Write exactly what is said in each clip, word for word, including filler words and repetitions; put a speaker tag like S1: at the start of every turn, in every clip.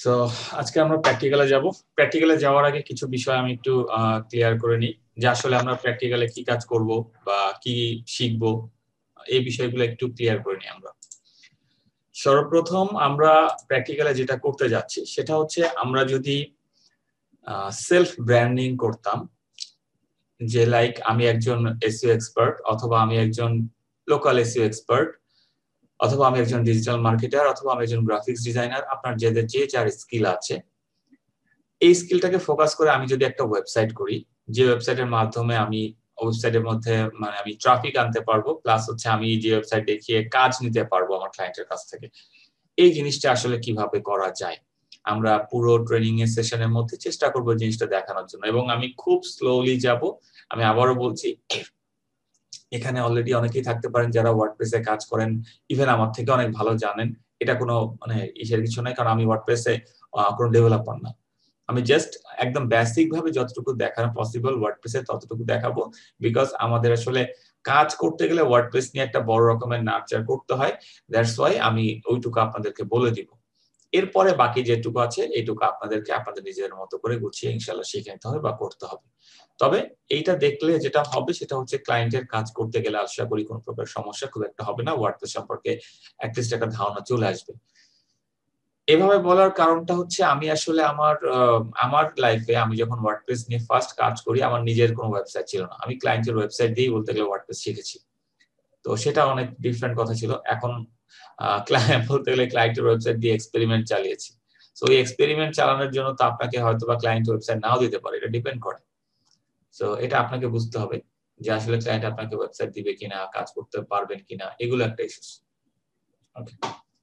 S1: So আজকে আমরা প্র্যাকটিক্যালে যাব। প্র্যাকটিক্যালে যাওয়ার আগে কিছু বিষয় আমি একটু ক্লিয়ার করে নিই যে আসলে আমরা প্র্যাকটিক্যালে কি কাজ করব বা কি শিখব, এই বিষয়গুলো একটু ক্লিয়ার করে নিই আমরা। সর্বপ্রথম আমরা প্র্যাকটিক্যালে যেটা করতে যাচ্ছি সেটা হচ্ছে আমরা যদি সেলফ ব্র্যান্ডিং করতাম, যে লাইক আমি একজন এসইও এক্সপার্ট, অথবা আমি একজন লোকাল এসইও এক্সপার্ট, অথবা আমি একজন ডিজিটাল মার্কেটার, অথবা আমি একজন গ্রাফিক্স ডিজাইনার। আপনার যে যে যার স্কিল আছে, এই স্কিলটাকে ফোকাস করে আমি যদি একটা ওয়েবসাইট করি, যে ওয়েবসাইটের মাধ্যমে আমি ওয়েবসাইটের মধ্যে মানে আমি ট্রাফিক আনতে পারবো, প্লাস হচ্ছে আমি যে ওয়েবসাইট দেখিয়ে কাজ নিতে পারবো আমার ক্লায়েন্টের কাছ থেকে, এই জিনিসটা আসলে কিভাবে করা যায় আমরা পুরো ট্রেনিং এর সেশনের মধ্যে চেষ্টা করব জিনিসটা দেখানোর জন্য। এবং আমি খুব স্লোলি যাব। আমি আবারও বলছি, এখানে অলরেডি অনেকেই থাকতে পারেন যারা ওয়ার্ডপ্রেসে কাজ করেন, ইভেন আমার থেকে অনেক ভালো জানেন। এটা কোনো মানে ইসের কিছু নয়, কারণ আমি ওয়ার্ডপ্রেসে কোনো ডেভেলপার না। আমি জাস্ট একদম বেসিক ভাবে যতটুকু দেখানো পসিবল ওয়ার্ডপ্রেসে ততটুকু দেখাবো, বিকজ আমাদের আসলে কাজ করতে গেলে ওয়ার্ডপ্রেস নিয়ে একটা বড় রকমের নার্চার করতে হয়। দ্যাটস ওয়াই আমি ওইটুকু আপনাদেরকে বলে দিব। এরপরে বাকি যেটুকু আছে এইটুকু আপনাদেরকে আপনাদের নিজেদের মতো করে গুছিয়ে ইনশাআল্লাহ শিখে নিতে হবে বা করতে হবে। তবে এইটা দেখলে যেটা হবে সেটা হচ্ছে ক্লায়েন্টের কাজ করতে গেলে আশা করি কোনো প্রকার সমস্যা খুব একটা হবে না, ওয়ার্ডপ্রেস সম্পর্কে অ্যাটলিস্ট একটা ধারণা চলে আসবে। এভাবে বলার কারণটা হচ্ছে আমি আসলে আমার আমার লাইফে আমি যখন ওয়ার্ডপ্রেস নিয়ে ফার্স্ট কাজ করি, আমার নিজের কোনো ওয়েবসাইট ছিল না। আমি ক্লায়েন্টের ওয়েবসাইট দিয়েই বলতে গেলে ওয়ার্ডপ্রেস শিখেছি। তো সেটা অনেক ডিফারেন্ট কথা ছিল। এখন ক্লায়েন্ট বলতে গেলে ক্লায়েন্টের ওয়েবসাইট দিয়ে এক্সপেরিমেন্ট চালিয়েছি। সো এই এক্সপেরিমেন্ট চালানোর জন্য তো আপনাকে হয়তো বা ক্লায়েন্ট ওয়েবসাইট নাও দিতে পারে, এটা ডিপেন্ড করে। সো এটা আপনাকে বুঝতে হবে যে আসলে ক্লায়েন্ট আপনাকে ওয়েবসাইট দিবে কিনা, কাজ করতে পারবেন কিনা, এগুলো একটা ইস্যু। ওকে,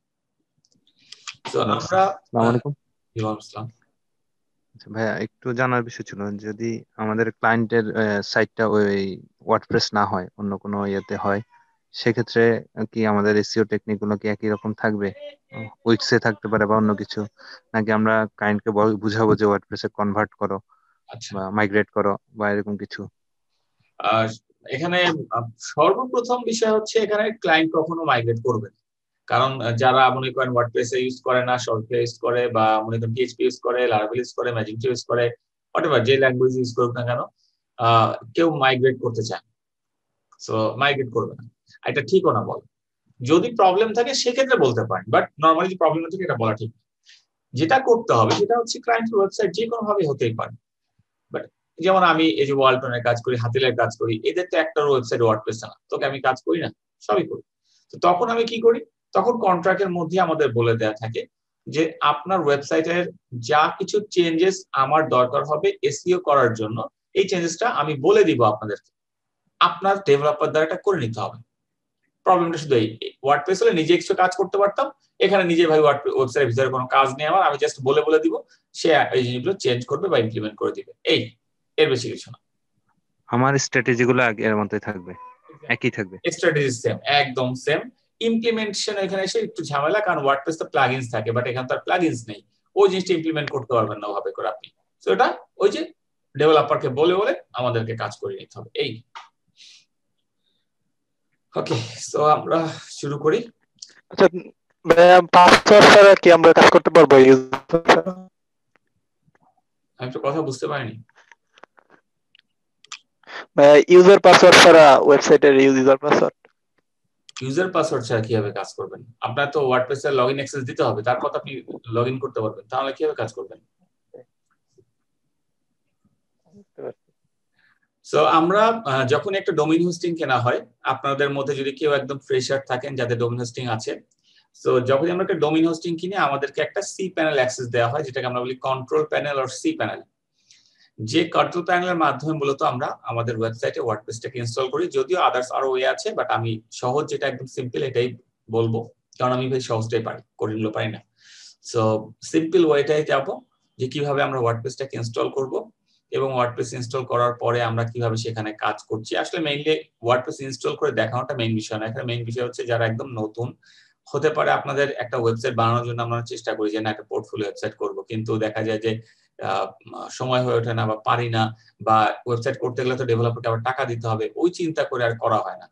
S1: সো আমরা আসসালামু আলাইকুম। ওয়ালাইকুম
S2: ভাইয়া একটু জানার বিষয় ছিল, যদি আমাদের ক্লায়েন্টের সাইটটা ওই ওয়ার্ডপ্রেস না হয়, অন্য কোনো ইয়েতে হয়, সেক্ষেত্রে কি আমাদের এসইও টেকনিক গুলো কি একই রকম থাকবে? উইক্সে থাকতে পারে বা অন্য কিছু, নাকি আমরা ক্লায়েন্টকে বুঝাবো যে ওয়ার্ডপ্রেসে কনভার্ট করো বা মাইগ্রেট করো বা এরকম কিছু?
S1: আর এখানে সর্বপ্রথম বিষয় হচ্ছে এখানে ক্লায়েন্ট কখনো মাইগ্রেট করবে না, কারণ যারা মনে করেন ওয়ার্ডপ্রেসে ইউজ করে না, শর্টকে ইউজ করে, বা মনে করেন পিএইচপি ইউজ করে, লারাভেল ইউজ করে, ম্যাজিকটো ইউজ করে, হোয়াটএভার যে ল্যাঙ্গুয়েজ ইউজ করুক না কেন, কেউ মাইগ্রেট করতে চায়, সো মাইগ্রেট করবে না। এটা ঠিকও না বল। যদি প্রবলেম থাকে সেক্ষেত্রে বলতে পারেন, বাট নর্মালি যে প্রবলেম থাকে এটা বলা ঠিক। যেটা করতে হবে সেটা হচ্ছে ক্লায়েন্টের ওয়েবসাইট যে কোনো ভাবে হতেই পারে। বাট যেমন আমি এই যে ওয়ালটনের কাজ করি, হাতিলের কাজ করি, এদের তো একটা ওয়েবসাইট ওয়ার্ডপ্রেস না, তোকে আমি কাজ করি না, সবই করি। তো তখন আমি কি করি, তখন কন্ট্রাক্টের মধ্যে আমাদের বলে দেয়া থাকে যে আপনার ওয়েবসাইটের যা কিছু চেঞ্জেস আমার দরকার হবে এসইও করার জন্য, এই চেঞ্জেসটা আমি বলে দিব আপনাদেরকে, আপনার ডেভেলপার দ্বারা এটা করে নিতে হবে। প্রবলেমটা শুধু এই, ওয়ার্ডপ্রেস হলে নিজে কিছু কাজ করতে পারতাম, এখানে নিজে ভাই ওয়েবসাইটের ভিতরে কোনো কাজ নেই আমার, আমি জাস্ট বলে বলে দিব, সে এই জিনিসগুলো চেঞ্জ করবে বা ইমপ্লিমেন্ট করে দিবে, এই এর বেশি কিছু না।
S2: আমার স্ট্র্যাটেজি গুলো এর মধ্যেই থাকবে, একই থাকবে,
S1: স্ট্র্যাটেজি সেম, একদম সেম। ইমপ্লিমেন্টেশন এখানে এসে একটু ঝামেলা, কারণ ওয়ার্ডপ্রেস তো প্লাগইনস থাকে, বাট এখানে তো আর প্লাগইনস নেই, ওই জিনিসটা ইমপ্লিমেন্ট করতে পারবেন না ওভাবে করে আপনি। সো এটা ওই যে ডেভেলপারকে বলে বলে আমাদেরকে কাজ করে নিতে হবে, এই। ওকে, সো আমরা শুরু করি।
S3: আচ্ছা ভাইয়া, পাসওয়ার্ড ছাড়া কি আমরা কাজ করতে পারবো?
S1: আমি তো কথা বুঝতে পারিনি।
S3: ভাইয়া ইউজার পাসওয়ার্ড ছাড়া ওয়েবসাইটের ইউজার পাসওয়ার্ড
S1: ইউজার পাসওয়ার্ড ছাড়া কিভাবে কাজ করবেন? আপনার তো ওয়ার্ডপ্রেসে লগইন অ্যাক্সেস দিতে হবে, তারপর আপনি লগইন করতে পারবেন, তাহলে কিভাবে কাজ করবেন? সো আমরা যখন একটা ডোমেইন হোস্টিং কেনা হয়, আপনাদের মধ্যে যদি কেউ একদম ফ্রেশার থাকেন যাদের ডোমেইন হোস্টিং আছে, সো যখন আমরা একটা ডোমেইন হোস্টিং কিনি আমাদেরকে একটা সি প্যানেল অ্যাক্সেস দেওয়া হয়, যেটাকে আমরা বলি control panel or C panel. যে কন্ট্রোল প্যানেলের মাধ্যমে মূলত আমরা আমাদের ওয়েবসাইটে ওয়ার্ডপ্রেসটাকে ইনস্টল করি, যদিও আদার্স আরো ওয়ে আছে, বাট আমি সহজ যেটা একদম সিম্পল এটাই বলবো, কারণ আমি ভাই সহজটাই পারি, কঠিনগুলো পারি না। সো সিম্পল ওয়েটাই যাব যে কিভাবে আমরা ওয়ার্ডপ্রেসটাকে ইনস্টল করব, এবং ওয়ার্ডপ্রেস ইনস্টল করার পরে আমরা কিভাবে সেখানে কাজ করছি। আসলে মেইনলি ওয়ার্ডপ্রেস ইনস্টল করে দেখানোটা মেইন বিষয় না, এখানে মেইন বিষয় হচ্ছে যারা একদম নতুন, হতে পারে আপনাদের একটা ওয়েবসাইট বানানোর জন্য আমরা চেষ্টা করি যে না একটা পোর্টফোলিও ওয়েবসাইট করব, কিন্তু দেখা যায় যে সময় হয়ে ওঠে না বা পারি না, বা ওয়েবসাইট করতে গেলে তো ডেভেলপারকে আবার টাকা দিতে হবে, ওই চিন্তা করে আর করা হয় না।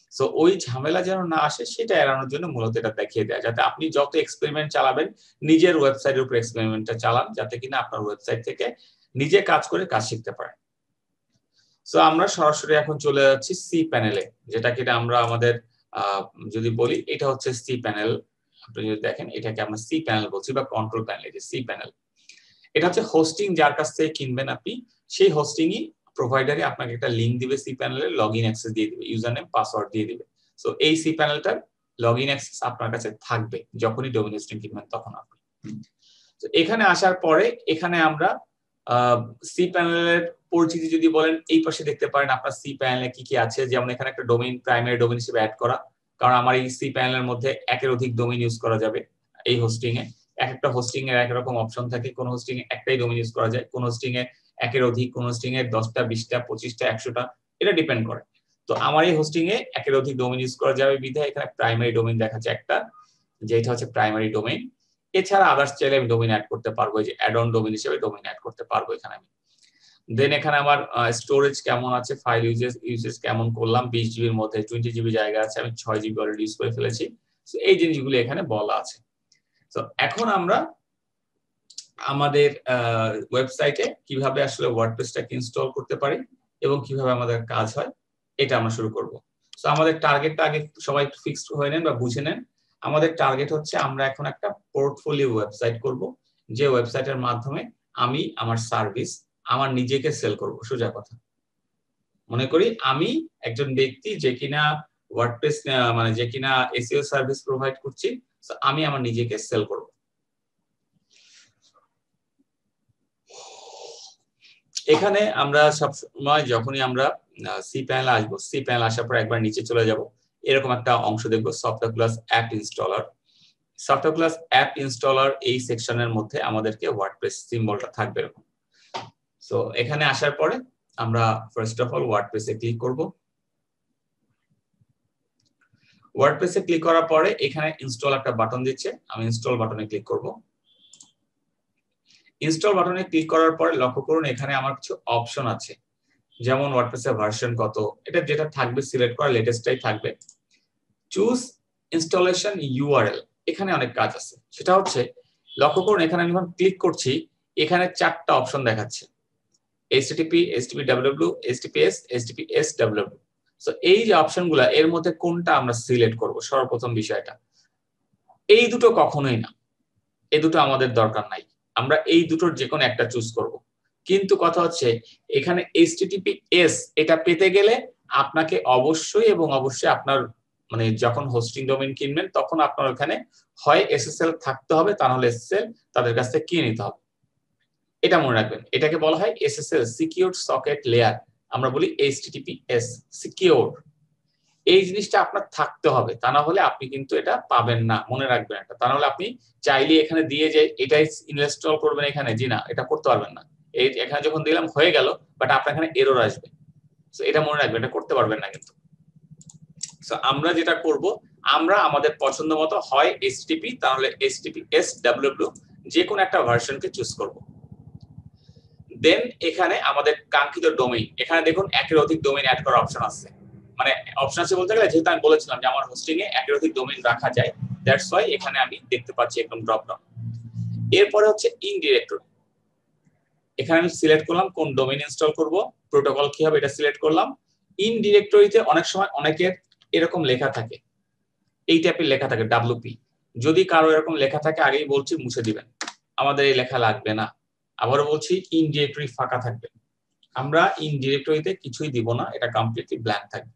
S1: সো ওই ঝামেলা যেন না আসে সেটা এড়ানোর জন্য মূলত এটা দেখিয়ে দেয়, যাতে আপনি যত এক্সপেরিমেন্ট চালাবেন নিজের ওয়েবসাইটের উপর এক্সপেরিমেন্টটা চালান, যাতে কিনা আপনার ওয়েবসাইট থেকে নিজে কাজ করে কাজ শিখতে পারেন। সো আমরা সরাসরি এখন চলে যাচ্ছি সি প্যানেলে, যেটা কিনা আমরা আমাদের যদি বলি এটা হচ্ছে সি প্যানেল। আপনি যদি দেখেন এটাকে আমরা সি প্যানেল বলছি বা কন্ট্রোল প্যানেল। এই যে সি প্যানেল, এটা হচ্ছে হোস্টিং যার কাছ থেকে কিনবেন আপনি, সেই হোস্টিংই প্রোভাইডারে আপনাকে একটা লিংক দিবে, সি প্যানেলের লগইন অ্যাক্সেস দিয়ে দিবে, ইউজার নেম পাসওয়ার্ড দিয়ে দিবে। সো এই সি প্যানেলটার লগইন অ্যাক্সেস আপনার কাছে থাকবে যখনই ডোমেইন হোস্টিং কিনবেন তখন আপনি। তো এখানে আসার পরে এখানে আমরা সি প্যানেলের পরিচিতি যদি বলেন এই পাশে দেখতে পারেন আপনার সি প্যানেলে কি কি আছে। যেমন এখানে একটা ডোমেইন প্রাইমারি ডোমেইন হিসেবে অ্যাড করা, কারণ আমার এই সি প্যানেলের মধ্যে একের অধিক ডোমেইন ইউজ করা যাবে। এই হোস্টিং এ এক একটা হোস্টিং এর এক রকম অপশন থাকে, কোন হোস্টিং এ একটাই ডোমেইন ইউজ করা যায়, কোন হোস্টিং এ একের অধিক, কোন হোস্টিং এ দশটা বিশটা পঁচিশটা একশোটা, এটা ডিপেন্ড করে। তো আমার এই হোস্টিং এ একের অধিক ডোমেইন ইউজ করা যাবে বিধায় এখানে প্রাইমারি ডোমেইন দেখাচ্ছে একটা, যেটা হচ্ছে প্রাইমারি ডোমেইন। এছাড়া আদার্স চাইলে আমি ডোমেইন অ্যাড করতে পারবো, যে অ্যাড অন ডোমেইন হিসেবে ডোমেইন অ্যাড করতে পারবো এখানে আমি। দেন এখানে আমার স্টোরেজ কেমন আছে, ফাইল ইউজেস ইউজেস কেমন করলাম, বিশ জিবির মধ্যে টোয়েন্টি জিবি জায়গা আছে, আমি ছয় জিবি অলরেডি ইউজ করে ফেলেছি। তো এই জিনিসগুলো এখানে বলা আছে। তো এখন আমরা আমাদের ওয়েবসাইটে কিভাবে আসলে ওয়ার্ডপ্রেসটাকে ইনস্টল করতে পারি এবং কিভাবে আমাদের কাজ হয় এটা আমরা শুরু করব। তো আমাদের টার্গেটটা আগে সবাই ফিক্সড হয়ে নেন বা বুঝে নেন। আমাদের টার্গেট হচ্ছে আমরা এখন একটা পোর্টফোলিও ওয়েবসাইট করব, যে ওয়েবসাইটের মাধ্যমে আমি আমার সার্ভিস আমার নিজেকে সেল করব। সোজা কথা, মনে করি আমি একজন ব্যক্তি যে কিনা ওয়ার্ডপ্রেস মানে যে কিনা এসইও সার্ভিস প্রোভাইড করছি, তো আমি আমার নিজেকে সেল করব। এখানে আমরা সব সময় যখনই আমরা সি প্যানেল আসবো, সি প্যানেল আসার পর একবার নিচে চলে যাব, এরকম একটা অংশ দেখবো software class app installer. Software class app installer এই সেকশনের মধ্যে আমাদেরকে ওয়ার্ডপ্রেস সিম্বলটা থাকবে এরকম। সো এখানে আসার পরে আমরা ফার্স্ট অফ অল ওয়ার্ডপ্রেসে ক্লিক করব। ওয়ার্ডপ্রেসে ক্লিক করার পরে এখানে ইনস্টল একটা বাটন দিচ্ছে, আমি ইনস্টল বাটনে ক্লিক করব। ইনস্টল বাটনে ক্লিক করার পরে লক্ষ্য করুন এখানে আমার কিছু অপশন আছে, যেমন ওয়ার্ডপ্রেসের ভার্সন কত, এটা যেটা থাকবে সিলেক্ট করা লেটেস্টটাই থাকবে। চুজ ইনস্টলেশন ইউআরএল, এখানে অনেক কাজ আছে। সেটা হচ্ছে লক্ষ্য করুন এখানে আমি যখন ক্লিক করছি এখানে চারটা অপশন দেখাচ্ছে, HTTP, HTTP WWW, HTTPS, HTTPS WWW. So এই যে অপশনগুলো এর মধ্যে কোনটা আমরা সিলেক্ট করব, সর্বপ্রথম বিষয়টা এই দুটো কখনোই না, এই দুটো আমাদের দরকার নাই, আমরা এই দুটোর যে কোনো একটা চুজ করব। কিন্তু কথা হচ্ছে এখানে এইচটিটিপিএস এটা পেতে গেলে আপনাকে অবশ্যই এবং অবশ্যই আপনার মানে যখন হোস্টিং ডোমেইন কিনবেন তখন আপনার ওখানে হয় এসএসএল থাকতে হবে, তা নাহলে এসএসএল তাদের কাছ থেকে কিনে নিতে হবে। এটা মনে রাখবেন, এটাকে বলা হয় এসএসএল, সিকিউরড সকেট লেয়ার। আমরা বলি এইচটিটিপিএস সিকিউর। এই জিনিসটা আপনার থাকতে হবে, তা না হলে আপনি কিন্তু এটা পাবেন না, মনে রাখবেন এটা। তা না হলে আপনি চাইলে এখানে দিয়ে যে এটাই ইনস্টল করবেন এখানে, জি না, এটা করতে পারবেন না। এই এখানে যখন দিলাম হয়ে গেল, বাট আপনার এখানে এরর আসবে। সো এটা মনে রাখবেন, এটা করতে পারবেন না কিন্তু। সো আমরা যেটা করব, আমরা আমাদের পছন্দ মতো হয় এইচটিটিপি তাহলে এইচটিটিপিএস ডাব্লিউডাব্লিউ যে কোনো একটা ভার্সনকে চুজ করব। দেন এখানে আমাদের কাঙ্ক্ষিত ডোমেইন, এখানে দেখুন একের অধিক ডোমেইন অ্যাড করার অপশন আছে। মানে অপশন আছে বলতে গেলে যেহেতু আমি বলেছিলাম যে আমার হোস্টিং এ একের অধিক ডোমেইন রাখা যায়, দ্যাটস ওয়াই এখানে আমি দেখতে পাচ্ছি একদম ড্রপ ডাউন। এরপরে হচ্ছে ইন ডিরেক্টরি, এখানে আমি সিলেক্ট করলাম কোন ডোমেইন ইনস্টল করব, প্রোটোকল কি হবে এটা সিলেক্ট করলাম। ইন ডিরেক্টরিতে অনেক সময় অনেকের এরকম লেখা থাকে, এই টাইপের লেখা থাকে ডাব্লিউপি। যদি কারো এরকম লেখা থাকে আগেই বলছি মুছে দিবেন, আমাদের এই লেখা লাগবে না। আবারও বলছি ইন ডিরেক্টরি ফাঁকা থাকবে, আমরা ইন ডিরেক্টরিতে কিছুই দিব না, এটা কমপ্লিটলি ব্ল্যাঙ্ক থাকবে।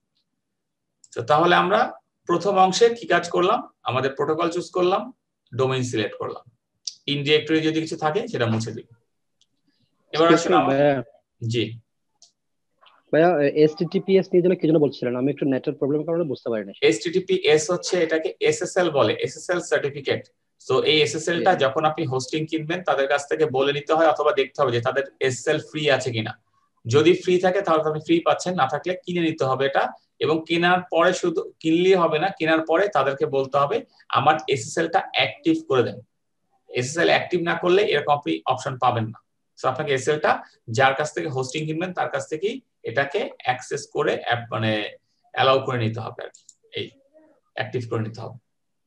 S1: তো তাহলে আমরা প্রথম অংশে কি কাজ করলাম, আমাদের প্রোটোকল চুজ করলাম, ডোমেইন সিলেক্ট করলাম, ইন ডিরেক্টরি যদি কিছু থাকে সেটা মুছে দিব। এবার আসুন জি
S4: ভাইয়া এইচটিটিপিএস নিয়ে যেন কি যেন বলছিলেন, আমি একটু নেটের প্রবলেমের কারণে বুঝতে পারিনি।
S1: এইচটিটিপিএস হচ্ছে এটাকে এসএসএল বলে, এসএসএল সার্টিফিকেট। সো এই এসএসএল টা যখন আপনি হোস্টিং কিনবেন তাদের কাছ থেকে বলে নিতে হয় অথবা দেখতে হবে যে তাদের এসএসএল ফ্রি আছে কিনা। যদি ফ্রি থাকে তাহলে আপনি ফ্রি পাচ্ছেন, না থাকলে কিনে নিতে হবে এটা। এবং কেনার পরে শুধু কিনলেই হবে না, কেনার পরে তাদেরকে বলতে হবে আমার এসএসএল টা অ্যাক্টিভ করে দেন। এসএসএল অ্যাক্টিভ না করলে এরকম আপনি অপশন পাবেন না। সো আপনাকে এসএসএল টা যার কাছ থেকে হোস্টিং কিনবেন তার কাছ থেকেই এটাকে অ্যাক্সেস করে মানে অ্যালাউ করে নিতে হবে আর কি, এই অ্যাক্টিভ করে নিতে হবে।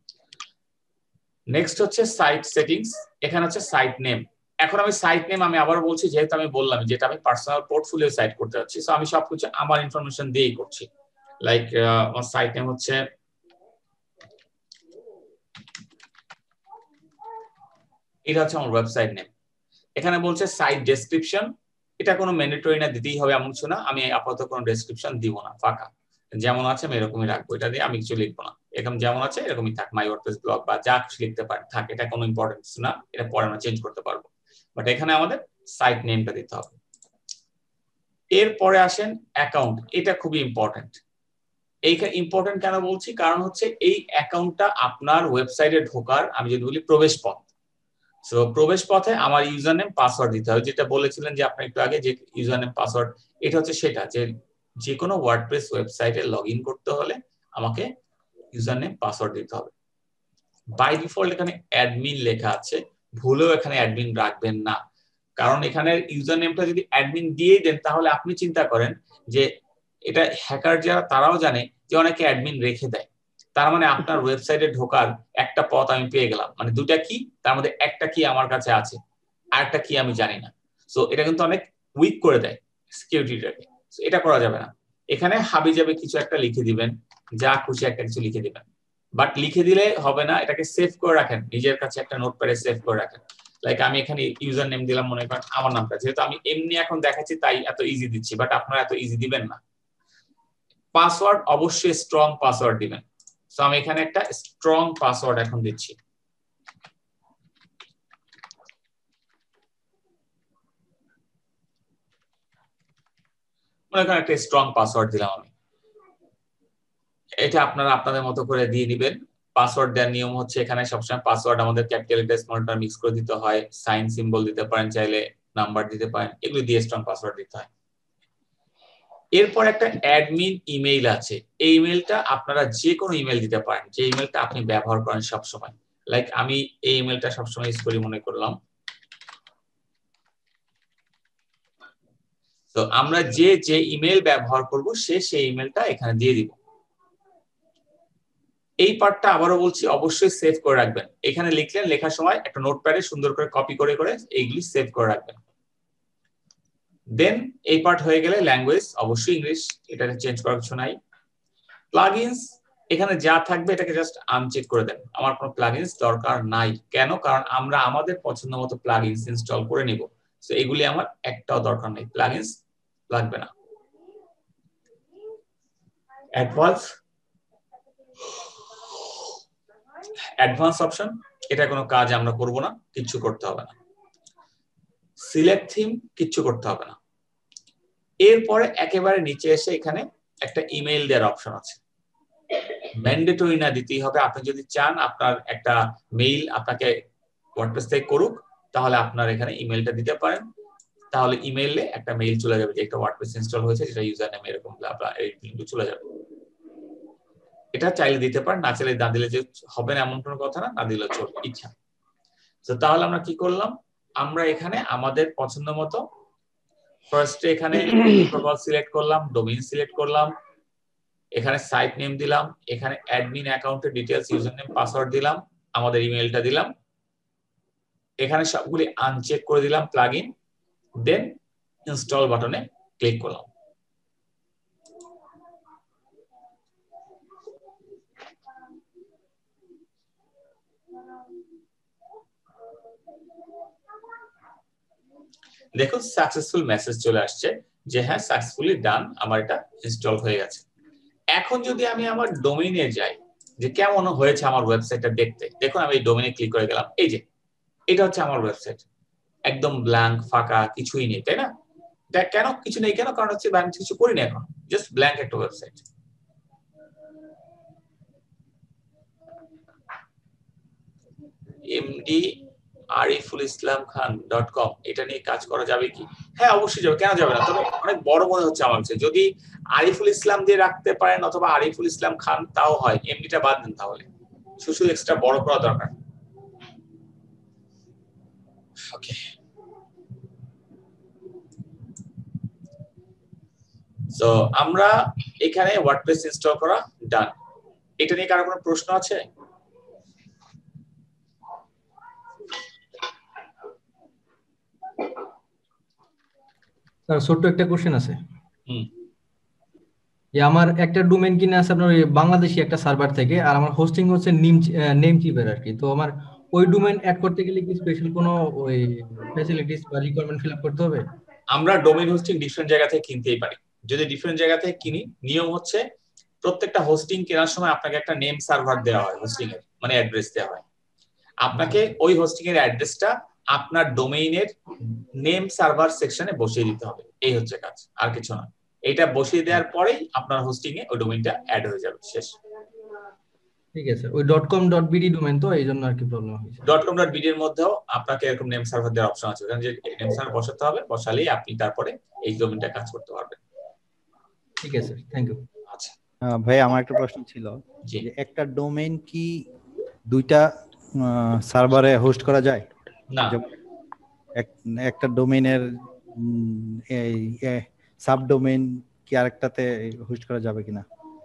S1: নেক্সট হচ্ছে সাইট সেটিংস, এখানে হচ্ছে সাইট নেম। এখন আমি সাইট নেম আমি আবার বলছি, যেহেতু আমি বললাম যেটা আমি পার্সোনাল পোর্টফোলিও সাইট করতে যাচ্ছি, সো আমি সবকিছু আমার ইনফরমেশন দিয়েই করছি। লাইক আমার সাইট নেম হচ্ছে এটা হচ্ছে আমার ওয়েবসাইট নেম। এখানে বলছে সাইট ডেসক্রিপশন, এটা কোনো ম্যান্ডেটরি না, দিতেই হবে এমন কিছু না। আমি আপাতত কোনো ডেসক্রিপশন দিব না, ফাঁকা যেমন আছে আমি এরকমই রাখবো, এটা দিয়ে আমি কিছু লিখবো না, এরকম যেমন আছে এরকমই থাক। মাই ওয়ার্ডপ্রেস ব্লগ বা যা কিছু লিখতে পারেন থাক, এটা কোনো ইম্পর্টেন্স না, এটা পরে আমরা চেঞ্জ করতে পারবো। বাট এখানে আমাদের সাইট নেমটা দিতে হবে। এরপরে আসেন অ্যাকাউন্ট, এটা খুবই ইম্পর্টেন্ট। এইখানে ইম্পর্টেন্ট কেন বলছি, কারণ হচ্ছে এই অ্যাকাউন্টটা আপনার ওয়েবসাইটে ঢোকার, আমি যদি বলি প্রবেশ পথ। সো প্রবেশ পথে আমার ইউজার নেম পাসওয়ার্ড দিতে হবে, যেটা বলেছিলেন যে আপনি একটু আগে, যে ইউজার নেম পাসওয়ার্ড, এটা হচ্ছে সেটা, যে যে কোনো ওয়ার্ডপ্রেস ওয়েবসাইটে লগ ইন করতে হলে আমাকে ইউজার নেম পাসওয়ার্ড দিতে হবে। বাই ডিফল্ট এখানে অ্যাডমিন লেখা আছে, ভুলেও এখানে অ্যাডমিন রাখবেন না, কারণ এখানে ইউজার নেমটা যদি অ্যাডমিন দিয়েই দেন তাহলে আপনি চিন্তা করেন যে এটা হ্যাকার যারা তারাও জানে যে অনেকে অ্যাডমিন রেখে দেয়, তার মানে আপনার ওয়েবসাইটে ঢোকার একটা পথ আমি পেয়ে গেলাম, মানে দুটা কি, তার মধ্যে একটা কি আমার কাছে আছে আর একটা কি আমি জানি না। সো এটা কিন্তু অনেক উইক করে দেয় সিকিউরিটিটাকে, এটা করা যাবে না। এখানে হাবি যাবে কিছু একটা লিখে দিবেন, যা খুশি একটা কিছু লিখে দিবেন, বাট লিখে দিলে হবে না, এটাকে সেভ করে রাখেন নিজের কাছে, একটা নোটপ্যাডে সেভ করে রাখেন। লাইক আমি এখানে ইউজার নেম দিলাম, মনে করেন আমার নামটা, যেহেতু আমি এমনি এখন দেখাচ্ছি তাই এত ইজি দিচ্ছি, বাট আপনারা এত ইজি দিবেন না। পাসওয়ার্ড অবশ্যই স্ট্রং পাসওয়ার্ড দিবেন, সো আমি এখানে একটা স্ট্রং পাসওয়ার্ড এখন দিচ্ছি। মনে করেন একটা স্ট্রং পাসওয়ার্ড দিলাম আমি, এটা আপনারা আপনাদের মতো করে দিয়ে দিবেন। পাসওয়ার্ড দেওয়ার নিয়ম হচ্ছে এখানে সবসময় পাসওয়ার্ড আমাদের capital letter small letter mix করে দিতে হয়, সাইন সিম্বল দিতে পারেন, চাইলে নাম্বার দিতে পারেন, এগুলো দিয়ে স্ট্রং পাসওয়ার্ড দিতে হয়। এরপর একটা অ্যাডমিন ইমেইল আছে, এই ইমেইলটা আপনারা যে কোনো ইমেইল দিতে পারেন, যে ইমেইলটা আপনি ব্যবহার করেন সব সময়। লাইক আমি এই ইমেইলটা সবসময় ইউজ করি, মনে করলাম। তো আমরা যে যে ইমেইল ব্যবহার করব সে সেই ইমেইলটা এখানে দিয়ে দিব। এই পার্টটা আবারও বলছি, অবশ্যই সেভ করে রাখবেন। এখানে লিখলেন, লেখার সময় একটা নোটপ্যাডে সুন্দর করে কপি করে করে এইগুলি সেভ করে রাখবেন। দেন এই পার্ট হয়ে গেলে ল্যাঙ্গুয়েজ অবশ্যই ইংলিশ, এটা চেঞ্জ করার কিছু নাই। প্লাগইনস, এখানে যা থাকবে এটাকে জাস্ট আনচেক করে দেন, আমার কোনো প্লাগইনস দরকার নাই। কেন? কারণ আমরা আমাদের পছন্দ মতো প্লাগইনস ইনস্টল করে নিব, সো এগুলি আমার একটাও দরকার নেই, প্লাগইনস লাগবে না। অ্যাডভান্স অ্যাডভান্স অপশন, এটা কোনো কাজ আমরা করব না, কিচ্ছু করতে হবে না। সিলেক্ট থিম, কিচ্ছু করতে হবে না। এরপরে একেবারে নিচে এসে এখানে একটা ইমেইল দেওয়ার অপশন আছে, ম্যান্ডেটরি না, দিতেই হবে। আপনি যদি চান আপনার একটা মেইল আপনাকে ওয়ার্ডপ্রেস থেকে করুক, তাহলে আপনার এখানে ইমেইলটা দিতে পারেন, তাহলে ইমেইলে একটা মেইল চলে যাবে যে একটা ওয়ার্ডপ্রেস ইনস্টল হয়েছে, যেটা ইউজার নেম এরকম ব্লা এই লিংকটা চলে যাবে। এটা চাইলে দিতে পারেন, না চাইলে না দিলে যে হবে না এমন কোনো কথা না, না দিলে চলবে, ইচ্ছা। তো তাহলে আমরা কি করলাম, আমরা এখানে আমাদের পছন্দ মতো ফার্স্টে এখানে প্রোটোকল সিলেক্ট করলাম, ডোমেইন সিলেক্ট করলাম, এখানে সাইট নেম দিলাম, এখানে অ্যাডমিন অ্যাকাউন্টের ডিটেইলস, ইউজার নেম পাসওয়ার্ড দিলাম, আমাদের ইমেইলটা দিলাম, এখানে সবগুলি আনচেক করে দিলাম প্লাগইন, দেন ইনস্টল বাটনে ক্লিক করলাম। দেখুন সাকসেসফুল মেসেজ চলে আসছে যে হ্যাঁ সাকসেসফুলি ডান, আমার এটা ইনস্টল হয়ে গেছে। এখন যদি আমি আমার ডোমেইনে যাই যে কেমন হয়েছে আমার ওয়েবসাইটটা দেখতে, দেখুন আমি এই ডোমেইনে ক্লিক করে গেলাম, এই যে এটা হচ্ছে আমার ওয়েবসাইট, একদম ব্ল্যাঙ্ক, ফাঁকা, কিছুই নেই, তাই না? দেখ কেন কিছু নেই, কেন? কারণ হচ্ছে আমি কিছু করিনি, এখন জাস্ট ব্ল্যাঙ্ক একটা website. MD Ariful Islam Khan dot com, এটা নিয়ে কাজ করা যাবে কি? হ্যাঁ অবশ্যই যাবে, কেন যাবে না? তবে অনেক বড় মনে হচ্ছে আমার কাছে, যদি আরিফুল ইসলাম দিয়ে রাখতে পারেন অথবা আরিফুল ইসলাম খান তাও হয়, এমডিটা বাদ দেন, তাহলে শুধু এক্সট্রা বড় করা দরকার। ওকে, সো আমরা এখানে ওয়ার্ডপ্রেস ইনস্টল করা ডান। এটা নিয়ে কারো কোনো প্রশ্ন আছে?
S5: স্যার ছোট্ট একটা কোশ্চেন আছে।
S1: হুম
S5: যে আমার একটা ডোমেইন কিনে আছে আপনার ওই বাংলাদেশি একটা সার্ভার থেকে, আর আমার হোস্টিং হচ্ছে নেম নেম চিপের আর কি। তো আমার ওই ডোমেইন অ্যাড করতে গেলে কি স্পেশাল কোনো ওই ফ্যাসিলিটিস বা রিকোয়ারমেন্ট ফিল আপ করতে হবে?
S1: আমরা ডোমেইন হোস্টিং ডিফারেন্ট জায়গা থেকে কিনতেই পারি। যদি ডিফারেন্ট জায়গা থেকে কিনি, নিয়ম হচ্ছে প্রত্যেকটা হোস্টিং কেনার সময় আপনাকে একটা নেম সার্ভার দেওয়া হয়, হোস্টিং এর মানে অ্যাড্রেস দেওয়া হয়। আপনাকে ওই হোস্টিং এর অ্যাড্রেসটা আপনার ডোমেইনের নেম সার্ভার সেকশনে বসিয়ে দিতে হবে। এই হচ্ছে কাজ, আর কিছু না। এটা বসিয়ে দেওয়ার পরেই আপনার হোস্টিং এ ওই ডোমেইনটা অ্যাড হয়ে যাবে, শেষ।
S5: ঠিক আছে, ওই dot com dot BD domain তো এই জন্য আর কি প্রবলেম হয়েছে।
S1: ডট কম ডট বিডি এর মধ্যেও আপনাকে এরকম নেম সার্ভার দেওয়ার অপশন আছে, ওখানে যে নেম সার্ভার বসাতে হবে, বসালেই আপনি তারপরে এই ডোমেইনটা কাজ করতে পারবেন।
S5: ঠিক আছে, থ্যাংক ইউ।
S1: আচ্ছা
S6: ভাই, আমার একটা প্রশ্ন ছিল
S1: জি।
S6: যে একটা ডোমেইন কি দুইটা সার্ভারে হোস্ট করা যায়?
S1: না,
S6: যেমন এক- একটা ডোমেইনের এই সাবডোমেইন কি আরেকটাতে হোস্ট করা যাবে কিনা?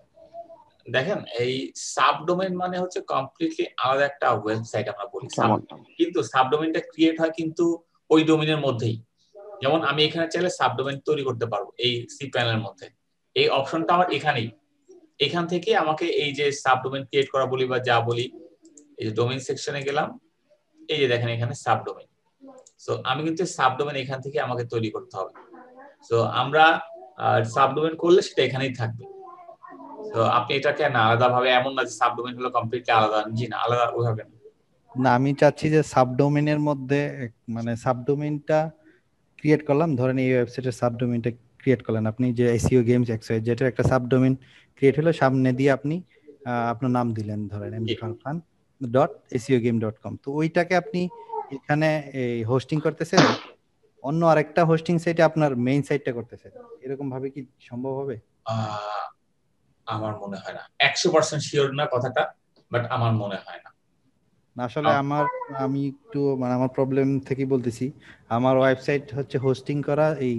S1: দেখেন এই সাবডোমেইন মানে হচ্ছে কমপ্লিটলি আলাদা একটা ওয়েবসাইট আমরা বলি sub- কিন্তু সাবডোমেইনটা ক্রিয়েট হয় কিন্তু ওই ডোমেইনের মধ্যেই। যেমন আমি এখানে চাইলে সাবডোমেইন তৈরি করতে পারবো এই সি প্যানেলের মধ্যে, এই অপশনটা আমার এখানেই। এখান থেকে আমাকে এই যে সাবডোমেইন ক্রিয়েট করা বলি বা যা বলি, এই যে ডোমেইন সেকশনে গেলাম, এই যে দেখেন এখানে সাবডোমেইন। সো আমি কিন্তু সাবডোমেইন এখান থেকে আমাকে তৈরি করতে হবে। সো আমরা সাবডোমেইন করলে সেটা এখানেই থাকবে। তো আপনি এটাকে না আলাদা ভাবে, এমন না যে সাবডোমেইন হলো কমপ্লিটলি আলাদা, জি না, আলাদা ওইভাবে না।
S6: না, আমি চাচ্ছি যে সাবডোমেইনের মধ্যে এক- মানে সাবডোমেইনটা ক্রিয়েট করলাম, ধরেন এই ওয়েবসাইটের সাবডোমেইনটা ক্রিয়েট করলেন আপনি, যে এসইও গেমস এক্সওয়াইজেড যেটা একটা সাবডোমেইন ক্রিয়েট হলো, সামনে দিয়ে আপনি আহ, আপনার নাম দিলেন, ধরেন MD Faruk Khan dot SEO game dot com. তো ওইটাকে আপনি এখানে এই হোস্টিং করতেছেন, অন্য আরেকটা হোস্টিং সাইটে আপনার মেইন সাইটটা করতেছেন, এরকম ভাবে কি সম্ভব হবে?
S1: আহ, আমার মনে হয় না, একশো পার্সেন্ট শিওর না কথাটা, বাট আমার মনে হয় না।
S6: না, আসলে আমার আমি একটু মানে আমার প্রবলেম থেকেই বলতেছি। আমার ওয়েবসাইট হচ্ছে হোস্টিং করা এই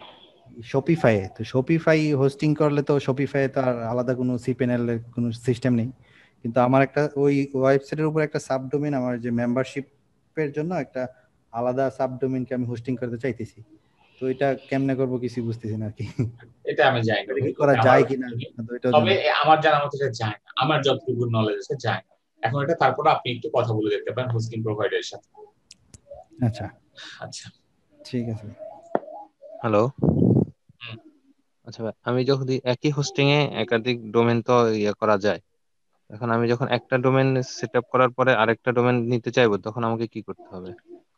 S6: শপিফাই, তো শপিফাই হোস্টিং করলে তো শপিফাই তো আর আলাদা কোনো সিপিএনএল এর কোনো সিস্টেম নেই, কিন্তু আমার একটা ওই ওয়েবসাইটের উপর একটা সাবডোমেইন, আমার যে মেম্বারশিপের জন্য একটা আলাদা সাবডোমেইনকে আমি হোস্টিং করতে চাইতেছি। তো এটা কেমনে করব কিছু বুঝতেছি না আর কি।
S1: এটা আমি জানি না,
S6: এটা
S1: দেখি
S6: করা
S1: আমার-
S6: যায় কিনা, তো এটা
S1: তবে আমার জানা মতে এটা যায় না, আমার যতটুকু নলেজ আছে যায় না এখন এটা। তারপরে আপনি একটু কথা বলে দেখতে পারেন হোস্টিং প্রোভাইডারের সাথে।
S6: আচ্ছা
S1: আচ্ছা
S6: ঠিক আছে।
S2: হ্যালো।
S1: হুম।
S2: আচ্ছা ভাই, আমি যখন একই হোস্টিং এ একাধিক ডোমেন তো ইয়ে করা যায়, এখন আমি যখন একটা ডোমেন সেট আপ করার পরে আরেকটা ডোমেন নিতে চাইবো, তখন আমাকে কি করতে হবে?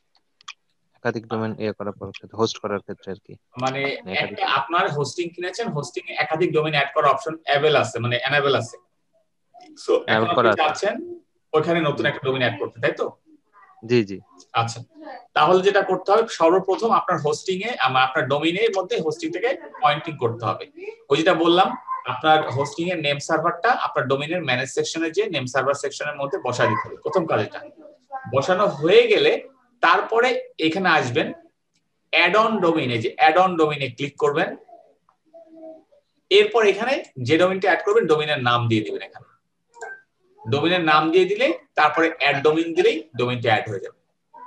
S2: একাধিক ডোমেন ইয়ে করার পর হোস্ট করার ক্ষেত্রে আর কি।
S1: মানে
S2: একাধিক
S1: একটা আপনার হোস্টিং কিনেছেন, হোস্টিং এ একাধিক ডোমেইন অ্যাড করার অপশন অ্যাভেল আছে, মানে এনাবেল আছে। সো এখন
S2: Enable
S1: আপনি
S2: করা আছে।
S1: চাচ্ছেন ওখানে নতুন একটা ডোমেইন অ্যাড করতে, তাই তো?
S2: জি জি।
S1: আচ্ছা, তাহলে যেটা করতে হবে সর্বপ্রথম আপনার হোস্টিং এ আপনার ডোমেইনের মধ্যে হোস্টিং থেকে পয়েন্টিং করতে হবে। ওই যেটা বললাম, আপনার হোস্টিং এর নেম সার্ভারটা আপনার ডোমেইনের ম্যানেজ সেকশনে যে নেম সার্ভার সেকশনের মধ্যে বসায় দিতে হবে। প্রথম কাজ এটা। বসানো হয়ে গেলে তারপরে এখানে আসবেন অ্যাড অন ডোমেইনে, যে অ্যাড অন ডোমেইনে ক্লিক করবেন। এরপর এখানে যে ডোমেইনটা অ্যাড করবেন ডোমেইনের নাম দিয়ে দিবেন। এখানে ডোমেইনের নাম দিয়ে দিলে তারপরে অ্যাড ডোমেইন দিলেই ডোমেইনটা অ্যাড হয়ে যাবে।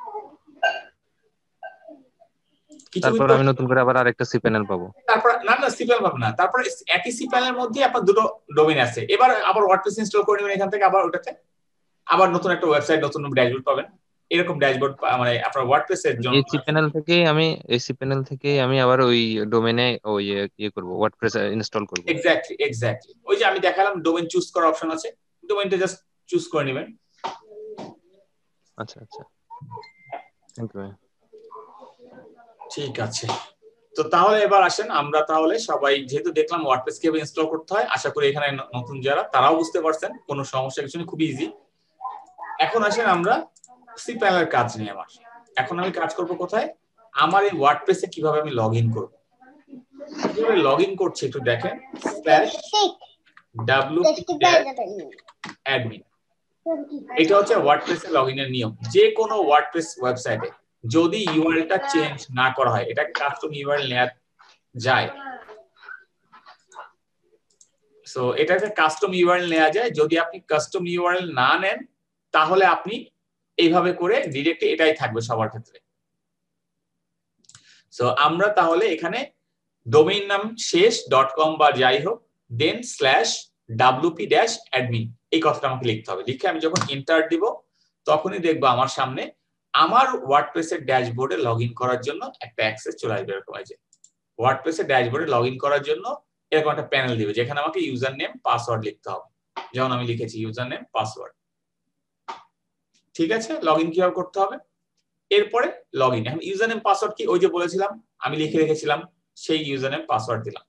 S2: তারপর আমি নতুন করে আবার আরেকটা সি প্যানেল পাবো।
S1: তারপর না না সি প্যানেল পাবেন না, তারপর একই সি প্যানেলের মধ্যে আপনার দুটো ডোমেইন আছে। এবার আবার ওয়ার্ডপ্রেস ইনস্টল করে নেবেন এখান থেকে, আবার ওটাতে আবার নতুন একটা ওয়েবসাইট, নতুন ড্যাশবোর্ড পাবেন। এরকম ড্যাশবোর্ড মানে আপনার ওয়ার্ডপ্রেসের জন্য
S2: এসি প্যানেল থেকে আমি এসি প্যানেল থেকে আমি আবার ওই ডোমেইনে ওই ইয়ে করব, ওয়ার্ডপ্রেস ইনস্টল করব।
S1: এক্স্যাক্টলি এক্স্যাক্টলি ওই যে আমি দেখালাম ডোমেইন চুজ করার অপশন আছে, ডোমেইনটা জাস্ট চুজ করে নেবেন।
S2: আচ্ছা আচ্ছা, থ্যাংক ইউ।
S1: ঠিক আছে, তো তাহলে এবার আসেন আমরা তাহলে সবাই, যেহেতু দেখলাম ওয়ার্ডপ্রেস কিভাবে ইনস্টল করতে হয়, আশা করি এখানে নতুন যারা তারাও বুঝতে পারছেন, কোনো সমস্যা কিছু নেই, খুবই ইজি। এখন আসেন আমরা সি প্যানেলের কাজ নিয়ে। আমার এখন আমি কাজ করব কোথায়, আমার এই ওয়ার্ডপ্রেসে কিভাবে আমি লগ ইন করব। কিভাবে লগ ইন করছি একটু দেখেন, স্ল্যাশ wp-admin। এটা হচ্ছে ওয়ার্ডপ্রেসে লগ ইনের নিয়ম। যে কোনো ওয়ার্ডপ্রেস ওয়েবসাইটে যদি ইউআরএলটা চেঞ্জ না করা হয়, এটা কাস্টম ইউআরএল নেওয়া যায়, সো এটা একটা কাস্টম ইউআরএল নেওয়া যায়। যদি আপনি কাস্টম ইউআরএল না নেন তাহলে আপনি এইভাবে করে ডিরেক্টলি এটাই থাকবে সবার ক্ষেত্রে। সো আমরা তাহলে এখানে ডোমেইন নাম শেষ ডট কম বা যাই হোক then slash WP dash admin এই কথাটা আমাকে লিখতে হবে। লিখে আমি যখন এন্টার দিব তখনই দেখবো আমার সামনে আমার ওয়ার্ডপ্রেসের ড্যাশবোর্ডে লগ ইন করার জন্য একটা অ্যাক্সেস চলে আসবে। এরকম আছে ওয়ার্ডপ্রেসের ড্যাশবোর্ডে লগ ইন করার জন্য এরকম একটা প্যানেল দিবে যেখানে আমাকে ইউজার নেম পাসওয়ার্ড লিখতে হবে। যেমন আমি লিখেছি ইউজার নেম পাসওয়ার্ড। ঠিক আছে, লগ ইন কিভাবে করতে হবে? এরপরে লগ ইন। এখন ইউজার নেম পাসওয়ার্ড কি? ওই যে বলেছিলাম আমি লিখে রেখেছিলাম, সেই ইউজার নেম পাসওয়ার্ড দিলাম।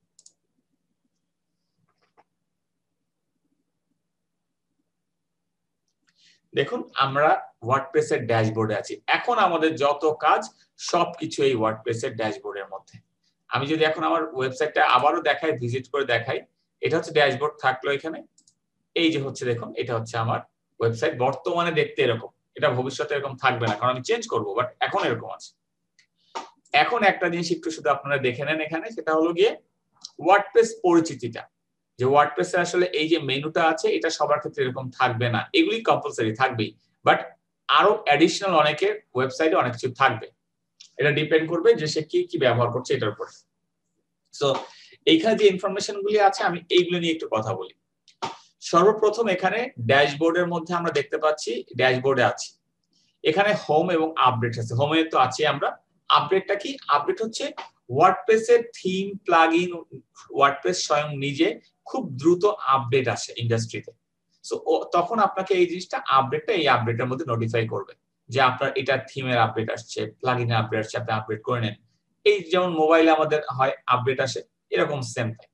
S1: দেখুন আমরা ওয়ার্ডপ্রেসের ড্যাশবোর্ডে আছি। এখন আমাদের যত কাজ সবকিছু এই ওয়ার্ডপ্রেসের ড্যাশবোর্ডের মধ্যে। আমি যদি এখন আমার ওয়েবসাইটটা আবারও দেখাই, ভিজিট করে দেখাই, এটা হচ্ছে ড্যাশবোর্ড থাকলো এখানে। এই যে হচ্ছে দেখুন এটা হচ্ছে আমার ওয়েবসাইট। বর্তমানে দেখতে এরকম, এটা ভবিষ্যতে এরকম থাকবে না কারণ আমি চেঞ্জ করবো, বাট এখন এরকম আছে। এখন একটা জিনিস একটু শুধু আপনারা দেখে নেন এখানে, সেটা হলো গিয়ে ওয়ার্ডপ্রেস পরিচিতিটা। যে ওয়ার্ডপ্রেসে আসলে এই যে মেনুটা আছে এটা সবার ক্ষেত্রে এরকম থাকবে না, এগুলি কম্পালসারি থাকবেই, বাট আরো অ্যাডিশনাল অনেকের ওয়েবসাইটে অনেক কিছু থাকবে। এটা ডিপেন্ড করবে যে সে কি কি ব্যবহার করছে এটার উপর। সো এইখানে যে ইনফরমেশন গুলি আছে আমি এইগুলো নিয়ে একটু কথা বলি। সর্বপ্রথম এখানে ড্যাশবোর্ডের মধ্যে আমরা দেখতে পাচ্ছি ড্যাশবোর্ডে আছি, এখানে হোম এবং আপডেট আছে। হোমে তো আছি আমরা। আপডেটটা কি? আপডেট হচ্ছে ওয়ার্ডপ্রেসের থিম প্লাগইন, ওয়ার্ডপ্রেস স্বয়ং নিজে খুব দ্রুত আপডেট আসে ইন্ডাস্ট্রিতে। সো তখন আপনাকে এই জিনিসটা আপডেটটা এই আপডেটের মধ্যে নোটিফাই করবে যে আপনার এটা থিমের আপডেট আসছে, প্লাগইনের আপডেট আসছে, আপনি আপডেট করে নেন। এই যেমন মোবাইলে আমাদের হয় আপডেট আসে, এরকম সেম টাইম।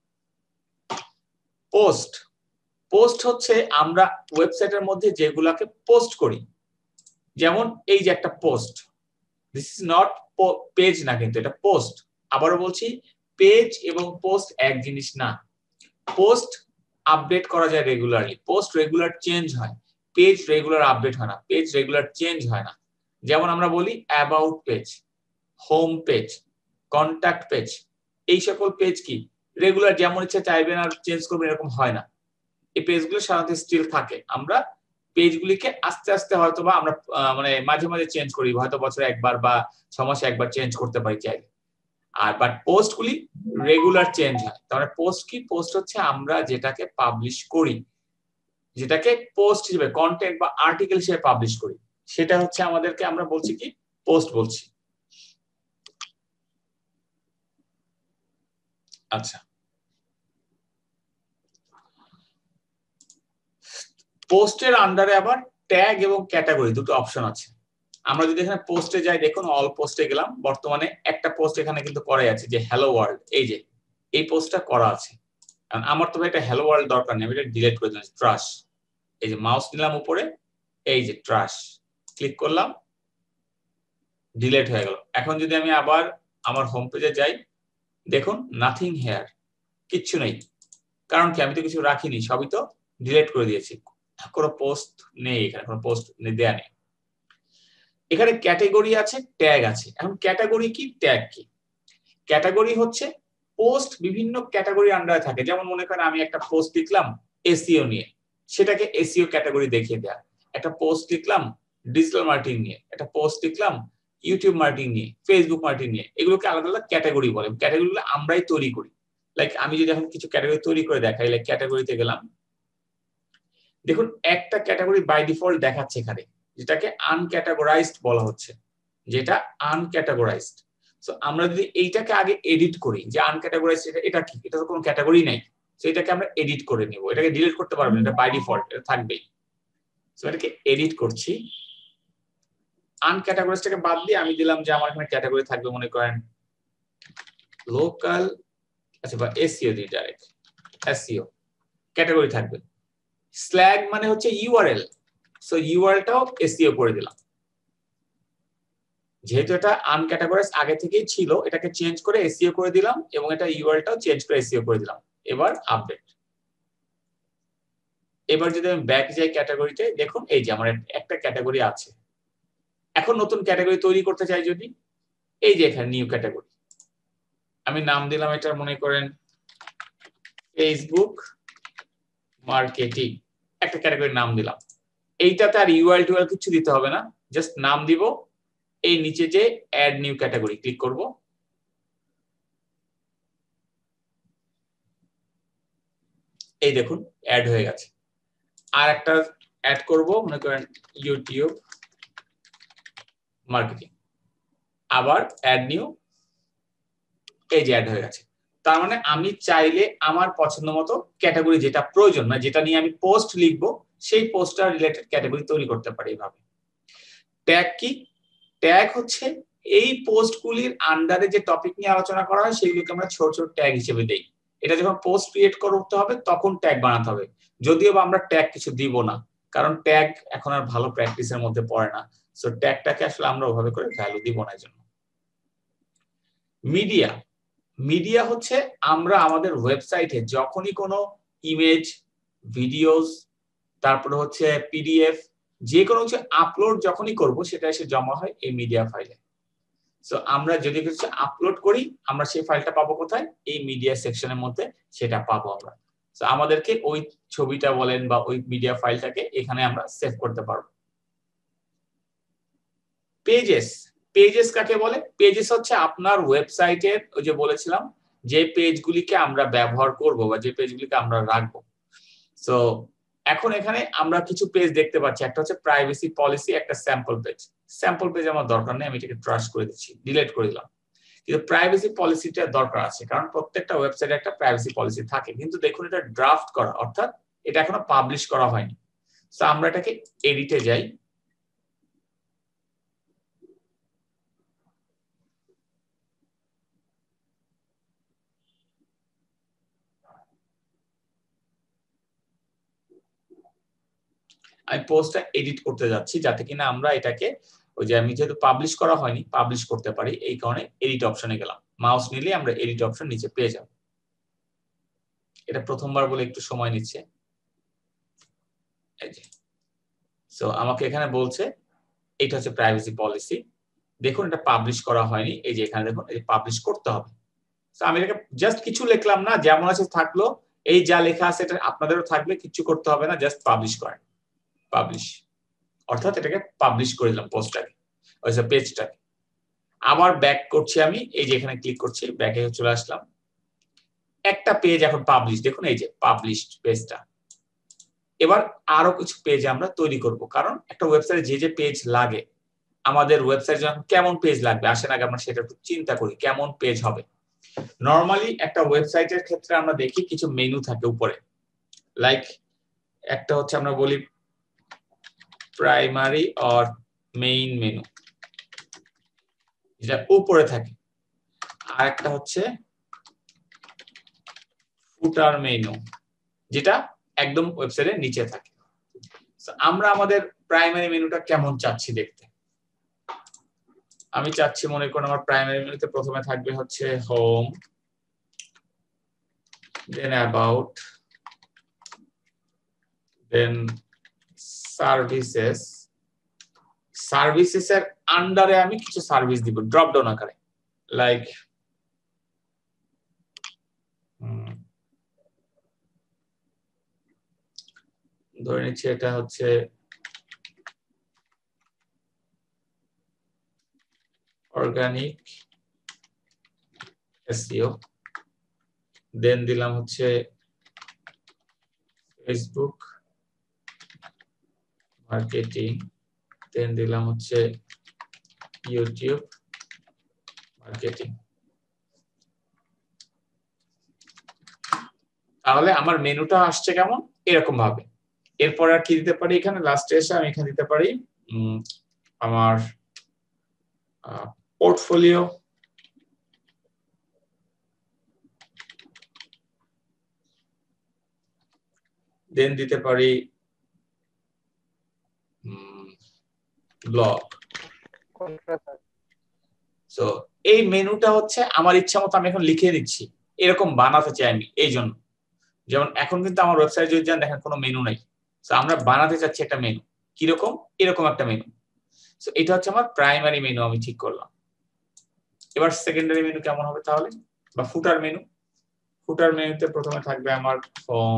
S1: পোস্ট পোস্ট হচ্ছে আমরা ওয়েবসাইটের মধ্যে যেগুলাকে পোস্ট করি, যেমন এই যে একটা post, this is not page না, কিন্তু এটা পোস্ট। আবারও বলছি পেজ এবং পোস্ট এক জিনিস না। পোস্ট আপডেট করা যায় রেগুলারলি, পোস্ট রেগুলার চেঞ্জ হয়, পেজ রেগুলার আপডেট হয় না, পেজ রেগুলার চেঞ্জ হয় না। যেমন আমরা বলি about page, home page, contact page, এই সকল পেজ কি রেগুলার যেমন ইচ্ছা চাইবেন আর চেঞ্জ করবেন এরকম হয় না। এই পেজগুলো সাধারণত স্টিল থাকে। আমরা পেজগুলিকে আস্তে আস্তে হয়তো বা আমরা মানে মাঝে মাঝে চেঞ্জ করি, হয়তো বছরে একবার বা ছ মাসে একবার চেঞ্জ করতে পারি চাইলে। আর বাট পোস্টগুলি রেগুলার চেঞ্জ হয়। তাহলে পোস্ট কি? পোস্ট হচ্ছে আমরা যেটাকে পাবলিশ করি, যেটাকে পোস্ট হিসেবে কন্টেন্ট বা আর্টিকেল হিসেবে পাবলিশ করি, সেটা হচ্ছে আমাদেরকে আমরা বলছি কি পোস্ট বলছি। আচ্ছা, পোস্টের আন্ডারে আবার ট্যাগ এবং ক্যাটাগরি দুটো অপশন আছে। আমরা যদি এখানে পোস্টে যাই, দেখুন অল পোস্টে গেলাম, বর্তমানে একটা পোস্ট এখানে কিন্তু করাই আছে যে হ্যালো ওয়ার্ল্ড, এই যে এই পোস্টটা করা আছে। কারণ আমার তো এটা হ্যালো ওয়ার্ল্ড দরকার নেই, আমি এটা ডিলিট করে দিলাম। ট্রাশ, এই যে মাউস নিলাম উপরে, এই যে ট্রাশ ক্লিক করলাম, ডিলিট হয়ে গেল। এখন যদি আমি আবার আমার হোম পেজে যাই, দেখুন নাথিং হেয়ার, কিচ্ছু নেই। কারণ কি? আমি তো কিছু রাখিনি, সবই তো ডিলিট করে দিয়েছি, কোনো পোস্ট নেই এখানে, কোনো পোস্ট দেয়া নেই। এখানে ক্যাটাগরি আছে, ট্যাগ আছে। এখন ক্যাটাগরি কি, ট্যাগ কি? ক্যাটাগরি হচ্ছে পোস্ট বিভিন্ন ক্যাটাগরি আন্ডারে থাকে। যেমন মনে করেন আমি একটা পোস্ট লিখলাম এসইও নিয়ে, সেটাকে এসইও ক্যাটাগরি দেখিয়ে দেয়া। একটা পোস্ট লিখলাম ডিজিটাল মার্কেটিং নিয়ে, একটা পোস্ট লিখলাম ইউটিউব মার্কেটিং নিয়ে, ফেসবুক মার্কেটিং নিয়ে, এগুলোকে আলাদা আলাদা ক্যাটাগরি বলে। ক্যাটাগরিগুলো আমরাই তৈরি করি। লাইক আমি যদি এখন কিছু ক্যাটাগরি তৈরি করে দেখাই, লাইক ক্যাটাগরিতে গেলাম, দেখুন একটা ক্যাটাগরি বাই ডিফল্ট দেখাচ্ছে এখানে, যেটাকে আনক্যাটাগরাইজড বলা হচ্ছে, যেটা আনক্যাটাগরাইজড। সো আমরা যদি এইটাকে আগে এডিট করি যে আনক্যাটাগরাইজড, এটা এটা কি? এটা তো কোনো ক্যাটাগরি নাই। সো এটাকে আমরা এডিট করে নিব, এটাকে ডিলিট করতে পারবেন, এটা বাই ডিফল্ট এটা থাকবেই। সো এটাকে এডিট করছি, আনক্যাটাগরাইজডটাকে বাদ দিয়ে আমি দিলাম যে আমার এখানে ক্যাটাগরি থাকবে মনে করেন লোকাল, আচ্ছা বা SEO the direct SEO category থাকবে। স্ল্যাগ মানে হচ্ছে ইউআরএল, সো ইউআরএলটাও এসইও করে দিলাম। যেহেতু এটা আনক্যাটাগরাইজ আগে থেকেই ছিল, এটাকে চেঞ্জ করে এসইও করে দিলাম এবং এটা ইউআরএলটাও চেঞ্জ করে এসইও করে দিলাম। এবার আপডেট। এবার যদি আমি ব্যাক যাই ক্যাটাগরিতে, দেখুন এই যে আমার একটা ক্যাটাগরি আছে। এখন নতুন ক্যাটাগরি তৈরি করতে চাই যদি, এই যে এখানে নিউ ক্যাটাগরি, আমি নাম দিলাম এটা মনে করেন ফেসবুক মার্কেটিং একটা ক্যাটাগরির নাম দিলাম। এইটাতে আর ইউআরএল টুআরএল কিছু দিতে হবে না, জাস্ট নাম দিব। এই নিচে যে অ্যাড নিউ ক্যাটাগরি ক্লিক করব, এই দেখুন অ্যাড হয়ে গেছে। আর একটা অ্যাড করব, মনে করেন ইউটিউব মার্কেটিং, আবার অ্যাড নিউ, এই যে অ্যাড হয়ে গেছে। তার মানে আমি চাইলে আমার পছন্দ মতো ক্যাটাগরি যেটা প্রয়োজন, মানে যেটা নিয়ে আমি পোস্ট লিখবো, সেই পোস্টটার রিলেটেড ক্যাটাগরি তৈরি করতে পারি এইভাবে। ট্যাগ কি? ট্যাগ হচ্ছে এই পোস্টগুলির আন্ডারে যে টপিক নিয়ে আলোচনা করা হয় সেগুলোকে আমরা ছোট ছোট ট্যাগ হিসেবে দেই। এটা যখন পোস্ট ক্রিয়েট করতে হবে তখন ট্যাগ বানাতে হবে, যদিও বা আমরা ট্যাগ কিছু দিব না, কারণ ট্যাগ এখন আর ভালো প্র্যাকটিসের মধ্যে পড়ে না। সো ট্যাগটাকে আসলে আমরা ওভাবে করে ভ্যালু দিব না। জন্য মিডিয়া, মিডিয়া হচ্ছে আমরা আমাদের ওয়েবসাইটে যখনই কোনো ইমেজ, ভিডিওস, তারপরে হচ্ছে পিডিএফ, যে কোনো কিছু আপলোড যখনই করব সেটা এসে জমা হয় এই মিডিয়া ফাইলে। সো আমরা যদি কিছু আপলোড করি আমরা সেই ফাইলটা পাবো কোথায়? এই মিডিয়া সেকশনের মধ্যে সেটা পাবো আমরা। সো আমাদেরকে ওই ছবিটা বলেন বা ওই মিডিয়া ফাইলটাকে এখানে আমরা সেভ করতে পারবো। পেজেস, পেজেস কাকে বলে? পেজেস হচ্ছে আপনার ওয়েবসাইটের, ওই যে বলেছিলাম যে পেজগুলিকে আমরা ব্যবহার করব বা যে পেজগুলিকে আমরা রাখবো। সো এখন এখানে আমরা কিছু পেজ দেখতে পাচ্ছি, একটা হচ্ছে প্রাইভেসি পলিসি, একটা স্যাম্পল পেজ। স্যাম্পল পেজ আমার দরকার নেই, আমি এটাকে ট্রাশ করে দিচ্ছি, ডিলিট করে দিলাম। কিন্তু প্রাইভেসি পলিসিটা দরকার আছে, কারণ প্রত্যেকটা ওয়েবসাইটে একটা প্রাইভেসি পলিসি থাকে। কিন্তু দেখুন এটা ড্রাফট করা, অর্থাৎ এটা এখনো পাবলিশ করা হয়নি। সো আমরা এটাকে এডিটে যাই, আমি পোস্টটা এডিট করতে যাচ্ছি যাতে কিনা আমরা এটাকে, ওই যে আমি যেহেতু পাবলিশ করা হয়নি, পাবলিশ করতে পারি। এই কারণে এডিট অপশনে গেলাম, মাউস নিলে আমরা এডিট অপশন নিচে পেয়ে যাব। এটা প্রথমবার বলে একটু সময় নিচ্ছে। এই যে সো আমাকে এখানে বলছে এটা হচ্ছে প্রাইভেসি পলিসি। দেখুন এটা পাবলিশ করা হয়নি, এই যে এখানে দেখুন এই পাবলিশ করতে হবে। সো আমি এটাকে জাস্ট কিছু লিখলাম না, যেমন আছে থাকলো, এই যা লেখা আছে এটা আপনাদেরও থাকবে, কিছু করতে হবে না, জাস্ট পাবলিশ করেন। পাবলিশ অর্থাৎ এটাকে পাবলিশ করে দিলাম পোস্টটাকে, ওই যে পেজটাকে। আবার ব্যাক করছি আমি, এই যে এখানে ক্লিক করছি, ব্যাকে চলে আসলাম। একটা পেজ এখন পাবলিশ, দেখুন এই যে পাবলিশড পেজটা। এবার আরো কিছু পেজ আমরা তৈরি করব, কারণ একটা ওয়েবসাইটে যে যে পেজ লাগে, আমাদের ওয়েবসাইট যখন কেমন পেজ লাগবে আসেন আগে আমরা সেটা একটু চিন্তা করি, কেমন পেজ হবে। নরমালি একটা ওয়েবসাইটের ক্ষেত্রে আমরা দেখি কিছু মেনু থাকে উপরে, লাইক একটা হচ্ছে আমরা বলি প্রাইমারি অর মেইন মেনু, যেটা উপরে থাকে। আর একটা হচ্ছে ফুটার মেনু, যেটা একদম ওয়েবসাইটের নিচে থাকে। আমরা আমাদের প্রাইমারি মেনুটা কেমন চাচ্ছি দেখতে? আমি চাচ্ছি, মনে করুন আমার প্রাইমারি মেনুতে প্রথমে থাকবে হচ্ছে home, then about, then services. Services এর আন্ডারে আমি কিছু সার্ভিস দিব ড্রপ ডাউন আকারে, লাইক ধরে নিচ্ছি এটা হচ্ছে অর্গানিক এসইও, দেন দিলাম হচ্ছে ফেসবুক মার্কেটিং, দেন দিলাম হচ্ছে ইউটিউব মার্কেটিং। তাহলে আমার মেনুটা আসছে কেমন, এরকম ভাবে। এরপর আর কি দিতে পারি, এখানে লাস্টে এসে আমি এখানে দিতে পারি আমার পোর্টফোলিও, দেন দিতে পারি ব্লগ। সো এই মেনুটা হচ্ছে আমার ইচ্ছা মতো আমি এখন লিখে দিচ্ছি, এরকম বানাতে চাই আমি। এই জন্য যেমন এখন কিন্তু আমার ওয়েবসাইট যদি যান দেখেন কোনো মেনু নাই। সো আমরা বানাতে চাচ্ছি একটা মেনু, কিরকম, এরকম একটা মেনু। সো এটা হচ্ছে আমার প্রাইমারি মেনু, আমি ঠিক করলাম। এবার সেকেন্ডারি মেনু কেমন হবে তাহলে, বা ফুটার মেনু। ফুটার মেনুতে প্রথমে থাকবে আমার home,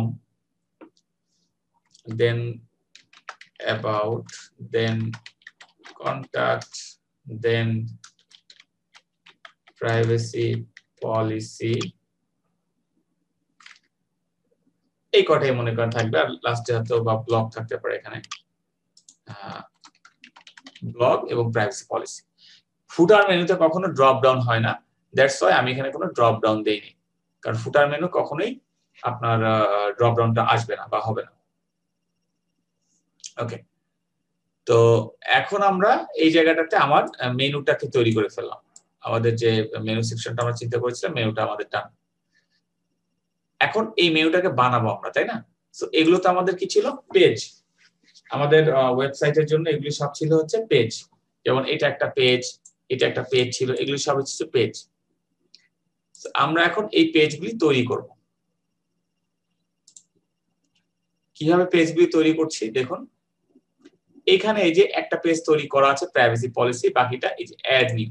S1: then about, then contact, then privacy policy, এই কটাই মনে করেন থাকবে। আর লাস্টে হয়তো বা ব্লক থাকতে পারে এখানে, ব্লক এবং প্রাইভেসি পলিসি। ফুটার মেনুতে কখনো ড্রপ ডাউন হয় না, দ্যাটস ওয়াই আমি এখানে কোনো ড্রপ ডাউন দেইনি, কারণ ফুটার মেনু কখনোই আপনার ড্রপ ডাউনটা আসবে না বা হবে না। ওকে, তো এখন আমরা এই জায়গাটাতে আমার মেনুটাকে তৈরি করে ফেললাম। আমাদের যে মেনু সেকশনটা আমরা চিন্তা করেছিলাম, মেনুটা আমাদের ডান। এখন এই মেনুটাকে বানাবো আমরা, তাই না? সো এগুলো তো আমাদের কি ছিল? পেজ। আমাদের ওয়েবসাইটের জন্য এগুলি সব ছিল হচ্ছে পেজ। যেমন এটা একটা পেজ, এটা একটা পেজ ছিল, এগুলি সব হচ্ছে পেজ। আমরা এখন এই পেজগুলি তৈরি করব। কিভাবে পেজগুলি তৈরি করছি দেখুন, এখানে এই যে একটা পেজ তৈরি করা আছে প্রাইভেসি পলিসি, বাকিটা এই যে অ্যাড নিউ।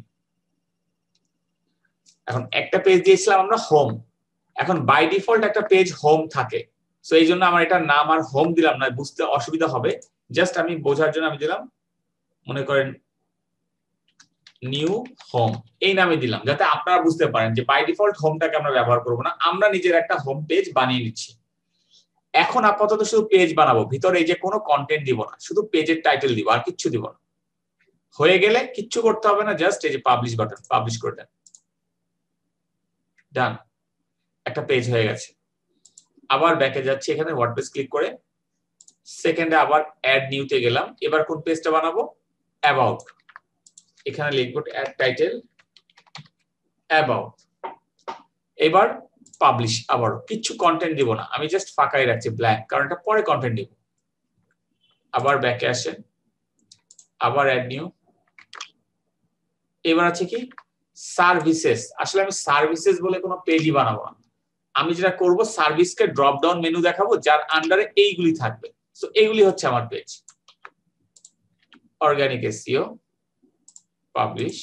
S1: এখন একটা পেজ দিয়েছিলাম আমরা হোম, এখন বাই ডিফল্ট একটা পেজ হোম থাকে, সো এই জন্য আমার এটার নাম আর হোম দিলাম না, বুঝতে অসুবিধা হবে, জাস্ট আমি বোঝার জন্য আমি দিলাম, মনে করেন নিউ হোম এই নামে দিলাম, যাতে আপনারা বুঝতে পারেন যে বাই ডিফল্ট হোমটাকে আমরা ব্যবহার করব না, আমরা নিজের একটা হোম পেজ বানিয়ে নিচ্ছি। এখন আপাতত শুধু পেজ বানাবো, ভিতরে এই যে কোনো কন্টেন্ট দিব না, শুধু পেজের টাইটেল দিব, আর কিচ্ছু দিব না। হয়ে গেলে কিচ্ছু করতে হবে না, জাস্ট এই যে পাবলিশ বাটন, পাবলিশ করে দেন, ডান, একটা পেজ হয়ে গেছে। আবার ব্যাকে যাচ্ছি, এখানে ওয়ার্ডপ্রেস ক্লিক করে সেকেন্ডে আবার অ্যাড নিউতে গেলাম। এবার কোন পেজটা বানাবো? অ্যাবাউট। এখানে লিখব অ্যাড টাইটেল অ্যাবাউট। এবার পাবলিশ, আবার কিছু কন্টেন্ট দিব না, আমি জাস্ট ফাঁকাই রাখছি ব্ল্যাঙ্ক, কারণ এটা পরে কন্টেন্ট দিব। আবার ব্যাকে আসেন, আবার অ্যাড নিউ। এবার আছে কি সার্ভিসেস। আসলে আমি সার্ভিসেস বলে কোনো পেজই বানাবো না, আমি যেটা করব সার্ভিসকে ড্রপ ডাউন মেনু দেখাবো যার আন্ডারে এইগুলি থাকবে। সো এইগুলি হচ্ছে আমার পেজ। অর্গানিক এসইও, পাবলিশ,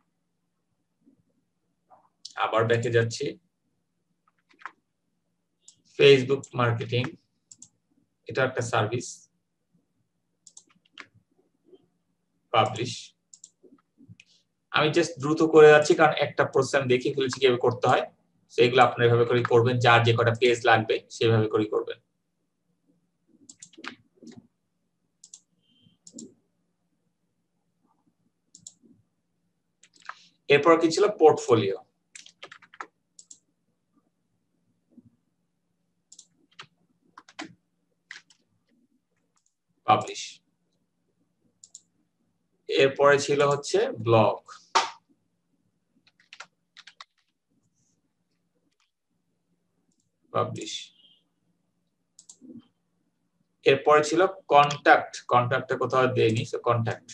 S1: আবার ব্যাকে যাচ্ছি, ফেসবুক মার্কেটিং, এটা একটা সার্ভিস, পাবলিশ। আমি জাস্ট দ্রুত করে যাচ্ছি কারণ একটা প্রসেস আমি দেখিয়ে ফেলেছি কিভাবে করতে হয়, সেগুলো আপনারা এভাবে করে করবেন, যার যে কটা পেজ লাগবে সেভাবে করে করবেন। এরপর কি ছিল? Portfolio, publish. এরপরে ছিল হচ্ছে ব্লগ, পাবলিশ। এরপরে ছিল কন্টাক্ট, কন্টাক্টে কোথাও দেয়নি, সো কন্টাক্ট,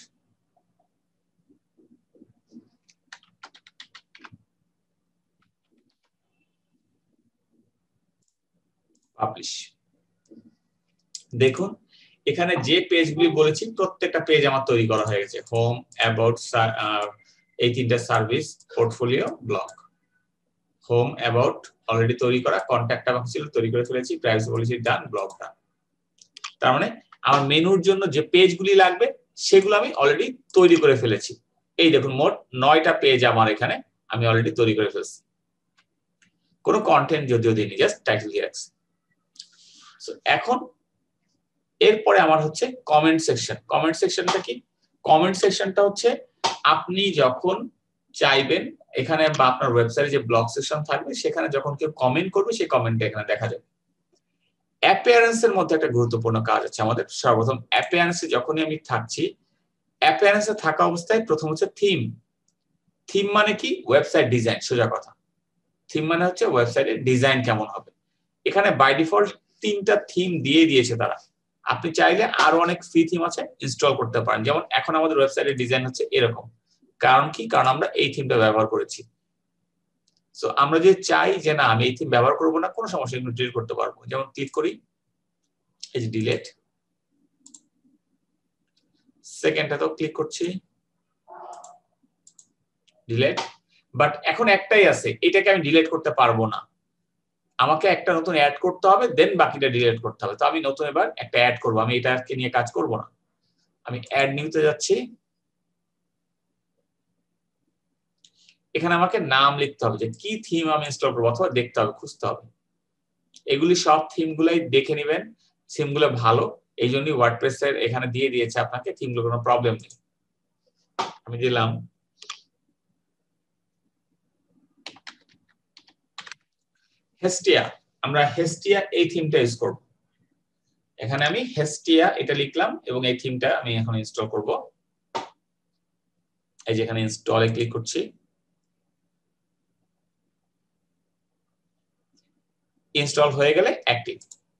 S1: পাবলিশ। দেখুন এখানে যে পেজগুলি বলেছি প্রত্যেকটা পেজ আমার তৈরি করা হয়ে গেছে, হোম, অ্যাবাউট, এই তিনটা service, portfolio, blog. Home, about already তৈরি করা, কন্টাক্ট আমাকে ছিল তৈরি করে ফেলেছি, privacy policy done, blog done. তার মানে আমার মেনুর জন্য যে পেজগুলি লাগবে সেগুলো আমি অলরেডি তৈরি করে ফেলেছি। এই দেখুন মোট নয়টা পেজ আমার এখানে আমি অলরেডি তৈরি করে ফেলছি, কোনো কন্টেন্ট যদিও দিইনি, জাস্ট টাইটেল দিয়ে রাখছি। সো এখন এরপরে আমার হচ্ছে কমেন্ট সেকশন। কমেন্ট সেকশনটা কি? কমেন্ট সেকশনটা হচ্ছে আপনি যখন চাইবেন এখানে বা আপনার ওয়েবসাইটে যে ব্লগ সেকশন থাকবে সেখানে যখন কেউ কমেন্ট করবে সেই কমেন্টটা এখানে দেখা যাবে। অ্যাপিয়ারেন্সের মধ্যে একটা গুরুত্বপূর্ণ কাজ আছে আমাদের। সর্বপ্রথম অ্যাপিয়ারেন্সে যখনই আমি থাকছি, অ্যাপিয়ারেন্সে থাকা অবস্থায় প্রথম হচ্ছে থিম। থিম মানে কি? ওয়েবসাইট ডিজাইন, সোজা কথা। থিম মানে হচ্ছে ওয়েবসাইটের ডিজাইন কেমন হবে। এখানে বাই ডিফল্ট তিনটা থিম দিয়ে দিয়েছে তারা, আপনি চাইলে আরো অনেক ফ্রি থিম আছে ইনস্টল করতে পারেন। যেমন এখন আমাদের ওয়েবসাইটের ডিজাইন হচ্ছে এরকম, কারণ কি? কারণ আমরা এই থিমটা ব্যবহার করেছি। সো আমরা যে চাই যে না আমি এই থিম ব্যবহার করবো না, কোনো সমস্যা নেই, ডিলিট করতে পারবো। যেমন ক্লিক করি, এই যে ডিলিট, সেকেন্ডটাতেও ক্লিক করছি, ডিলিট। বাট এখন একটাই আছে, এটাকে আমি ডিলিট করতে পারবো না। কারণ কি? কারণ আমরা এই থিমটা ব্যবহার করেছি। সো আমরা যে চাই যে না আমি এই থিম ব্যবহার করবো না, কোনো সমস্যা নেই, ডিলিট করতে পারবো। যেমন ক্লিক করি, এই যে ডিলিট, সেকেন্ডটাতেও ক্লিক করছি, ডিলিট। আমাকে একটা নতুন অ্যাড করতে হবে, দেন বাকিটা ডিলিট করতে হবে। তো আমি নতুন এবার একটা অ্যাড করব, আমি এটাকে নিয়ে কাজ করব না, আমি অ্যাড নিউতে যাচ্ছি। এখানে আমাকে নাম লিখতে হবে যে কি থিম আমি ইনস্টল করবো, অথবা দেখতে হবে, খুঁজতে হবে। এগুলি সব থিম গুলাই দেখে নেবেন, থিম গুলো ভালো, এই জন্যই ওয়ার্ডপ্রেস এর এখানে দিয়ে দিয়েছে আপনাকে, থিম গুলো কোনো প্রবলেম নেই। আমি দিলাম হেস্টিয়া, আমরা হেস্টিয়া এই থিমটা ইউজ করব। এখানে আমি হেস্টিয়া এটা লিখলাম এবং এই থিমটা আমি এখন ইনস্টল করব। এই যে এখানে ইনস্টলে ক্লিক করছি, ইনস্টল হয়ে গেলে অ্যাক্টিভ।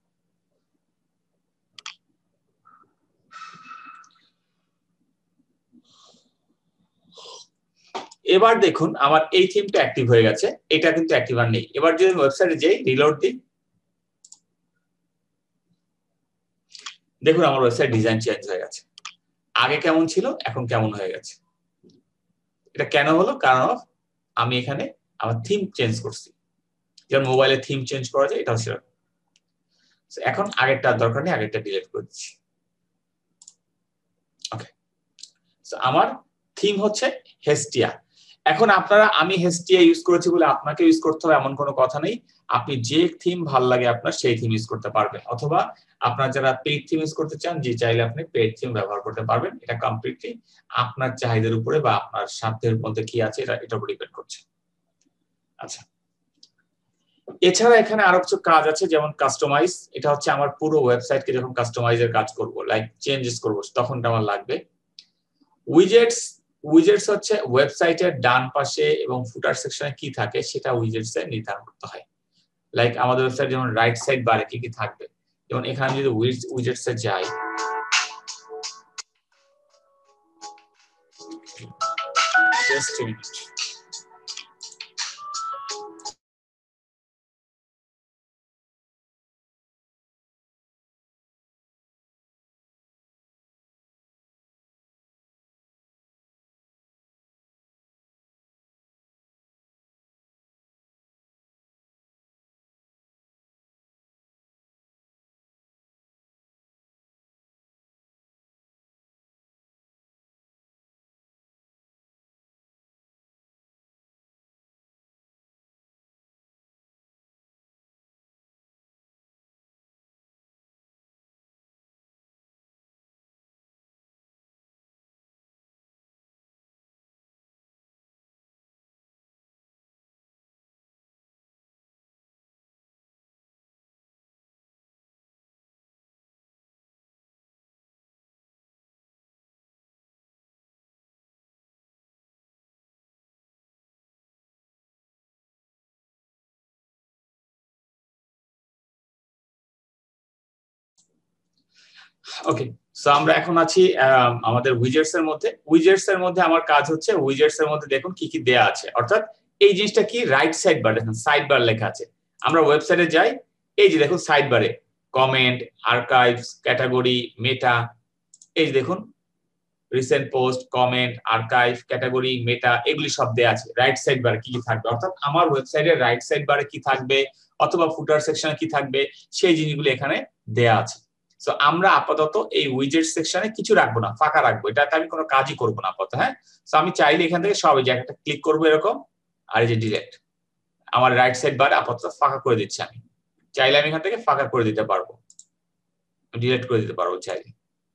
S1: এবার দেখুন আমার এই থিমটা অ্যাক্টিভ হয়ে গেছে, এটা কিন্তু অ্যাক্টিভ আর নেই। এবার যদি ওয়েবসাইটে যাই, রিলোড দিই, দেখুন আমার ওয়েবসাইট ডিজাইন চেঞ্জ হয়ে গেছে, আগে কেমন ছিল এখন কেমন হয়ে গেছে। এটা কেন হলো? কারণ আমি এখানে আমার থিম চেঞ্জ করছি, যেমন মোবাইলে থিম চেঞ্জ করা যায়, এটাও সেরকম। এখন আগেরটা দরকার নেই, আগেরটা ডিলিট করে দিচ্ছি। ওকে, আমার থিম হচ্ছে হেস্টিয়া। এখন আপনারা, আমি হেস্টিয়া ইউজ করেছি বলে আপনাকে ইউজ করতে হবে এমন কোনো কথা নেই। আপনি যে থিম ভালো লাগে আপনার সেই থিম ইউজ করতে পারবেন, অথবা আপনার যারা পেইড থিম ইউজ করতে চান, যে চাইলে আপনি পেইড থিম ব্যবহার করতে পারবেন। এটা কমপ্লিটলি আপনার চাহিদার উপরে বা আপনার সাধ্যের মধ্যে কি আছে এটা এটার উপর ডিপেন্ড করছে। আচ্ছা, এছাড়া এখানে আরো কিছু কাজ আছে, যেমন কাস্টমাইজ। এটা হচ্ছে আমার পুরো ওয়েবসাইটকে যখন কাস্টমাইজের কাজ করব, লাইক চেঞ্জেস করব, তখন আমার লাগবে। উইজেটস, উইজেটস হচ্ছে ওয়েবসাইটের ডান পাশে এবং ফুটার সেকশনে কি থাকে সেটা উইজেটস এ নির্ধারণ করতে হয়। লাইক আমাদের ওয়েবসাইট যেমন রাইট সাইড বারে কি কি থাকবে, যেমন এখানে যদি উইজেটস এ যাই, just a minute। Okay, so আমরা এখন আছি আমাদের উইজেটস এর মধ্যে। উইজেটস এর মধ্যে আমার কাজ হচ্ছে, উইজেটস এর মধ্যে দেখুন কি কি দেয়া আছে, অর্থাৎ এই জিনিসটা কি, রাইট সাইড বার, দেখুন সাইড বার লেখা আছে। আমরা ওয়েবসাইটে যাই, এই যে দেখুন সাইড বারে কমেন্ট, আর্কাইভস, ক্যাটাগরি, মেটা, এই যে দেখুন recent post, comment, archive, category, meta, এগুলি সব দেয়া আছে। রাইট সাইড বারে কি কি থাকবে, অর্থাৎ আমার ওয়েবসাইটের রাইট সাইড বারে কি থাকবে অথবা ফুটার সেকশনে কি থাকবে সেই জিনিসগুলো এখানে দেয়া আছে। সো আমরা আপাতত এই উইজেট সেকশনে কিছু রাখবো না, ফাঁকা রাখবো, এটাতে আমি কোনো কাজই করবো না আপাতত। হ্যাঁ, সো আমি চাইলে এখান থেকে সব এই জায়গাটা ক্লিক করবো এরকম, আর এই যে ডিলিট, আমার রাইট সাইড বারে আপাতত ফাঁকা করে দিচ্ছি। আমি চাইলে আমি এখান থেকে ফাঁকা করে দিতে পারবো, ডিলিট করে দিতে পারবো চাইলে।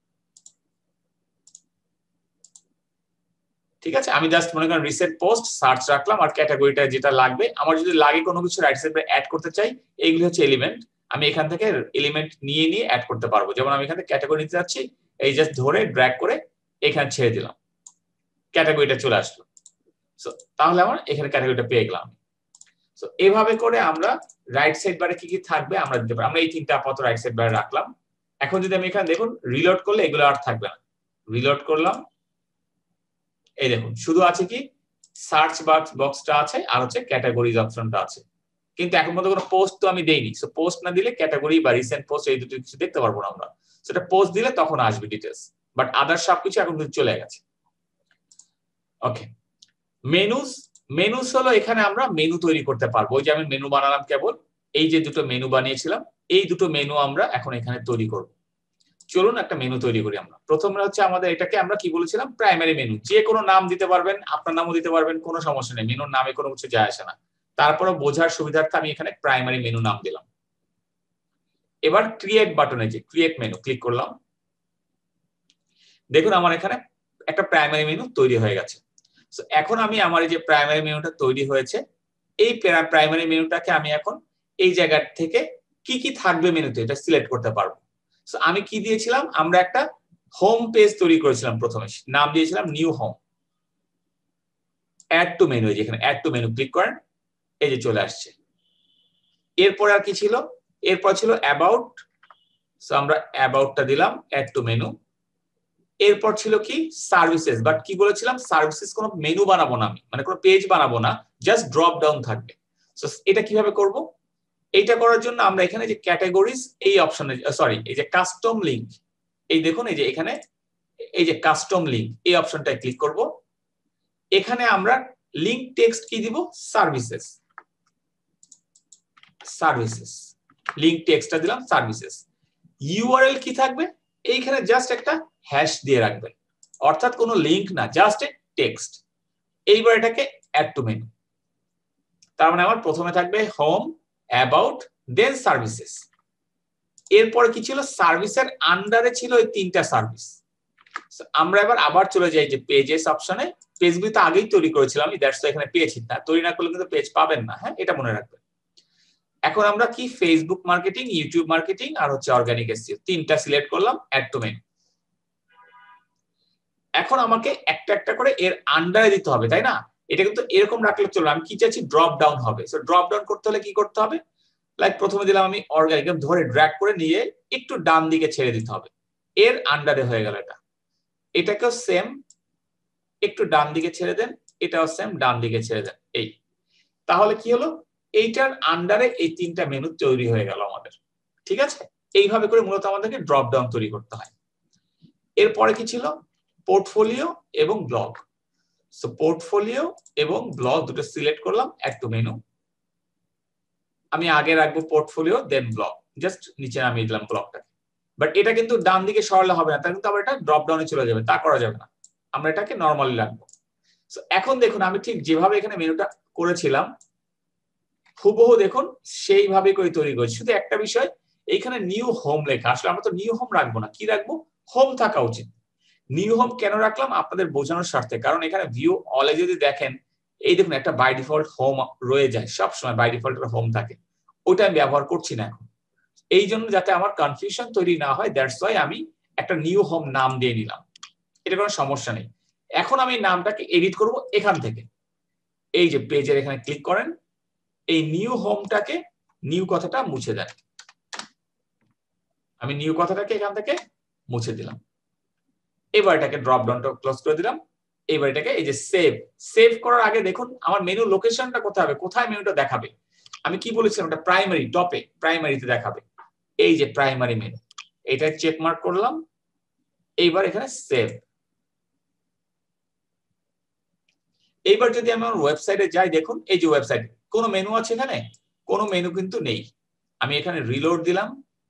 S1: ঠিক আছে, আমি জাস্ট মনে করেন রিসেন্ট পোস্ট সার্চ রাখলাম, আর ক্যাটাগরিটা যেটা লাগবে, আমার যদি লাগে কোনো কিছু রাইট সাইড বারে অ্যাড করতে চাই, এইগুলি হচ্ছে এলিমেন্ট, আমি এখান থেকে এলিমেন্ট নিয়ে নিয়ে অ্যাড করতে পারবো। যেমন আমি এখান থেকে ক্যাটাগরি নিতে যাচ্ছি, এই জাস্ট ধরে ড্র্যাগ করে এখানে ছেড়ে দিলাম, ক্যাটাগরিটা চলে আসলো। সো তাহলে আমার এখানে ক্যাটাগরিটা পেয়ে গেলাম। সো এভাবে করে আমরা রাইট সাইড বারে কি কি থাকবে আমরা দিতে পারি। আমরা এই তিনটা আপাতত রাইট সাইড বারে রাখলাম। এখন যদি আমি এখানে দেখুন রিলোড করলে এগুলো আর থাকবে না। রিলোড করলাম, এই দেখুন শুধু আছে কি সার্চ বক্স বক্সটা আছে আর হচ্ছে ক্যাটাগরিজ অপশনটা আছে, কিন্তু এখন পর্যন্ত কোনো পোস্ট তো আমি দেইনি। সো পোস্ট না দিলে ক্যাটাগরি বা রিসেন্ট পোস্ট এই দুটো কিছু দেখতে পারবো না আমরা। সেটা পোস্ট দিলে তখন আসবে ডিটেইলস, বাট আদার সবকিছু এখন কিন্তু চলে গেছে। ওকে, মেনুস, মেনুস হলো এখানে আমরা মেনু তৈরি করতে পারবো। ওই যে আমি মেনু বানালাম কেবল, এই যে দুটো মেনু বানিয়েছিলাম, এই দুটো মেনু আমরা এখন এখানে তৈরি করব। চলুন একটা মেনু তৈরি করি আমরা। প্রথমে হচ্ছে আমাদের এটাকে আমরা কি বলেছিলাম, প্রাইমারি মেনু। যে কোনো নাম দিতে পারবেন, আপনার নামও দিতে পারবেন, কোনো সমস্যা নেই, মেনুর নামে কোনো কিছু যায় আসে না। তারপরে বোঝার সুবিধার্থে আমি এখানে প্রাইমারি মেনু নাম দিলাম। এবার ক্রিয়েট বাটনে যে ক্রিয়েট মেনু ক্লিক করলাম, দেখুন আমার এখানে একটা প্রাইমারি মেনু তৈরি হয়ে গেছে। সো এখন আমি আমার এই যে প্রাইমারি মেনুটা তৈরি হয়েছে, এই প্রাইমারি মেনুটাকে আমি এখন এই জায়গা থেকে কি কি থাকবে মেনুতে এটা সিলেক্ট করতে পারবো। সো আমি কি দিয়েছিলাম, আমরা একটা হোম পেজ তৈরি করেছিলাম, প্রথমে নাম দিয়েছিলাম new home. Add to menu, যেখানে অ্যাড টু মেনু ক্লিক করেন, এই যে চলে আসছে। এরপর আর কি ছিল, এরপর ছিল অ্যাবাউট। সো আমরা অ্যাবাউটটা দিলাম, অ্যাড টু মেনু। এরপর ছিল কি সার্ভিসেস, বাট কি বলেছিলাম সার্ভিসেস কোনো মেনু বানাবো না আমি, মানে কোনো পেজ বানাবো না, জাস্ট ড্রপ ডাউন থাকবে। সো এটা কিভাবে করব, এইটা করার জন্য আমরা এখানে যে ক্যাটাগরিজ এই অপশনে, সরি এই যে কাস্টম লিংক, এই দেখুন এই যে এখানে এই যে কাস্টম লিংক এই অপশনটায় ক্লিক করব। এখানে আমরা লিংক টেক্সট কি দিব, সার্ভিসেস, সার্ভিসেস লিংক টেক্সটটা দিলাম সার্ভিসেস। ইউআরএল কি থাকবে, এইখানে জাস্ট একটা হ্যাশ দিয়ে রাখবেন, অর্থাৎ কোনো লিংক না, জাস্ট এ টেক্সট। এইবার এটাকে অ্যাড টু মেনু, তার মানে আমার প্রথমে থাকবে হোম, অ্যাবাউট, দেন সার্ভিসেস। এরপরে কি ছিল, সার্ভিসের আন্ডারে ছিল এই তিনটা সার্ভিস। আমরা এবার আবার চলে যাই যে পেজেস অপশনে, পেজগুলি তো আগেই তৈরি করেছিলাম, দ্যাটস এখানে পেজ না, তৈরি না করলে কিন্তু পেজ পাবেন না, হ্যাঁ এটা মনে রাখবেন। এখন আমরা কি ফেসবুক মার্কেটিং, ইউটিউব মার্কেটিং আর হচ্ছে অর্গানিক এসইও তিনটা সিলেক্ট করলাম, অ্যাড টু মেনু। এখন আমাকে একটা একটা করে এর আন্ডারে দিতে হবে, তাই না? এটা কিন্তু এরকম রাখলে চলবে, আমি কি চাইছি ড্রপ ডাউন হবে। সো ড্রপ ডাউন করতে হলে কি করতে হবে, লাইক প্রথমে দিলাম আমি অর্গানিক, ধরে ড্র্যাগ করে নিয়ে একটু ডান দিকে ছেড়ে দিতে হবে, এর আন্ডারে হয়ে গেল এটা। এটাকেও সেম একটু ডান দিকে ছেড়ে দেন, এটাও সেম ডান দিকে ছেড়ে দেন। এই তাহলে কি হলো, এইটার আন্ডারে এই তিনটা মেনু তৈরি হয়ে গেল আমাদের, ঠিক আছে? এইভাবে করে মূলত আমাদেরকে ড্রপ ডাউন তৈরি করতে হয়। এরপরে কি ছিল, পোর্টফোলিও এবং ব্লগ। সো পোর্টফোলিও এবং ব্লগ দুটো সিলেক্ট করলাম, অ্যাড টু মেনু। আমি আগে রাখবো পোর্টফোলিও, দেন ব্লগ, জাস্ট নিচে নামিয়ে দিলাম ব্লগটাকে। বাট এটা কিন্তু ডান দিকে সরালে হবে না, তার কিন্তু আবার এটা ড্রপ ডাউনে চলে যাবে, তা করা যাবে না, আমরা এটাকে নরমালি রাখবো। সো এখন দেখুন আমি ঠিক যেভাবে এখানে মেনুটা করেছিলাম হুবহু দেখুন সেইভাবে করে তৈরি করেছি, শুধু একটা বিষয় এইখানে নিউ হোম লেখা, আসলে আমরা তো নিউ হোম রাখবো না, কি রাখবো, হোম থাকা উচিত। নিউ হোম কেন রাখলাম, আপনাদের বোঝানোর স্বার্থে, কারণ এখানে ভিউ অলে যদি দেখেন, এই দেখুন একটা বাই ডিফল্ট হোম রয়ে যায়, সবসময় বাই ডিফল্ট হোম থাকে, ওইটা আমি ব্যবহার করছি না এখন। এই জন্য যাতে আমার কনফিউশন তৈরি না হয়, দ্যাটস ওয়াই আমি একটা নিউ হোম নাম দিয়ে নিলাম, এটা কোনো সমস্যা নেই। এখন আমি নামটাকে এডিট করব এখান থেকে, এই যে পেজের এখানে ক্লিক করেন, এই নিউ হোমটাকে, নিউ কথাটা মুছে দেন, আমি নিউ কথাটাকে এখান থেকে মুছে দিলাম। এবার এটাকে ড্রপ ডাউনটা ক্লোজ করে দিলাম। এবার এটাকে এই যে সেভ, সেভ করার আগে দেখুন আমার মেনু লোকেশনটা কোথায় হবে, কোথায় মেনুটা দেখাবে। আমি কি বলেছিলাম, এটা প্রাইমারি, টপে প্রাইমারিতে দেখাবে, এই যে প্রাইমারি মেনু, এটা চেক মার্ক করলাম। এইবার এখানে সেভ। এইবার যদি আমি আমার ওয়েবসাইটে যাই, দেখুন এই যে ওয়েবসাইট, কোনো মেনু আছে এখানে, কোনো মেনু কিন্তু নেই। আমি এখানে রিলোড দিলাম,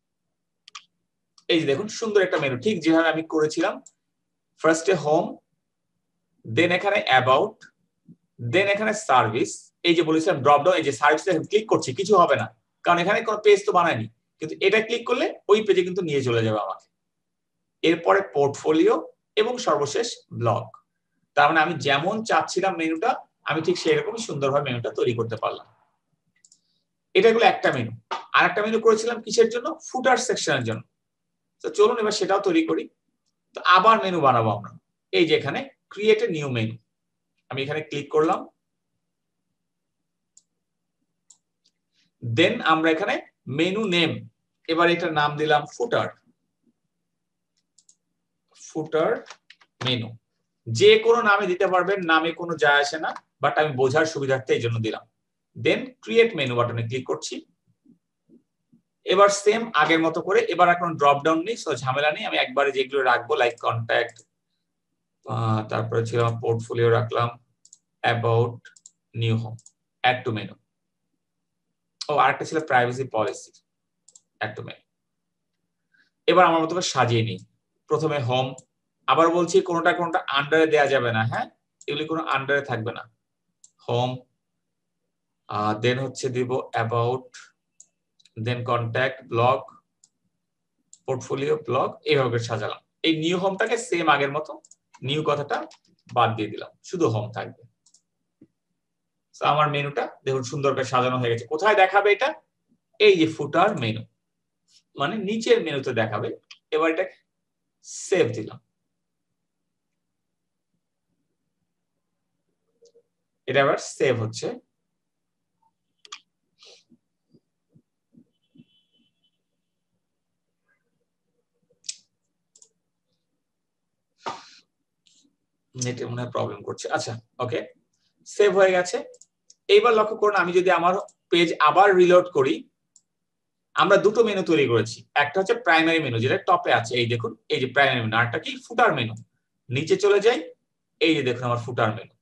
S1: এই যে দেখুন সুন্দর একটা মেনু, ঠিক যেভাবে আমি করেছিলাম। ফার্স্টে হোম, দেন এখানে অ্যাবাউট, দেন এখানে সার্ভিস, এই যে বলেছিলাম ড্রপ ডাউন, এই যে সার্ভিসে ক্লিক করছি, কিছু হবে না কারণ এখানে কোনো পেজ তো বানায়নি, কিন্তু এটা ক্লিক করলে ওই পেজে কিন্তু নিয়ে চলে যাবে আমাকে। এরপরে পোর্টফোলিও এবং সর্বশেষ ব্লগ। তার মানে আমি যেমন চাচ্ছিলাম মেনুটা, আমি ঠিক সেই রকমই সুন্দরভাবে মেনুটা তৈরি করতে পারলাম। এটা হলো একটা মেনু। আর একটা মেনু করেছিলাম কিসের জন্য, ফুটার সেকশনের জন্য। তো চলুন এবার সেটাও তৈরি করি। তো আবার মেনু বানাবো আমরা, এই যে এখানে ক্রিয়েট এ নিউ মেনু, আমি এখানে ক্লিক করলাম। দেন আমরা এখানে মেনু নেম, এবার এটার নাম দিলাম ফুটার, ফুটার মেনু। যে কোনো নামে দিতে পারবেন, নামে কোনো যায় আসে না, বাট আমি বোঝার সুবিধার্থে এই জন্য দিলাম। দেন ক্রিয়েট মেনু বাটনে ক্লিক করছি। এবার সেম আগের মতো করে, এবার এখন ড্রপ ডাউন নেই, সো ঝামেলা নেই, আমি একবারে যেগুলো রাখবো লাইক কন্ট্যাক্ট, তারপরে ছিল পোর্টফোলিও রাখলাম, about, new home, add to menu. ও আরেকটা ছিল প্রাইভেসি পলিসি একটা মেনু। এবার আমার মতো করে সাজিয়ে নিই। প্রথমে হোম, আবার বলছি কোনটা কোনটা আন্ডারে দেয়া যাবে না, হ্যাঁ এগুলি কোনো আন্ডারে থাকবে না। হোম, দেন হচ্ছে দিব about, then contact, blog, portfolio, blog, এইভাবে সাজালাম। এই নিউ হোমটাকে সেম আগের মতো, নিউ কথাটা বাদ দিয়ে দিলাম, শুধু হোম থাকবে। আমার মেনুটা দেখুন সুন্দর করে সাজানো হয়ে গেছে। কোথায় দেখাবে এটা? এই যে ফুটার মেনু, মানে নিচের মেনুতে দেখাবে। এবার এটা সেভ দিলাম। এটা আবার সেভ হচ্ছে। নেটে মনে হয় প্রবলেম করছে। আচ্ছা ওকে, সেভ হয়ে গেছে। এইবার লক্ষ্য করুন, আমি যদি আমার পেজ আবার রিলোড করি, আমরা দুটো মেনু তৈরি করেছি। একটা হচ্ছে প্রাইমারি মেনু যেটা টপে আছে, এই দেখুন এই যে প্রাইমারি মেনু, আরটা কি ফুটার মেনু। নিচে চলে যাই, এই যে দেখুন আমার ফুটার মেনু।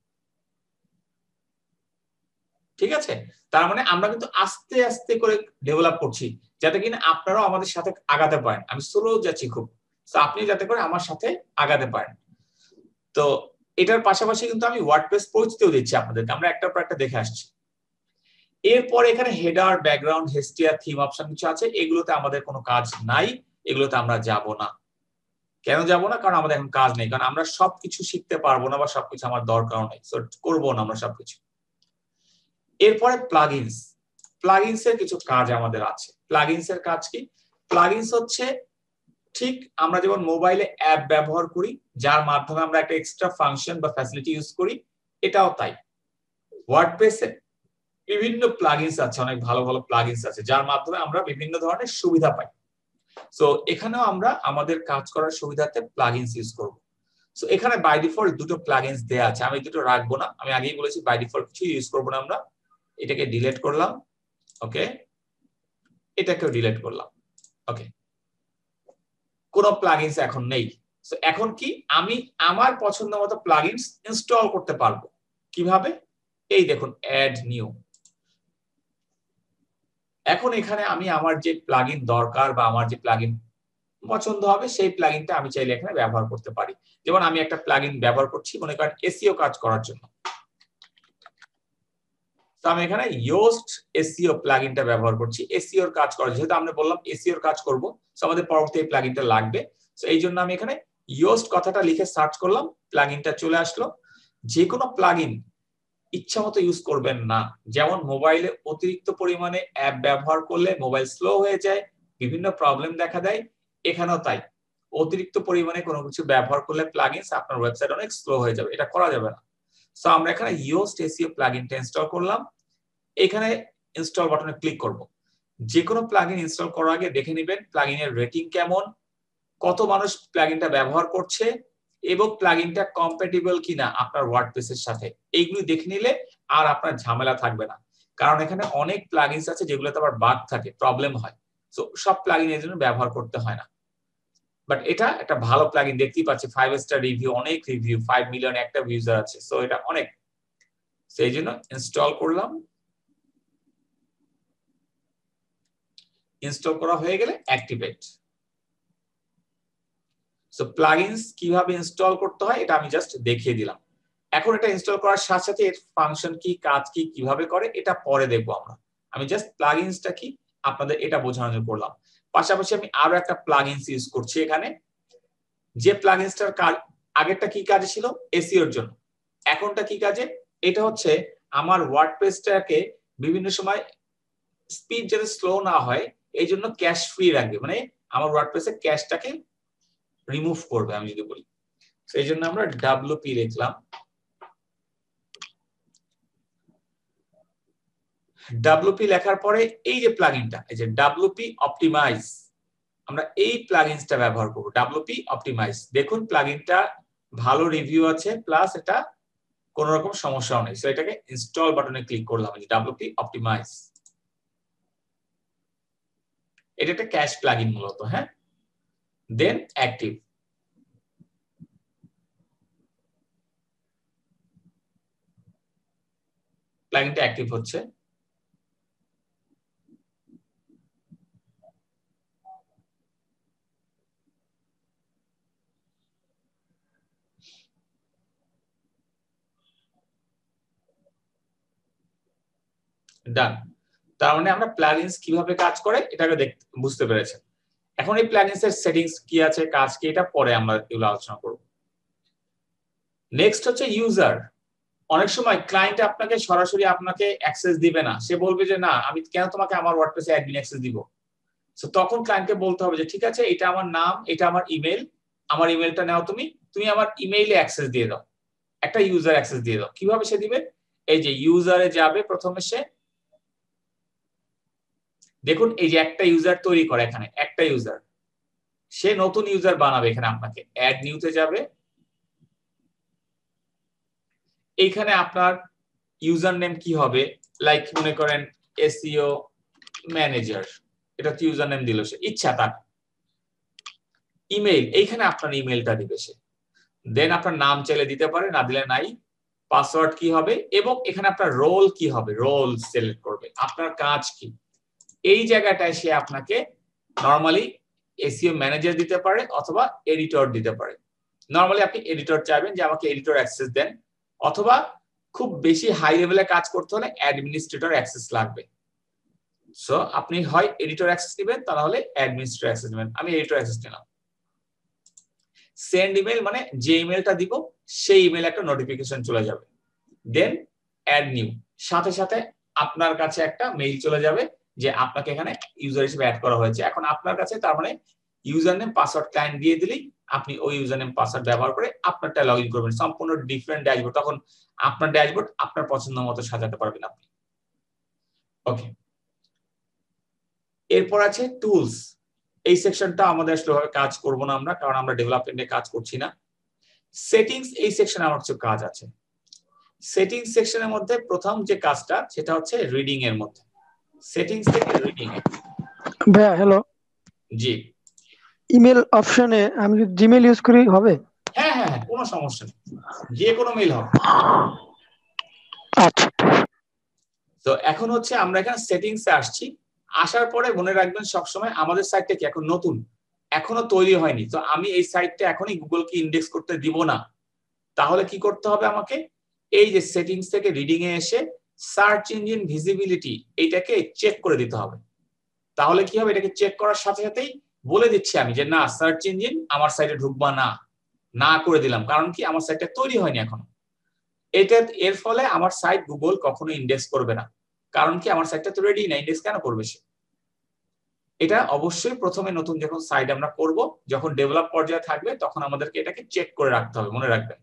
S1: ঠিক আছে, তার মানে আমরা কিন্তু আস্তে আস্তে করে ডেভেলপ করছি, যাতে কিনা আপনারাও আমাদের সাথে আগাতে পারেন। আমি স্লো যাচ্ছি খুব, তো আপনি যাতে করে আমার সাথে আগাতে পারেন। তো এটার পাশাপাশি কিন্তু আমি ওয়ার্ডপ্রেস পরিচিতিও দিচ্ছি আপনাদেরকে, আমরা একটার পর একটা দেখে আসছি। এরপর এখানে header, background, Hestia, theme option কিছু আছে, এগুলোতে আমাদের কোনো কাজ নাই, এগুলোতে আমরা যাব না। কেন যাব না? কারণ আমাদের এখন কাজ নেই, কারণ আমরা সবকিছু শিখতে পারবো না, বা সবকিছু আমার দরকার নেই, সো করবো না আমরা সবকিছু। এরপরে প্লাগইনস, প্লাগইনস এর কিছু কাজ আমাদের আছে। প্লাগইনস এর কাজ কি? প্লাগইনস হচ্ছে ঠিক আমরা যেমন মোবাইলে অ্যাপ ব্যবহার করি, যার মাধ্যমে আমরা একটা এক্সট্রা ফাংশন বা ফ্যাসিলিটি ইউজ করি, এটাও তাই। ওয়ার্ডপ্রেসে বিভিন্ন প্লাগইনস আছে, অনেক ভালো ভালো প্লাগইনস আছে, যার মাধ্যমে আমরা বিভিন্ন ধরনের সুবিধা পাই। সো এখানেও আমরা আমাদের কাজ করার সুবিধাতে প্লাগইনস ইউজ করব। সো এখানে বাই ডিফল্ট দুটো প্লাগইনস দেয়া আছে, আমি দুটো রাখবো না, আমি আগেই বলেছি বাই ডিফল্ট কিছু ইউজ করব না আমরা। এটাকে ডিলিট করলাম, ওকে, এটাকেও ডিলিট করলাম, ওকে। কোনো প্লাগইনস এখন নেই। সো এখন কি আমি আমার পছন্দ মতো প্লাগইনস ইনস্টল করতে পারবো। কিভাবে? এই দেখুন অ্যাড নিউ। এখন এখানে আমি আমার যে প্লাগইন দরকার বা আমার যে প্লাগইন পছন্দ হবে সেই প্লাগইনটা আমি চাইলে এখানে ব্যবহার করতে পারি। যেমন আমি একটা প্লাগইন ব্যবহার করছি মনে করেন এসইও কাজ করার জন্য, তো আমি এখানে ইয়োস্ট এসইও প্লাগইনটা ব্যবহার করছি এসইও এর কাজ করার জন্য। যেহেতু আমরা বললাম এসইও এর কাজ করব, সো আমাদের পরবর্তী এই প্লাগইনটা লাগবে। সো এই জন্য আমি এখানে ইয়োস্ট কথাটা লিখে সার্চ করলাম, প্লাগইনটা চলে আসলো। যে কোনো প্লাগইন ইচ্ছা মতো ইউজ করবেন না। যেমন মোবাইলে অতিরিক্ত পরিমাণে অ্যাপ ব্যবহার করলে মোবাইল স্লো হয়ে যায়, বিভিন্ন প্রবলেম দেখা দেয়, এখানেও তাই। অতিরিক্ত পরিমাণে কোনো কিছু ব্যবহার করলে প্লাগইনস আপনার ওয়েবসাইট অনেক স্লো হয়ে যাবে, এটা করা যাবে না। সো আমরা এখানে ইয়োস্ট এসইও প্লাগইনটা ইনস্টল করলাম, এখানে ইনস্টল বাটনে ক্লিক করব। যে কোনো প্লাগইন ইনস্টল করার আগে দেখে নেবেন প্লাগইনের রেটিং কেমন, কত মানুষ প্লাগইনটা ব্যবহার করছে, এবং প্লাগইনটা কম্প্যাটিবল কিনা আপনার ওয়ার্ডপ্রেসের সাথে, এইগুলি দেখে নিলে আর আপনার ঝামেলা থাকবে না। কারণ এখানে অনেক প্লাগইনস আছে যেগুলোতে আবার বাগ থাকে, প্রবলেম হয়, সো সব প্লাগইন এর জন্য ব্যবহার করতে হয় না। বাট এটা একটা ভালো প্লাগইন, দেখতেই পাচ্ছি ফাইভ স্টার রিভিউ, অনেক রিভিউ, ফাইভ মিলিয়ন একটা ইউজার আছে, সো এটা অনেক। সেই জন্য ইনস্টল করলাম। ইনস্টল করা হয়ে গেলে অ্যাক্টিভেট। সো প্লাগইনস কিভাবে ইনস্টল করতে হয় এটা আমি জাস্ট দেখিয়ে দিলাম। এখন এটা ইনস্টল করার সাথে সাথে এর ফাংশন কি, কাজ কি, কিভাবে করে এটা পরে দেখবো আমরা। আমি জাস্ট প্লাগইনসটা কি আপনাদের এটা বোঝানোর জন্য করলাম। পাশাপাশি আমি আরো একটা প্লাগইনস ইউজ করছি এখানে, যে প্লাগইনসটার কাজ আগেরটা কি কাজে ছিল এসইও এর জন্য, এখনটা কি কাজে, এটা হচ্ছে আমার ওয়ার্ডপ্রেসটাকে বিভিন্ন সময় স্পিড যাতে স্লো না হয় এই জন্য ক্যাশ ফ্রি রাখবে, মানে আমার ওয়ার্ডপ্রেসে ক্যাশটাকে রিমুভ করবে আমি যদি বলি। সেই জন্য আমরা ডাব্লিউপি লিখলাম। ডাব্লিউপি লেখার পরে এই যে প্লাগইনটা, এই যে ডাব্লিউপি অপটিমাইজ, আমরা এই প্লাগইনসটা ব্যবহার করব, ডাব্লিউপি অপটিমাইজ। দেখুন প্লাগইনটা ভালো রিভিউ আছে, প্লাস এটা কোনো রকম সমস্যাও নেই। সো এটাকে ইনস্টল বাটনে ক্লিক করলাম, এই যে ডাব্লিউপি অপটিমাইজ। এটা একটা ক্যাশ প্লাগইন মূলত, হ্যাঁ। দেন অ্যাক্টিভ। প্লাগইনটা অ্যাক্টিভ হচ্ছে। ডান। তার মানে আমরা প্লাগইনস কিভাবে কাজ করে এটাকে দেখতে বুঝতে পেরেছেন। এখন এই প্লাগইনস এর সেটিংস কি আছে, কাজ কি, এটা পরে আমরা এগুলো আলোচনা করব। নেক্সট হচ্ছে ইউজার। অনেক সময় ক্লায়েন্ট আপনাকে সরাসরি আপনাকে অ্যাক্সেস দিবে না, সে বলবে যে না আমি কেন তোমাকে আমার ওয়ার্ডপ্রেসে অ্যাডমিন অ্যাক্সেস দিব। সো তখন ক্লায়েন্টকে বলতে হবে যে ঠিক আছে এটা আমার নাম, এটা আমার ইমেল, আমার ইমেলটা নাও তুমি, তুমি আমার ইমেইলে অ্যাক্সেস দিয়ে দাও, একটা ইউজার অ্যাক্সেস দিয়ে দাও। কিভাবে সে দিবে? এই যে ইউজারে যাবে প্রথমে, সে দেখুন এই যে একটা ইউজার তৈরি করে, এখানে একটা ইউজার, সে নতুন ইউজার বানাবে, এখানে আপনাকে অ্যাড নিউতে যাবে, এইখানে আপনার ইউজার নেম কি হবে, লাইক মনে করেন এসইও ম্যানেজার, এটা তো ইউজার নেম দিল সে, ইচ্ছা তার। ইমেইল, এইখানে আপনার ইমেইলটা দিবে সে, দেন আপনার নাম চাইলে দিতে পারে, না দিলে নাই। পাসওয়ার্ড কি হবে, এবং এখানে আপনার রোল কি হবে, রোল সিলেক্ট করবে, আপনার কাজ কি। এই জায়গাটায় সে আপনাকে নরমালি এসইও ম্যানেজার দিতে পারে অথবা এডিটর দিতে পারে। নরমালি আপনি এডিটর চাইবেন যে আমাকে এডিটর অ্যাক্সেস দেন, অথবা খুব বেশি হাই লেভেলে কাজ করতে হলে অ্যাডমিনিস্ট্রেটর অ্যাক্সেস লাগবে। সো আপনি হয় এডিটর অ্যাক্সেস নেবেন, তাহলে অ্যাডমিনিস্ট্রেটর অ্যাক্সেস নেবেন। আমি এডিটর অ্যাক্সেস নিলাম। সেন্ড ইমেল, মানে যে ইমেলটা দিব সেই ইমেল একটা নোটিফিকেশন চলে যাবে। দেন অ্যাড নিউ, সাথে সাথে আপনার কাছে একটা মেইল চলে যাবে যে আপনাকে এখানে ইউজার হিসেবে অ্যাড করা হয়েছে। এখন আপনার কাছে তার মানে ইউজার নেম পাসওয়ার্ড ক্লায়েন্ট দিয়ে দিলেই আপনি ওই ইউজার নেম পাসওয়ার্ড ব্যবহার করে আপনারটা লগ ইন করবেন, সম্পূর্ণ ডিফারেন্ট ড্যাশবোর্ড। তখন আপনার ড্যাশবোর্ড আপনার পছন্দ মতো সাজাতে পারবেন আপনি। ওকে, এরপর আছে টুলস। এই সেকশনটা আমাদের আসলে কাজ করব না আমরা, কারণ আমরা ডেভেলপমেন্টে কাজ করছি না। সেটিংস, এই সেকশনে আমার কিছু কাজ আছে। সেটিংস সেকশনের মধ্যে প্রথম যে কাজটা সেটা হচ্ছে রিডিং এর মধ্যে, সেটিংস থেকে রিডিং এ।
S7: ভাইয়া হ্যালো,
S1: জি
S7: ইমেল অপশনে আমি যদি জিমেল ইউজ করি হবে?
S1: হ্যাঁ হ্যাঁ হ্যাঁ, কোনো সমস্যা নেই, যে কোনো মেইল হবে।
S7: আচ্ছা,
S1: তো এখন হচ্ছে আমরা এখানে সেটিংস এ আসছি। আসার পরে মনে রাখবেন সবসময় আমাদের সাইটটা কি এখন নতুন, এখনো তৈরি হয়নি। তো আমি এই সাইটটা এখনই গুগলকে ইন্ডেক্স করতে দিব না। তাহলে কি করতে হবে আমাকে, এই যে সেটিংস থেকে রিডিং এ এসে সার্চ ইঞ্জিন ভিজিবিলিটি এইটাকে চেক করে দিতে হবে। তাহলে কি হবে, এটাকে চেক করার সাথে সাথেই বলে দিচ্ছি আমি যে না সার্চ ইঞ্জিন আমার সাইটে ঢুকবা না, না করে দিলাম। কারণ কি, আমার সাইটটা তৈরি হয়নি এখনো। এটা এর ফলে আমার সাইট গুগল কখনো ইন্ডেক্স করবে না। কারণ কি, আমার সাইটটা তো রেডি না, ইন্ডেক্স কেন করবে সে? এটা অবশ্যই প্রথমে নতুন যখন সাইট আমরা করব, যখন ডেভেলপ পর্যায়ে থাকবে তখন আমাদেরকে এটাকে চেক করে রাখতে হবে, মনে রাখবেন।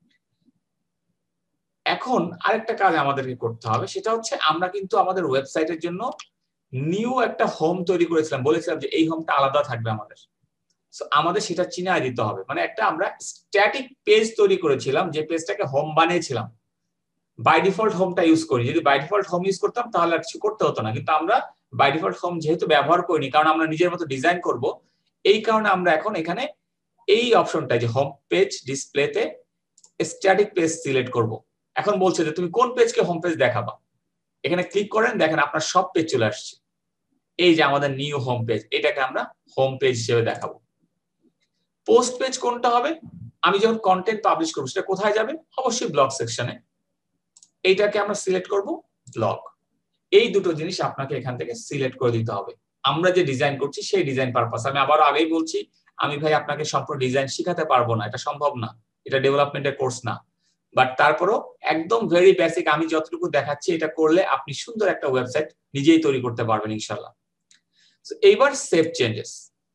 S1: এখন আরেকটা কাজ আমাদেরকে করতে হবে, সেটা হচ্ছে আমরা কিন্তু আমাদের ওয়েবসাইটের জন্য নিউ একটা হোম তৈরি করেছিলাম, বলেছিলাম যে এই হোমটা আলাদা থাকবে আমাদের। সো আমাদের সেটা চিনায় দিতে হবে। মানে একটা আমরা স্ট্যাটিক পেজ তৈরি করেছিলাম, যে পেজটাকে হোম বানিয়েছিলাম। বাই ডিফল্ট হোমটা ইউজ করি, যদি বাই ডিফল্ট হোম ইউজ করতাম তাহলে আর কিছু করতে হতো না। কিন্তু আমরা বাই ডিফল্ট হোম যেহেতু ব্যবহার করিনি, কারণ আমরা নিজের মতো ডিজাইন করব, এই কারণে আমরা এখন এখানে এই অপশনটা যে হোম পেজ ডিসপ্লেতে স্ট্যাটিক পেজ সিলেক্ট করব। এখন বলছে যে তুমি কোন পেজকে হোম পেজ দেখাবা, এখানে ক্লিক করেন, দেখেন আপনার সব পেজ চলে আসছে। এই যে আমাদের নিউ হোম পেজ, এটাকে আমরা হোম পেজ হিসেবে দেখাবো। পোস্ট পেজ কোনটা হবে, আমি যখন কন্টেন্ট পাবলিশ করবো সেটা কোথায় যাবে, অবশ্যই ব্লগ সেকশনে। এইটাকে আমরা সিলেক্ট করব ব্লগ। এই দুটো জিনিস আপনাকে এখান থেকে সিলেক্ট করে দিতে হবে। আমরা যে ডিজাইন করছি সেই ডিজাইন পারপাস। আমি আবার আগেই বলছি, আমি ভাই আপনাকে সম্পূর্ণ ডিজাইন শিখাতে পারবো না, এটা সম্ভব না, এটা ডেভেলপমেন্টের কোর্স না। বাট তারপরও একদম ভেরি বেসিক আমি যতটুকু দেখাচ্ছি, এটা করলে আপনি সুন্দর একটা ওয়েবসাইট নিজেই তৈরি করতে পারবেন ইনশাআল্লাহ। এইবার সেভ চেঞ্জেস।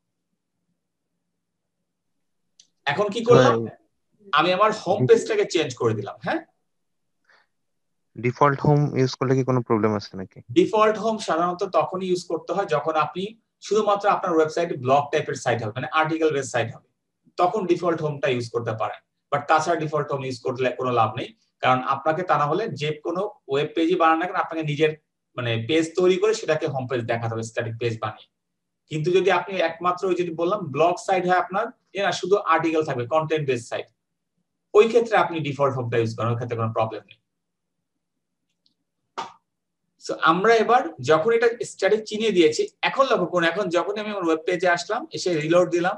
S1: এখন কি করলাম, আমি আমার হোম পেজটাকে চেঞ্জ করে দিলাম। হ্যাঁ,
S2: ডিফল্ট হোম ইউজ করলে কি কোনো প্রবলেম আছে নাকি?
S1: ডিফল্ট হোম সাধারণত তখনই ইউজ করতে হয় যখন আপনি শুধুমাত্র আপনার ওয়েবসাইট ব্লগ টাইপের সাইট হবে, মানে আর্টিকেল বেস সাইট হবে, তখন ডিফল্ট হোমটা ইউজ করতে পারেন। বাট তাছাড়া ডিফল্ট হোম ইউজ করলে কোনো লাভ নেই, কারণ আপনাকে তা না হলে যে কোনো ওয়েব পেজই বানান না কেন, আপনাকে নিজের মানে পেজ তৈরি করে সেটাকে হোম পেজ দেখাতে হবে স্ট্যাটিক পেজ বানিয়ে। কিন্তু যদি আপনি একমাত্র ওই যদি বললাম ব্লগ সাইট হয় আপনার, এ না শুধু আর্টিকেল থাকবে, কন্টেন্ট বেস সাইট, ওই ক্ষেত্রে আপনি ডিফল্ট হোমটা ইউজ করেন, ওই ক্ষেত্রে কোনো প্রবলেম নেই। সো আমরা এবার যখন এটা স্ট্যাটিক চিনিয়ে দিয়েছি, এখন লক্ষ্য করুন, এখন যখন আমি আমার ওয়েব পেজে আসলাম, এসে রিলোড দিলাম,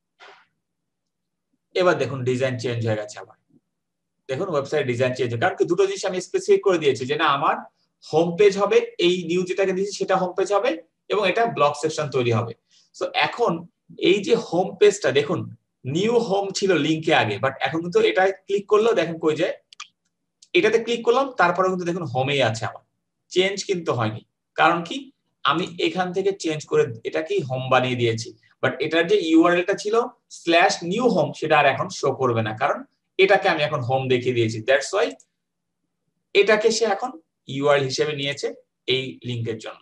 S1: এবার দেখুন ডিজাইন চেঞ্জ হয়ে গেছে। আবার দেখুন ওয়েবসাইট ডিজাইন চেঞ্জ, কারণ দুটো জিনিস আমি স্পেসিফিক করে দিয়েছি যে না আমার হোম পেজ হবে, এই নিউ যেটাকে দিয়েছি সেটা হোম পেজ হবে এবং এটা ব্লগ সেকশন তৈরি হবে। সো এখন এই যে হোম পেজটা দেখুন, নিউ হোম ছিল লিংকে আগে, বাট এখন কিন্তু এটা ক্লিক করলেও দেখেন কই যায়, এটাতে ক্লিক করলাম তারপরে কিন্তু দেখুন হোমেই আছে আমার, চেঞ্জ কিন্তু হয়নি। কারণ কি, আমি এখান থেকে চেঞ্জ করে এটাকেই হোম বানিয়ে দিয়েছি, বাট এটার যে ইউআরএলটা ছিল স্ল্যাশ নিউ হোম সেটা আর এখন শো করবে না, কারণ এটাকে আমি এখন হোম দেখিয়ে দিয়েছি। দ্যাটস ওয়াই এটাকে সে এখন ইউআরএল হিসেবে নিয়েছে এই লিংকের জন্য।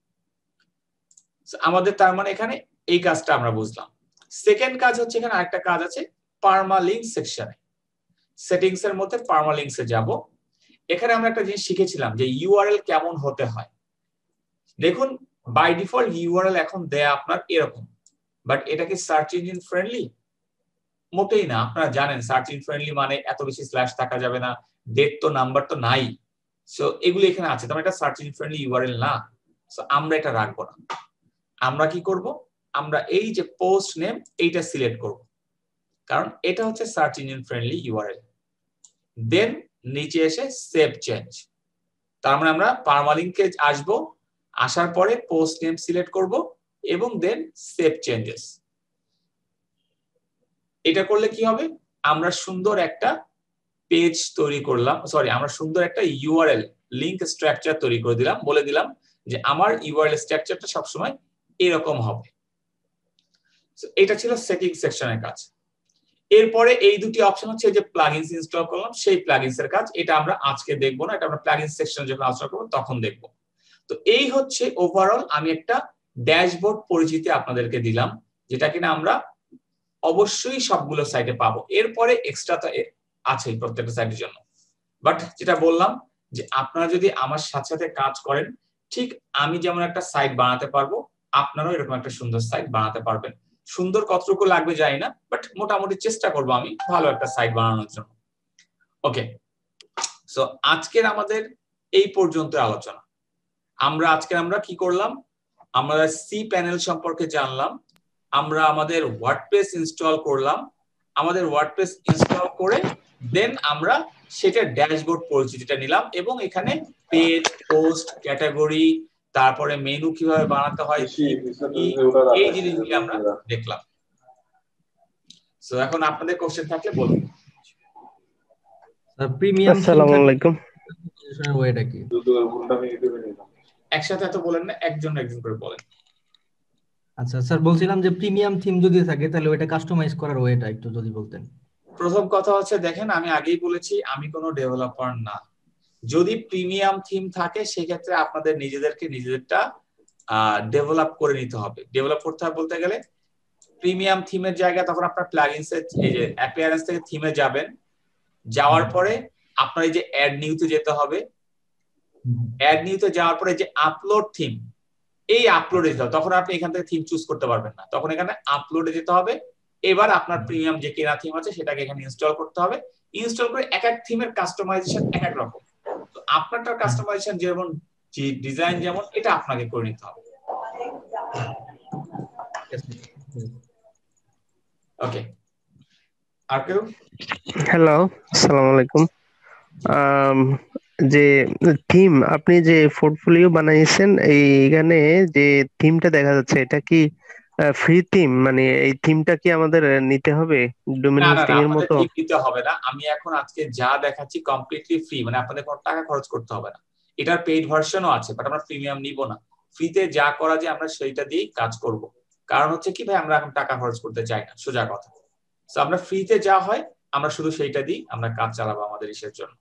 S1: আমাদের তার মানে এখানে এই কাজটা আমরা বুঝলাম। সেকেন্ড কাজ হচ্ছে এখানে আরেকটা কাজ আছে পার্মালিঙ্ক সেকশনে। সেটিংস এর মধ্যে পার্মালিঙ্কসে যাব। এখানে আমরা একটা জিনিস শিখেছিলাম যে ইউআরএল কেমন হতে হয়। দেখুন বাই ডিফল্ট ইউআরএল এখন দেয়া আপনার এরকম, বাট এটা কি সার্চ ইঞ্জিন ফ্রেন্ডলি? মোটেই না। আপনারা জানেন সার্চ ইঞ্জিন ফ্রেন্ডলি মানে এত বেশি স্ল্যাশ থাকা যাবে না, ডেট তো নাম্বার তো নাই, সো এগুলো এখানে আছে, তবে এটা সার্চ ইঞ্জিন ফ্রেন্ডলি ইউআরএল না। সো আমরা এটা রাখবো না। আমরা কি করব, আমরা এই যে পোস্ট নেম এইটা সিলেক্ট করব, কারণ এটা হচ্ছে search engine friendly URL. Then নিচে এসে সেভ চেঞ্জ, তার মানে আমরা পার্মালিঙ্কে আসবো, আসার পরে পোস্ট নেম সিলেক্ট করব এবং দেন সেভ চেঞ্জেস। এটা করলে কি হবে, আমরা সুন্দর একটা পেজ তৈরি করলাম, সরি আমরা সুন্দর একটা ইউআরএল লিংক স্ট্রাকচার তৈরি করে দিলাম, বলে দিলাম যে আমার ইউআরএল স্ট্রাকচারটা সবসময় এরকম হবে। এটা ছিল সেটিং সেকশনের কাজ। এরপরে এই দুটি অপশন হচ্ছে যে প্লাগইনস ইনস্টল করলাম সেই প্লাগইনস এর কাজ, এটা আমরা আজকে দেখবো না, এটা আমরা প্লাগইনস সেকশনে যখন আলোচনা করব তখন দেখব। তো এই হচ্ছে ওভারঅল আমি একটা ড্যাশবোর্ড পরিচিতি আপনাদেরকে দিলাম, যেটা কিনা আমরা অবশ্যই সবগুলো সাইটে পাবো। এরপরে এক্সট্রা তো আছেই প্রত্যেকটা সাইটের জন্য, বাট যেটা বললাম যে আপনারা যদি আমার সাথে সাথে কাজ করেন, ঠিক আমি যেমন একটা সাইট বানাতে পারবো, আপনারাও এরকম একটা সুন্দর সাইট বানাতে পারবেন। সুন্দর কতটুকু লাগবে জানি না, বাট মোটামুটি চেষ্টা করবো আমি ভালো একটা সাইট বানানোর জন্য। ওকে, সো আজকের আমাদের এই পর্যন্ত আলোচনা। আমরা আজকে আমরা কি করলাম, আমরা সি প্যানেল সম্পর্কে জানলাম, আমরা আমাদের ওয়ার্ডপ্রেস ইনস্টল করলাম, আমাদের ওয়ার্ডপ্রেস ইনস্টল করে দেন আমরা সেটা ড্যাশবোর্ড পরিচিতিটা নিলাম এবং এখানে পেজ, পোস্ট, ক্যাটাগরি, তারপরে মেনু কিভাবে বানাতে হয় এই জিনিসগুলি আমরা দেখলাম। সো এখন আপনাদের কোশ্চেন থাকলে বলুন।
S5: স্যার প্রিমিয়াম
S3: আসসালামু আলাইকুম।
S5: ওয়েটা কি?
S1: একসাথে এত বলেন না, একজন একজন করে বলেন।
S5: আচ্ছা স্যার, বলছিলাম যে প্রিমিয়াম থিম যদি থাকে তাহলে ওইটা কাস্টমাইজ করার ওয়েটা একটু যদি বলতেন।
S1: প্রথম কথা হচ্ছে দেখেন, আমি আগেই বলেছি আমি কোনো ডেভেলপার না। যদি প্রিমিয়াম থিম থাকে সেক্ষেত্রে আপনাদের নিজেদেরকে নিজেদেরটা ডেভেলপ করে নিতে হবে। ডেভেলপ করতে হবে বলতে গেলে প্রিমিয়াম থিমের জায়গায় তখন আপনার প্লাগইনস এর এই যে অ্যাপিয়ারেন্স থেকে থিমে যাবেন, যাওয়ার পরে আপনার এই যে অ্যাড নিউতে যেতে হবে, অ্যাড নিউতে যাওয়ার পরে যে আপলোড থিম, এই আপলোডে যেতে হবে। তখন আপনি এখান থেকে থিম চুজ করতে পারবেন না, তখন এখানে আপলোডে যেতে হবে। এবার আপনার প্রিমিয়াম যে কেনা থিম আছে সেটাকে এখানে ইনস্টল করতে হবে। ইনস্টল করে এক এক থিমের কাস্টমাইজেশন এক এক রকম, তো আপনারটার কাস্টমাইজেশন যেমন ডিজাইন যেমন এটা আপনাকে করে নিতে হবে। ওকে, আর কেউ?
S3: হ্যালো, আসসালামু আলাইকুম। যে থিম আপনি যে পোর্টফোলিও বানাইছেন, এইখানে যে থিমটা দেখা যাচ্ছে এটা কি ফ্রি থিম? মানে এই থিমটা কি আমাদের নিতে হবে ডোমেইন হোস্টিং এর মতো?
S1: থিম নিতে হবে না। আমি এখন আজকে যা দেখাচ্ছি কমপ্লিটলি ফ্রি, মানে আপনাদের কোনো টাকা খরচ করতে হবে না। এটার পেইড ভার্সনও আছে, বাট আমরা প্রিমিয়াম নিব না। ফ্রিতে যা করা যায় আমরা সেইটা দিয়েই কাজ করব। কারণ হচ্ছে কি ভাই, আমরা এখন টাকা খরচ করতে চাই না, সোজা কথা। সো আমরা ফ্রিতে যা হয় আমরা শুধু সেইটা দিই আমরা কাজ চালাবো আমাদের ইসের জন্য।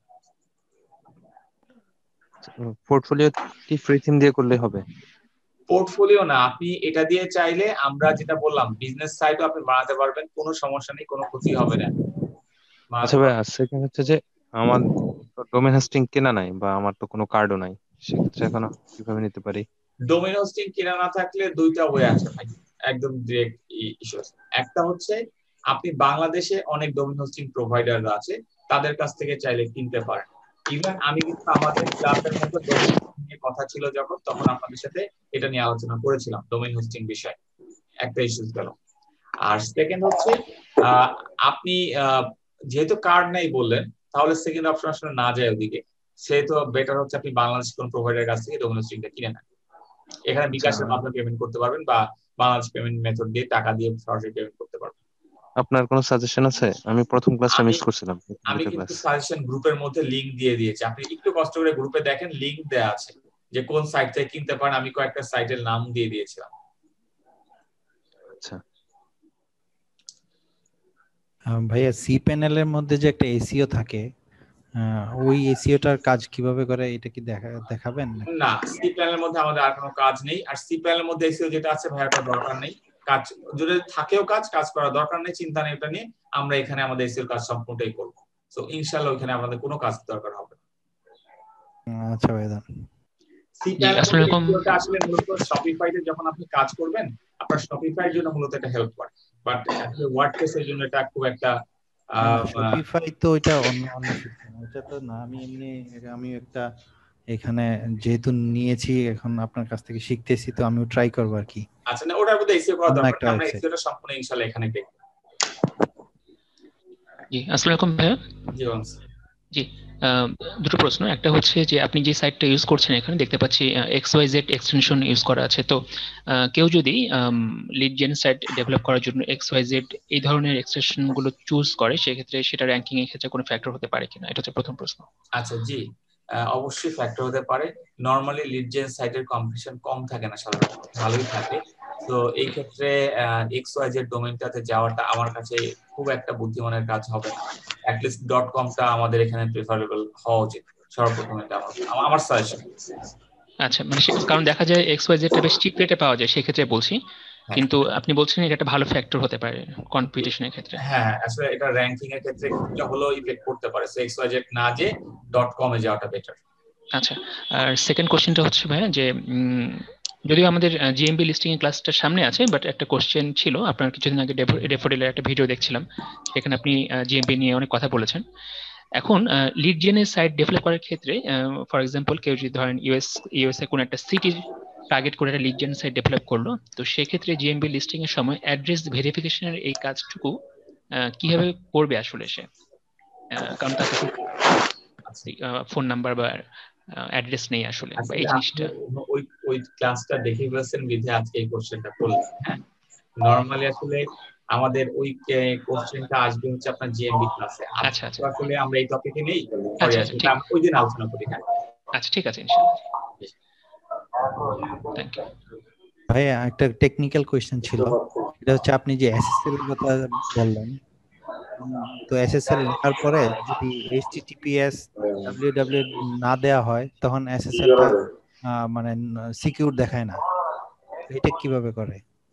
S2: পোর্টফোলিও কি ফ্রি থিম দিয়ে করলে হবে?
S1: পোর্টফোলিও না, আপনি এটা দিয়ে চাইলে আমরা যেটা বললাম বিজনেস সাইটও আপনি বানাতে পারবেন, কোনো সমস্যা নেই, কোনো ক্ষতি হবে না।
S2: আচ্ছা ভাই, সেকেন্ড হচ্ছে যে আমার ডোমেইন হোস্টিং কেনা নাই বা আমার তো কোনো কার্ডও নাই, সেক্ষেত্রে এখন কিভাবে নিতে পারি?
S1: ডোমেইন হোস্টিং কেনা না থাকলে দুইটা ওয়ে আছে ভাই, একদম ডিরেক্ট ইস্যু। একটা হচ্ছে আপনি বাংলাদেশে অনেক ডোমেইন হোস্টিং প্রোভাইডাররা আছে, তাদের কাছ থেকে চাইলে কিনতে পারেন। ইভেন আমি কিন্তু আমাদের ক্লাসের মধ্যে ডোমেইন হোস্টিং নিয়ে কথা ছিল যখন, তখন আপনাদের সাথে এটা নিয়ে আলোচনা করেছিলাম ডোমেইন হোস্টিং বিষয়, একটা ইস্যুস গেল। আর সেকেন্ড হচ্ছে আপনি যেহেতু কার্ড নাই বললেন, তাহলে সেকেন্ড অপশন আসলে না যায় ওদিকে। সে তো বেটার হচ্ছে আপনি বাংলাদেশ কোন প্রোভাইডারের কাছ থেকে ডোমেন হোস্টিংটা কিনে নেন। এখানে বিকাশের মাধ্যমে পেমেন্ট করতে পারবেন বা বাংলাদেশ পেমেন্ট মেথড দিয়ে টাকা দিয়ে সরাসরি পেমেন্ট করতে পারবেন।
S2: আপনার কোনো সাজেশন আছে? আমি প্রথম ক্লাসটা মিস করছিলাম।
S1: আমি কিন্তু সাজেশন গ্রুপের মধ্যে লিংক দিয়ে দিয়েছি, আপনি একটু কষ্ট করে গ্রুপে দেখেন, লিংক দেওয়া আছে যে কোন সাইট থেকে কিনতে পারেন। আমি কয়েকটা সাইটের নাম দিয়ে দিয়েছিলাম।
S2: আচ্ছা
S6: ভাইয়া, সি প্যানেলের মধ্যে যে একটা এসিও থাকে, ওই এসিওটার কাজ কিভাবে করে এটা কি দেখা দেখাবেন?
S1: না, সি প্যানেলের মধ্যে আমাদের আর কোনো কাজ নেই। আর সি প্যানেলের মধ্যে এসিও যেটা আছে ভাইয়াটা দরকার নেই, কাজ যদি থাকেও কাজ কাজ করার দরকার নেই, চিন্তা নেই এটা নিয়ে। আমরা এখানে আমাদের এসিওর কাজ সম্পূর্ণটাই করব। সো ইনশাআল্লাহ ওখানে আমাদের কোনো কাজ দরকার হবে না।
S6: আচ্ছা ভাইয়া,
S1: সি প্যানেলের মধ্যে আসলে মূলত শপিফাইতে যখন আপনি কাজ করবেন, আপনার শপিফাইয়ের জন্য মূলত এটা হেল্প করে, বাট আসলে ওয়ার্ডপ্রেসের জন্য এটা খুব একটা
S6: শপিফাই তো এটা অন্য অন্য সিস্টেম, এটা তো না। আমি এমনি আমি একটা এখানে যেহেতু নিয়েছি, এখন আপনার কাছ থেকে শিখতেছি, তো আমিও ট্রাই করব আর কি।
S1: আচ্ছা, না ওটার মধ্যে এসিও করা দরকার, আমরা এসিওটা সম্পূর্ণ ইনশাআল্লাহ এখানে দেখব।
S8: জি, আসসালামু আলাইকুম ভাইয়া।
S1: জি ওয়ান্স
S8: জি, দুটো প্রশ্ন। একটা হচ্ছে যে আপনি যে সাইটটা ইউজ করছেন, এখানে দেখতে পাচ্ছি X Y Z extension use করা আছে। তো কেউ যদি লিড জেন সাইট ডেভেলপ করার জন্য এক্স ওয়াই জেড এই ধরনের এক্সটেনশন গুলো চুজ করে, সেক্ষেত্রে সেটা র্যাঙ্কিং এর ক্ষেত্রে কোনো ফ্যাক্টর হতে পারে কিনা, এটা হচ্ছে প্রথম প্রশ্ন।
S1: আচ্ছা, জি অবশ্যই ফ্যাক্টর হতে পারে। নরমালি লিড জেন সাইটের কম্পিটিশন কম থাকে না, সাধারণত ভালোই থাকে। তো এই ক্ষেত্রে এক্স ওয়াই জেড ডোমেইনটাতে যাওয়াটা আমার কাছে খুব একটা বুদ্ধিমানের কাজ হবে না। অ্যাটলিস্ট ডট কমটা আমাদের এখানে প্রেফারেবল হওয়া উচিত সর্বপ্রথম, এটা আমার আমার সাজেশন।
S8: আচ্ছা, মানে কারণ দেখা যায় এক্স ওয়াই জেড টা বেশ চিপ রেটে পাওয়া যায়, সেক্ষেত্রে বলছি। কিন্তু আপনি বলছেন এটা একটা ভালো ফ্যাক্টর হতে পারে কম্পিটিশনের ক্ষেত্রে।
S1: হ্যাঁ, আসলে এটা র‍্যাঙ্কিং এর ক্ষেত্রে কিছুটা হলেও ইফেক্ট করতে পারে। সো এক্স ওয়াই জেড না যে ডট কম এ যাওয়াটা বেটার।
S8: আচ্ছা, আর সেকেন্ড কোশ্চেনটা হচ্ছে ভাইয়া যে যদিও আমাদের জিএমবি লিস্টিং এর ক্লাসটা সামনে আছে, বাট একটা কোশ্চেন ছিল। আপনার কিছুদিন আগে ডেফোডিলের একটা ভিডিও দেখছিলাম, সেখানে আপনি জিএমবি নিয়ে অনেক কথা বলেছেন। এখন লিড জেনের সাইট ডেভেলপ করার ক্ষেত্রে ফর এক্সাম্পল কেউ যদি ধরেন ইউএস ইউএস এ কোন একটা সিটি টার্গেট করে একটা লিড জেন সাইট ডেভেলপ করলো, তো সেক্ষেত্রে জিএমবি লিস্টিং এর সময় অ্যাড্রেস ভেরিফিকেশনের এই কাজটুকু কিভাবে করবে আসলে সে? কারণ তার কাছে ফোন নাম্বার বা অ্যাড্রেস নেই আসলে, বা এই জিনিসটা।
S1: ওই ওই ক্লাসটা দেখে গেছেন বিধে আজকে এই কোশ্চেনটা করলেন। হ্যাঁ, নরমালি আসলে আমাদের ওই কোশ্চেনটা আসবে হচ্ছে আপনার জিএমবি ক্লাসে।
S8: আচ্ছা আচ্ছা,
S1: আসলে আমরা এই টপিকে নেই,
S8: আচ্ছা আচ্ছা, ঠিক আছে,
S1: ওই দিন আলোচনা করি। হ্যাঁ
S8: আচ্ছা, ঠিক আছে, ইনশাআল্লাহ। থ্যাংক ইউ
S6: ভাই। একটা টেকনিক্যাল কোশ্চেন ছিল, এটা হচ্ছে আপনি যে এসএসএল এর কথা বললেন, তো এসএসএল লেখার পরে যদি এইচটিটিপিএস ডাব্লিউডাব্লিউ না দেয়া হয়, তখন এসএসএল টা মানে সিকিউর দেখায় না। এটা কিভাবে করে?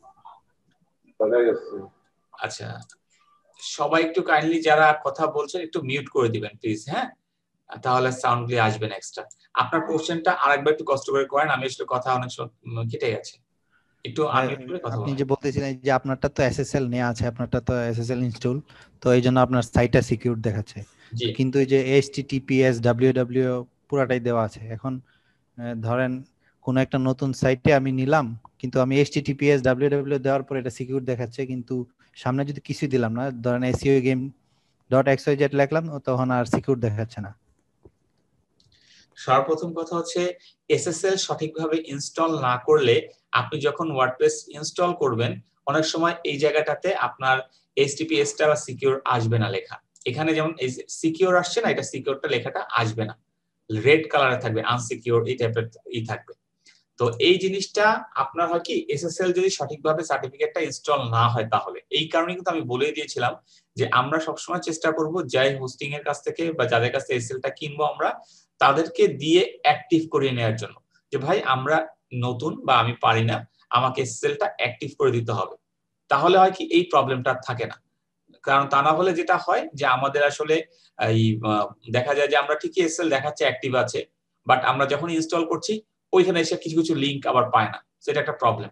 S1: আচ্ছা, সবাই একটু কাইন্ডলি যারা কথা বলছেন একটু মিউট করে দিবেন প্লিজ। হ্যাঁ, তাহলে সাউন্ডলি আসবে নেক্সটটা। আপনার কোশ্চেনটা আরেকবার একটু কষ্ট করে করেন, আমি আসলে কথা অনেক কেটে গেছে। একটু আনমিউট করে কথা বলুন।
S6: আপনি যে বলতেছিলেন যে আপনারটা তো এসএসএল নেওয়া আছে, আপনারটা তো এসএসএল ইনস্টল, তো এইজন্য আপনার সাইটটা সিকিউর দেখাচ্ছে। কিন্তু এই যে এইচটিটিপিএস ডাব্লিউডাব্লিউ পুরাটাই দেওয়া আছে। এখন ধরেন কোন একটা নতুন সাইটে আমি নিলাম, কিন্তু আমি এইচটিটিপিএস ডাব্লিউডাব্লিউ দেওয়ার পর এটা সিকিউর দেখাচ্ছে, কিন্তু সামনে যদি কিছু দিলাম না, ধরেন এসইও গেম ডট এক্সওয়াইজেড লিখলাম, তখন আর সিকিউর দেখাচ্ছে না।
S1: সর্বপ্রথম কথা হচ্ছে এসএসএল সঠিকভাবে ইনস্টল না করলে আপনি যখন ওয়ার্ডপ্রেস ইনস্টল করবেন, অনেক সময় এই জায়গাটাতে আপনার এইচটিটিপিএস টা বা সিকিউর আসবে না লেখা। এখানে যেমন সিকিউর আসছে না, এটা সিকিউরটা লেখাটা আসবে না, রেড কালারে থাকবে, আনসিকিউর এই টাইপের ই থাকবে। তো এই জিনিসটা আপনার হয় কি, এসএসএল যদি সঠিকভাবে সার্টিফিকেটটা ইনস্টল না হয়, তাহলে এই কারণে কিন্তু আমি বলে দিয়েছিলাম যে আমরা সবসময় চেষ্টা করব যাই হোস্টিং এর কাছ থেকে বা যাদের কাছে এসএসএলটা কিনবো আমরা, তাদেরকে দিয়ে অ্যাক্টিভ করিয়ে নেওয়ার জন্য, যে ভাই আমরা নতুন বা আমি পারি না, আমাকে এসএসএলটা অ্যাক্টিভ করে দিতে হবে। তাহলে হয় কি এই প্রবলেমটা থাকে না। কারণ তা না হলে যেটা হয় যে আমাদের আসলে এই দেখা যায় যে আমরা ঠিকই এসএসএল দেখাচ্ছে অ্যাক্টিভ আছে, বাট আমরা যখন ইনস্টল করছি ওইখানে এসে কিছু কিছু লিংক আবার পায় না, সেটা একটা প্রবলেম।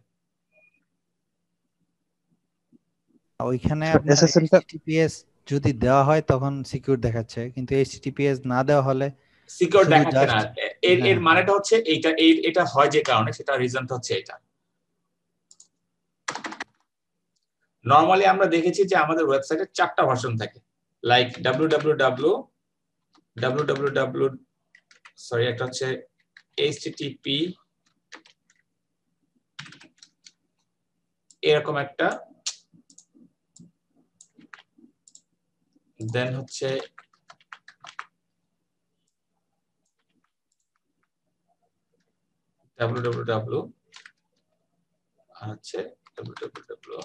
S6: ওইখানে আপনার এইচটিটিপিএস যদি দেওয়া হয় তখন সিকিউর দেখাচ্ছে, কিন্তু এইচটিটিপিএস না দেওয়া হলে
S1: সিকিউর দেখাচ্ছে না। এর এর মানেটা হচ্ছে এইটা, এটা হয় যে কারণে, সেটা রিজনটা হচ্ছে এটা। নরমালি আমরা দেখেছি যে আমাদের ওয়েবসাইটে চারটা ভার্সন থাকে, like W W W W W sorry একটা হচ্ছে এইচটিটিপি এরকম একটা, দেন হচ্ছে www হচ্ছে www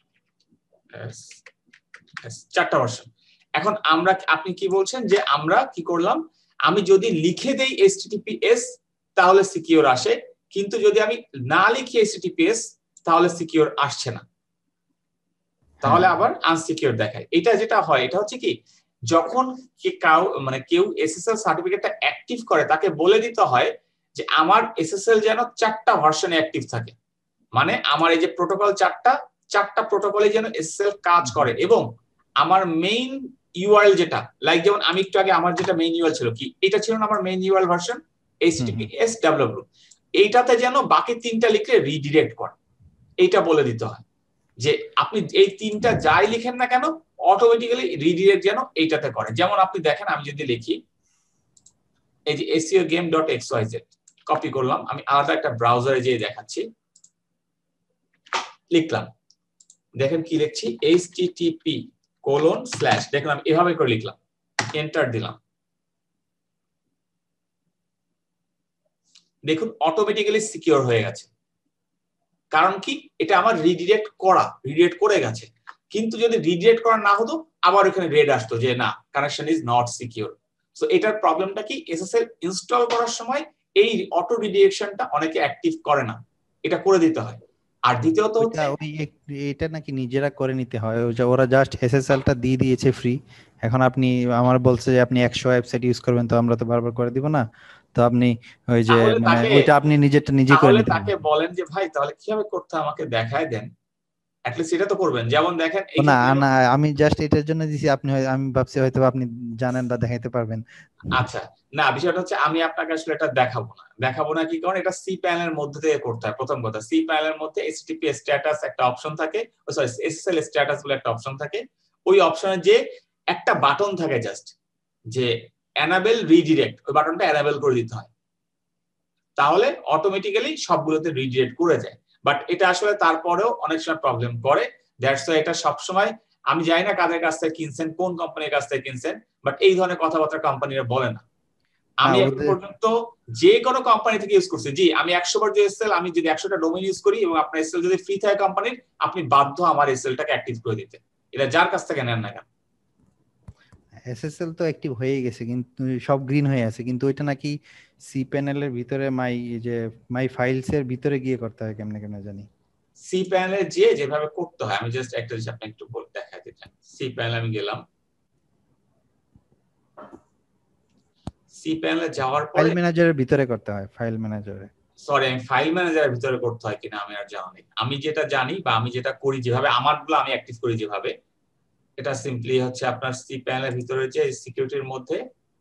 S1: চারটা ভার্সন। এখন আমরা, আপনি কি বলছেন যে আমরা কি করলাম, আমি যদি লিখে দেই এইচটিটিপিএস তাহলে সিকিউর আসে, কিন্তু যদি আমি না লিখি এইচটিটিপিএস তাহলে সিকিউর আসছে না, তাহলে আবার আনসিকিউর দেখায়। এটা যেটা হয় এটা হচ্ছে কি, যখন কি কাউ মানে কেউ এসএসএল সার্টিফিকেটটা অ্যাক্টিভ করে তাকে বলে দিতে হয় যে আমার এসএসএল যেন চারটা ভার্সনে অ্যাক্টিভ থাকে, মানে আমার এই যে প্রোটোকল চারটা চারটা প্রোটোকলে যেন এসএসএল কাজ করে, এবং আমার মেইন ইউআরএল যেটা, লাইক যেমন আমি একটু আগে আমার যেটা মেইন ইউআরএল ছিল কি, এটা ছিল না আমার main URL version HTTPS W W, এইটাতে যেন বাকি তিনটা লিখলে রিডিরেক্ট করে, এইটা বলে দিতে হয় যে আপনি এই তিনটা যাই লিখেন না কেন অটোমেটিক্যালি রিডিরেক্ট যেন এইটাতে করে। যেমন আপনি দেখেন আমি যদি লিখি এই যে SEO game dot XYZ copy করলাম, আমি আলাদা একটা ব্রাউজারে যেয়ে দেখাচ্ছি, লিখলাম, দেখেন কি লিখছি, এইচটিটিপি কোলন স্ল্যাশ, দেখলাম এভাবে করে লিখলাম, এন্টার দিলাম, দেখুন অটোমেটিক্যালি সিকিউর হয়ে গেছে। কারণ কি, এটা আমার রিডিরেক্ট করা, রিডিরেক্ট করে গেছে। কিন্তু যদি রিডিরেক্ট করা না হতো আবার এখানে রেড আসতো যে না, connection is not secure. So এটার প্রবলেমটা কি, এসএসএল ইনস্টল করার সময় এই অটো রিডিরেকশনটা অনেকে অ্যাক্টিভ করে না, এটা করে দিতে হয়। আর দ্বিতীয়ত হচ্ছে
S6: ওই এটা নাকি নিজেরা করে নিতে হয়, ওরা জাস্ট এসএসএলটা দিয়ে দিয়েছে ফ্রি। এখন আপনি আমার বলছে যে আপনি একশো ওয়েবসাইট ইউজ করবেন, তো আমরা তো বারবার করে দিব না, তো আপনি ওই যে মানে ওইটা আপনি নিজেরটা নিজে করে নিতে
S1: তাকে বলেন যে ভাই তাহলে কিভাবে করতে আমাকে দেখায় দেন, at least এটা তো করবেন। যেমন দেখেন
S6: না না আমি জাস্ট এটার জন্য দিছি, আপনি আমি ভাবছি হয়তো আপনি জানেন বা দেখাইতে পারবেন।
S1: আচ্ছা না, বিষয়টা হচ্ছে আমি আপনাকে আসলে এটা দেখাবো না। দেখাবো না কি কারণ, এটা সি প্যানেলের মধ্যে থেকে করতে হয়। প্রথম কথা, সি প্যানেলের মধ্যে এইচটিটিপি স্ট্যাটাস একটা অপশন থাকে, ও সরি এসএসএল স্ট্যাটাস বলে একটা অপশন থাকে। ওই অপশনে যে একটা বাটন থাকে জাস্ট যে এনাবেল রিডিরেক্ট, ওই বাটনটা এনাবেল করে দিতে হয়, তাহলে অটোমেটিক্যালি সবগুলোতে রিডিরেক্ট করে যায়। বাট এটা আসলে তারপরেও অনেক সময় প্রবলেম করে, দ্যাটস ওয়াই এটা সবসময়, আমি জানি না কাদের কাছ থেকে কিনছেন, কোন কোম্পানির কাছ থেকে কিনছেন, বাট এই ধরনের কথাবার্তা কোম্পানিরা বলে না। আমি এখন পর্যন্ত যে কোনো কোম্পানি থেকে ইউজ করছি, জি আমি একশো বার যে এসএল, আমি যদি একশোটা ডোমেইন ইউজ করি এবং আপনার এসএল যদি ফ্রি থাকে কোম্পানির, আপনি বাধ্য আমার এসএলটাকে অ্যাক্টিভ করে দিতে, এটা যার কাছ থেকে নেন না কেন।
S6: এসএসএল তো অ্যাক্টিভ হয়ে গেছে, কিন্তু সব গ্রিন হয়ে আছে, কিন্তু ওইটা নাকি সি প্যানেলের ভিতরে মাই যে মাই ফাইলস এর ভিতরে গিয়ে করতে হয়, কেমনে কেমনে জানি।
S1: সি প্যানেলে যে যেভাবে করতে হয়, আমি জাস্ট একটা জিনিস আপনাকে একটু বলে দেখাই দিলাম। সি প্যানেলে আমি গেলাম, সি প্যানেলে যাওয়ার পরে
S6: ফাইল ম্যানেজারের ভিতরে করতে হয়, ফাইল ম্যানেজারে
S1: সরি আমি ফাইল ম্যানেজারের ভিতরে করতে হয় কিনা আমি আর জানি না। আমি যেটা জানি বা আমি যেটা করি, যেভাবে আমারগুলো আমি অ্যাক্টিভ করি যেভাবে, এটা সিম্পলি হচ্ছে আপনার সি প্যানেলের ভিতরে যে সিকিউরিটির মধ্যে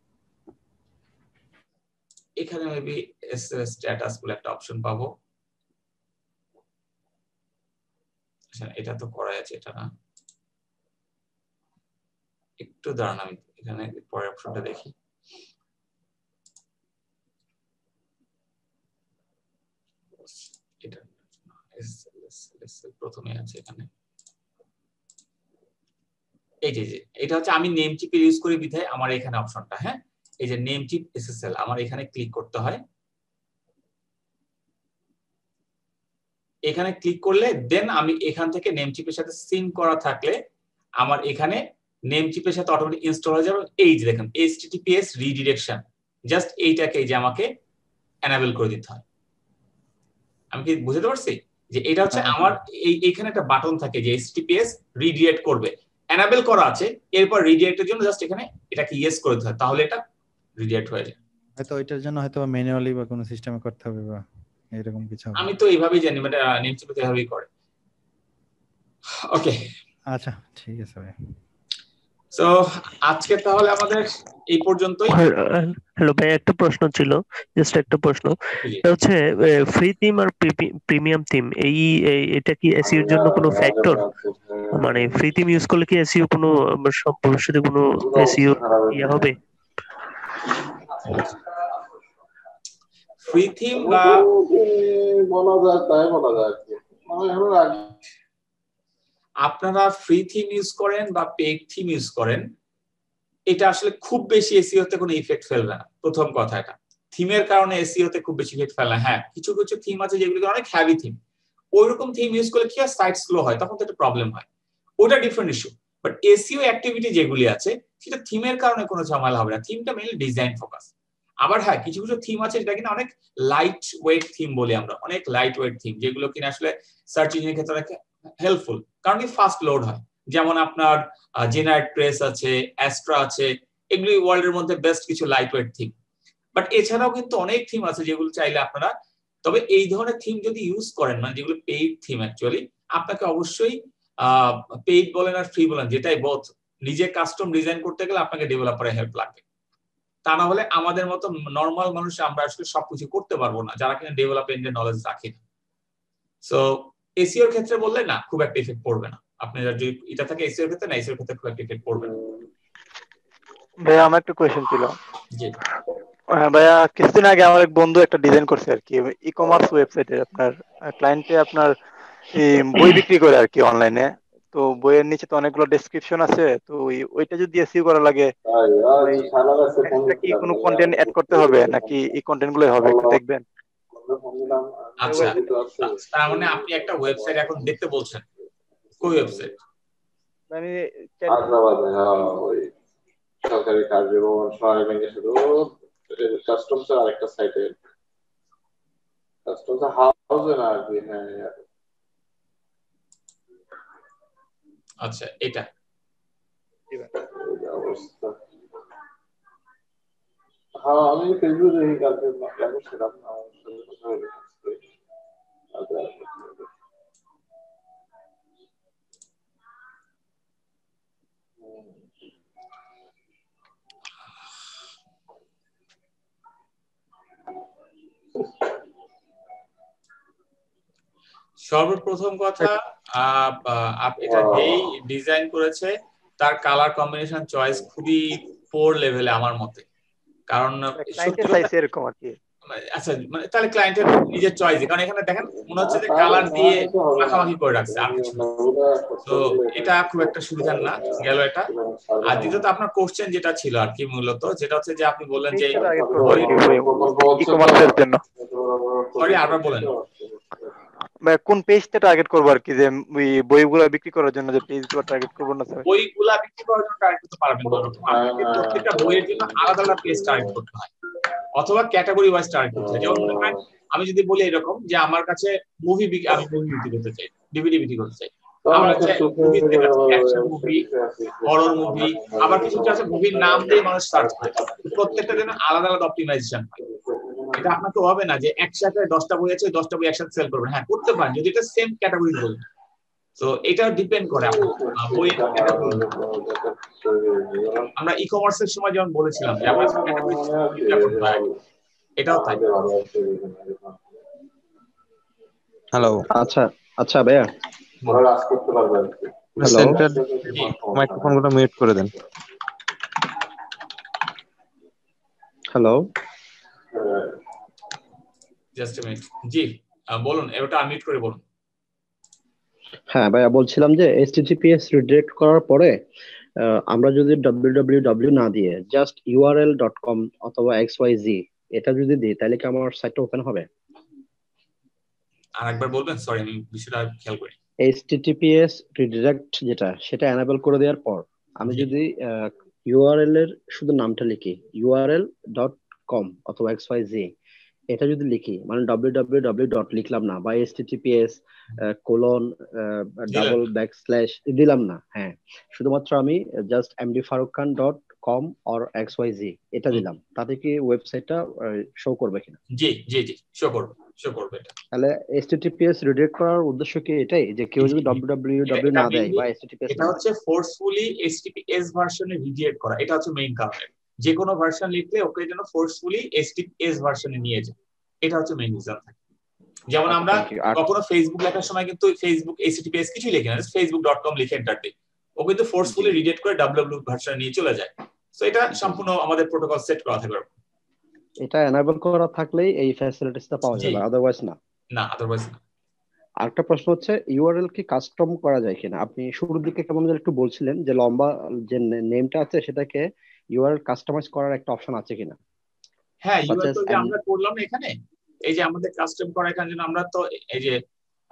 S1: এখানে মেবি এসএসএল স্ট্যাটাস বলে একটা অপশন পাবো। আচ্ছা এটা তো করা আছে, এটা না, একটু দাঁড়ান আমি এখানে পরের অপশনটা দেখি। এটা এসএসএল প্রথমে আছে এখানে, এই যে এটা হচ্ছে আমি নেম চিপ ইউজ করি বিধায় আমার এখানে অপশনটা, হ্যাঁ এই যে নেম চিপ এসএসএল, আমার এখানে ক্লিক করতে হয়। এখানে ক্লিক করলে দেন আমি এখান থেকে নেম চিপের সাথে সিঙ্ক করা থাকলে আমার এখানে নেম চিপের সাথে অটোমেটিক ইনস্টল হয়ে যাবে। এই যে দেখেন এইচটিটিপিএস রিডিরেকশন, জাস্ট এইটাকে এই যে আমাকে এনাবেল করে দিতে হয়। আমি কি বুঝতে পারছি যে এটা হচ্ছে আমার এই এইখানে একটা বাটন থাকে যে এইচটিটিপিএস রিডিরেক্ট করবে, এনাবেল করা আছে, এরপর রিডিরেক্টের জন্য জাস্ট এখানে এটাকে ইয়েস করে দিতে হয়, তাহলে এটা রিডিরেক্ট হয়ে যায়।
S6: হয়তো ওইটার জন্য হয়তো ম্যানুয়ালি বা কোনো সিস্টেমে করতে হবে বা এরকম কিছু হবে।
S1: আমি তো এইভাবেই জানি, মানে নেম চিপে এভাবেই করে। ওকে
S6: আচ্ছা ঠিক আছে ভাই।
S1: সো আজকে তাহলে আমাদের এই পর্যন্তই।
S3: হ্যালো ভাই, একটা প্রশ্ন ছিল, জাস্ট একটা প্রশ্ন, এটা হচ্ছে ফ্রি থিম আর প্রিমিয়াম থিম, এই এটা কি এসইও এর জন্য কোনো ফ্যাক্টর, মানে ফ্রি থিম ইউজ করলে কি এসইও কোনো ভবিষ্যতে কোনো এসইও ইয়া হবে?
S1: ফ্রি থিম বা
S9: বলা যায় তাই বলা যায় আর কি, মানে এখন আগে
S1: আপনারা ফ্রি থিম ইউজ করেন বা পেইড থিম ইউজ করেন, এটা আসলে খুব বেশি এসইও তে কোনো ইফেক্ট ফেলবে না। প্রথম কথা, এটা থিমের কারণে এসইও তে খুব বেশি ইফেক্ট ফেলে না। হ্যাঁ, কিছু কিছু থিম আছে যেগুলো অনেক হ্যাভি থিম, ওইরকম থিম ইউজ করলে কি হয়, সাইট স্লো হয়, তখন তো একটা প্রবলেম হয়, ওটা different issue. But SEO activity যেগুলি আছে সেটা থিমের কারণে কোনো ঝামেলা হবে না, থিমটা মেইনলি ডিজাইন ফোকাস। আবার হ্যাঁ, কিছু কিছু থিম আছে যেটা কিনা অনেক লাইট ওয়েট থিম বলি আমরা, অনেক লাইট ওয়েট থিম যেগুলো কিনা আসলে সার্চ ইঞ্জিনের ক্ষেত্রে অনেক হেল্পফুল, কারণ কি ফাস্ট লোড হয়। যেমন আপনার জেনারেট প্রেস আছে, অ্যাস্ট্রা আছে, এগুলি ওয়ার্ল্ডের মধ্যে বেস্ট কিছু লাইট ওয়েট থিম। বাট এছাড়াও কিন্তু অনেক থিম আছে যেগুলো চাইলে আপনারা, তবে এই ধরনের থিম যদি ইউজ করেন, মানে যেগুলো পেইড থিম অ্যাকচুয়ালি, আপনাকে অবশ্যই আহ পেইড বলেন আর ফ্রি বলেন যেটাই বোথ, নিজে কাস্টম ডিজাইন করতে গেলে আপনাকে ডেভেলপারের হেল্প লাগবে। তা না হলে আমাদের মতো নর্মাল মানুষ আমরা আসলে সবকিছু করতে পারবো না, যারা কিনা ডেভেলপমেন্টের নলেজ রাখে। সো এসইওর ক্ষেত্রে বললে না, খুব একটা ইফেক্ট পড়বে না। আপনি যদি এটা থাকে এসইওর ক্ষেত্রে, না এসইওর ক্ষেত্রে খুব একটা ইফেক্ট পড়বে না।
S10: ভাইয়া আমার একটা কোয়েশ্চেন ছিল।
S1: জি
S10: ভাইয়া, কিছুদিন আগে আমার এক বন্ধু একটা ডিজাইন করছে আর কি, ই কমার্স ওয়েবসাইটে আপনার ক্লায়েন্টে আপনার এই বই বিক্রি করে আর কি অনলাইনে। তো বইয়ের নিচে তো অনেকগুলো ডেসক্রিপশন আছে, তো ওইটা যদি এসইও করা লাগে, কি কোনো কন্টেন্ট অ্যাড করতে হবে নাকি এই কন্টেন্ট গুলোই হবে, একটু দেখবেন।
S1: আচ্ছা, তার মানে আপনি একটা ওয়েবসাইট এখন দেখতে বলছেন, কোন ওয়েবসাইট?
S10: আমি
S9: হায়দ্রাবাদে, হ্যাঁ ওই সরকারি কার্যক্রম সোনালী ব্যাংকের শুধু কাস্টমস এর আরেকটা সাইটে, কাস্টমস হাউসে না আর কি। হ্যাঁ
S1: আচ্ছা, এটা
S9: অবস্থা। হ্যাঁ, আমি ফেসবুকে দেখি কালকে লাগছিলাম আমার সাথে কথা হলো।
S1: সর্বপ্রথম কথা, এটা যেই ডিজাইন করেছে তার কালার কম্বিনেশন চয়েস খুবই পোর লেভেলে আমার মতে। কারণ
S10: এরকম আর কি।
S1: আচ্ছা, মানে তাহলে ক্লায়েন্টের নিজের চয়েস, কারণ এখানে দেখেন মনে হচ্ছে যে কালার দিয়ে মাখামাখি করে রাখছে আর কিছু না। তো এটা খুব একটা সুবিধার না গেল এটা। আর দ্বিতীয়ত আপনার কোশ্চেন যেটা ছিল আর কি, মূলত যেটা হচ্ছে যে আপনি বললেন যে সরি আবার বলেন
S10: কোন পেজটা টার্গেট করব আর কি, যে বইগুলো বিক্রি করার জন্য যে পেজগুলো টার্গেট করব না স্যার?
S1: বইগুলো বিক্রি করার জন্য টার্গেট করতে পারবেন না, আপনাকে প্রত্যেকটা বইয়ের জন্য আলাদা আলাদা পেজ টার্গেট করতে হয়, অথবা ক্যাটাগরি ওয়াইজ টার্গেট করতে হয়। যেমন আমি যদি বলি এরকম যে আমার কাছে মুভি, আমি মুভি বিক্রি করতে চাই, ডিভিডি বিক্রি করতে চাই, আমার কাছে অ্যাকশন মুভি, হরর মুভি, আবার কিছু আছে মুভির নাম দিয়ে মানুষ সার্চ করে, প্রত্যেকটা জন্য আলাদা আলাদা অপটিমাইজেশন হয়। এটা আপনাকে হবে না যে একসাথে দশটা বই আছে, দশটা বই একসাথে সেল করবেন। হ্যাঁ করতে পারেন যদি এটা সেম ক্যাটাগরি বই। তো এটা ডিপেন্ড করে বই ক্যাটাগরি। আমরা ই কমার্সের সময় যেমন বলেছিলাম যে আমরা ক্যাটাগরি করতে হয়, এটাও তাই।
S2: হ্যালো,
S4: আচ্ছা আচ্ছা ভাইয়া,
S2: সেন্টার মাইক্রোফোনগুলো মিউট করে দেন।
S4: Hello,
S1: just a minute. জি বলুন, এটা আনমিউট করে বলুন।
S4: হ্যাঁ ভাইয়া, বলছিলাম যে এইচটিটিপিএস রিডাইরেক্ট করার পরে আমরা যদি ডব্লিউ ডব্লিউ ডব্লিউ না দিয়ে জাস্ট ইউআরএল ডট কম অথবা এক্স ওয়াই জি এটা যদি দিই, তাহলে কি আমার সাইটটা ওপেন হবে?
S1: আরেকবার বলবেন, সরি আমি বিষয়টা খেয়াল করি।
S4: এইচটিটিপিএস রিডাইরেক্ট যেটা, সেটা এনাবেল করে দেওয়ার পর আমি যদি ইউআরএল এর শুধু নামটা লিখি ইউআরএল ডট কম অথবা এক্স ওয়াই জি, এটা যদি লিখি, মানে ডব্লিউ ডব্লিউ ডব্লিউ ডট লিখলাম না বা HTTPS colon double back slash দিলাম না, হ্যাঁ শুধুমাত্র আমি just MD Faruk Khan dot com or X Y Z এটা দিলাম, তাতে কি ওয়েবসাইটটা শো করবে কিনা?
S1: জি জি জি শো করবে, শো করবে। এটা
S4: তাহলে এইচটিটিপিএস রিডাইরেক্ট করার উদ্দেশ্য কি এটাই, যে কেউ যদি ডব্লিউ ডব্লিউ ডব্লিউ না দেয় বা এইচটিটিপিএস,
S1: এটা হচ্ছে ফোর্সফুলি এইচটিটিপিএস ভার্সনে রিডাইরেক্ট করা, এটা হচ্ছে মেইন কারণ। যে কোনো ভার্সন লিখলে ওকে যেন ফোর্সফুলি এইচটিটিপিএস ভার্সনে নিয়ে যায়, এটা হচ্ছে মেইন রিজন থাকে। যেমন আমরা কখনো ফেসবুক লেখার সময় কিন্তু ফেসবুক এইচটিটিপিএস কিছু লিখি না, ফেসবুক ডট কম লিখে এন্টার দিই, ও কিন্তু ফোর্সফুলি রিডাইরেক্ট করে ডব্লিউ ডব্লিউ ভার্সনে নিয়ে চলে যায়। সো এটা সম্পূর্ণ আমাদের প্রোটোকল সেট করা থাকে।
S4: এটা এনাবল করা থাকলেই এই ফ্যাসিলিটিসটা পাওয়া
S1: জি
S4: যাবে, আদারওয়াইজ না।
S1: না, আদারওয়াইজ না।
S4: আরেকটা প্রশ্ন হচ্ছে ইউআরএল কি কাস্টম করা যায় কিনা? আপনি শুরুর দিকে কেমন যেন একটু বলছিলেন যে লম্বা যে নেমটা আছে সেটাকে ইউআরএল কাস্টমাইজ করার একটা অপশন আছে কিনা।
S1: হ্যাঁ,
S4: Such
S1: ইউআরএল
S4: as
S1: তো যে
S4: and
S1: আমরা করলাম না এখানে, এই যে আমাদের কাস্টম করা এখানে জন্য আমরা তো এই যে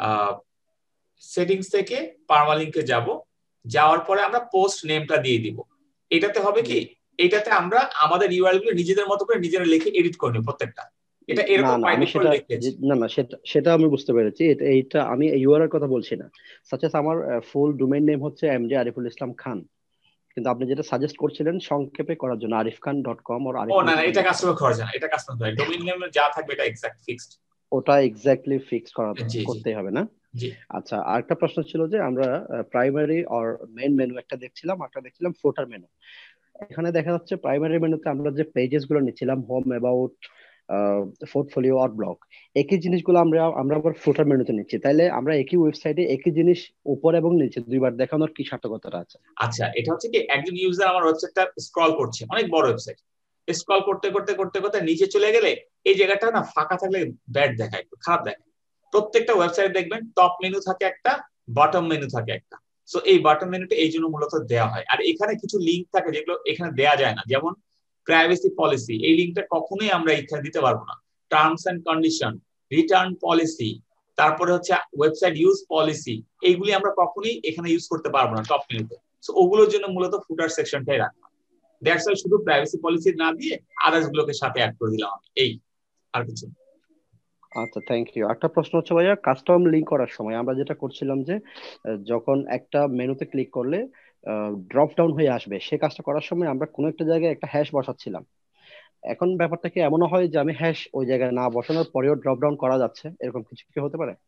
S1: সেটিংস থেকে পার্মালিংকে যাব, যাওয়ার পরে আমরা পোস্ট নেমটা দিয়ে দিব। এটাতে হবে কি, এটাতে আমরা আমাদের ইউআরএল গুলো নিজেদের মতো করে নিজেরা লিখে এডিট করে নিব প্রত্যেকটা। এটা
S4: না
S1: এরকম
S4: না
S1: বাই
S4: আমি
S1: ডিফল্ট
S4: সেটা
S1: লিখেছি।
S4: যে- না না সেটা সেটা আমি বুঝতে পেরেছি। এটা এইটা আমি ইউআরএল কথা বলছি না। সাচ এস আমার ফুল ডোমেইন নেম হচ্ছে এমডি আরিফুল ইসলাম খান, কিন্তু আপনি যেটা সাজেস্ট করছিলেন সংক্ষেপে করার জন্য আরিফ খান ডট কম আর
S1: ও
S4: আরিফুল
S1: না না,
S4: ইসলাম
S1: এটা
S4: ডট কম,
S1: কাস্টমার করা যায় না, এটা কাস্টমার করা ডোমেইন নেম যা থাকবে এটা এক্সাক্ট ফিক্সড।
S4: ওটা এক্স্যাক্টলি ফিক্স করা
S1: জি জি
S4: করতেই হবে না?
S1: জি।
S4: আচ্ছা, আরেকটা প্রশ্ন ছিল যে আমরা প্রাইমারি আর মেইন মেনু একটা দেখছিলাম, একটা দেখছিলাম ফুটার মেনু। এখানে দেখা যাচ্ছে প্রাইমারি মেনুতে আমরা যে পেজেস গুলো নিচ্ছিলাম হোম, অ্যাবাউট, পোর্টফোলিও আর ব্লগ, একই জিনিসগুলো আমরা আমরা আবার ফুটার মেনুতে নিচ্ছি। তাইলে আমরা একই ওয়েবসাইটে একই জিনিস উপর এবং নিচে দুইবার দেখানোর কি সার্থকতা আছে?
S1: আচ্ছা, এটা হচ্ছে কি একজন ইউজার আমার ওয়েবসাইটটা স্ক্রল করছে, অনেক বড় ওয়েবসাইট, স্ক্রল করতে করতে করতে করতে নিচে চলে গেলে এই জায়গাটা না ফাঁকা থাকলে ব্যাড দেখায়, একটু খারাপ দেখায়। প্রত্যেকটা ওয়েবসাইট দেখবেন টপ মেনু থাকে একটা, বটম মেনু থাকে একটা। সো এই বটম মেনুটা এই জন্য মূলত দেওয়া হয়। আর এখানে কিছু লিঙ্ক থাকে যেগুলো এখানে দেওয়া যায় না, যেমন প্রাইভেসি পলিসি, এই লিঙ্কটা কখনোই আমরা এখানে দিতে পারবো না। Terms and condition, return policy, তারপরে হচ্ছে ওয়েবসাইট ইউজ পলিসি, এইগুলি আমরা কখনোই এখানে ইউজ করতে পারবো না টপ মেনুতে। সো ওগুলোর জন্য মূলত ফুটার সেকশনটাই রাখা। দ্যাটস ওয়াই শুধু প্রাইভেসি পলিসি না দিয়ে আদার্স গুলোকে সাথে অ্যাড করে দিলাম আমি, এই আর কিছু।
S4: আচ্ছা, থ্যাংক ইউ। একটা প্রশ্ন হচ্ছে ভাইয়া, কাস্টম লিঙ্ক করার সময় আমরা যেটা করছিলাম যে আহ, যখন একটা মেনুতে ক্লিক করলে ড্রপ ডাউন হয়ে আসবে, সে কাজটা করার সময় আমরা কোনো একটা জায়গায় একটা হ্যাশ বসাচ্ছিলাম। এখন ব্যাপারটা কি এমনও হয় যে আমি হ্যাশ ওই জায়গায় না বসানোর পরেও ড্রপ ডাউন করা যাচ্ছে, এরকম কিছু কি হতে পারে?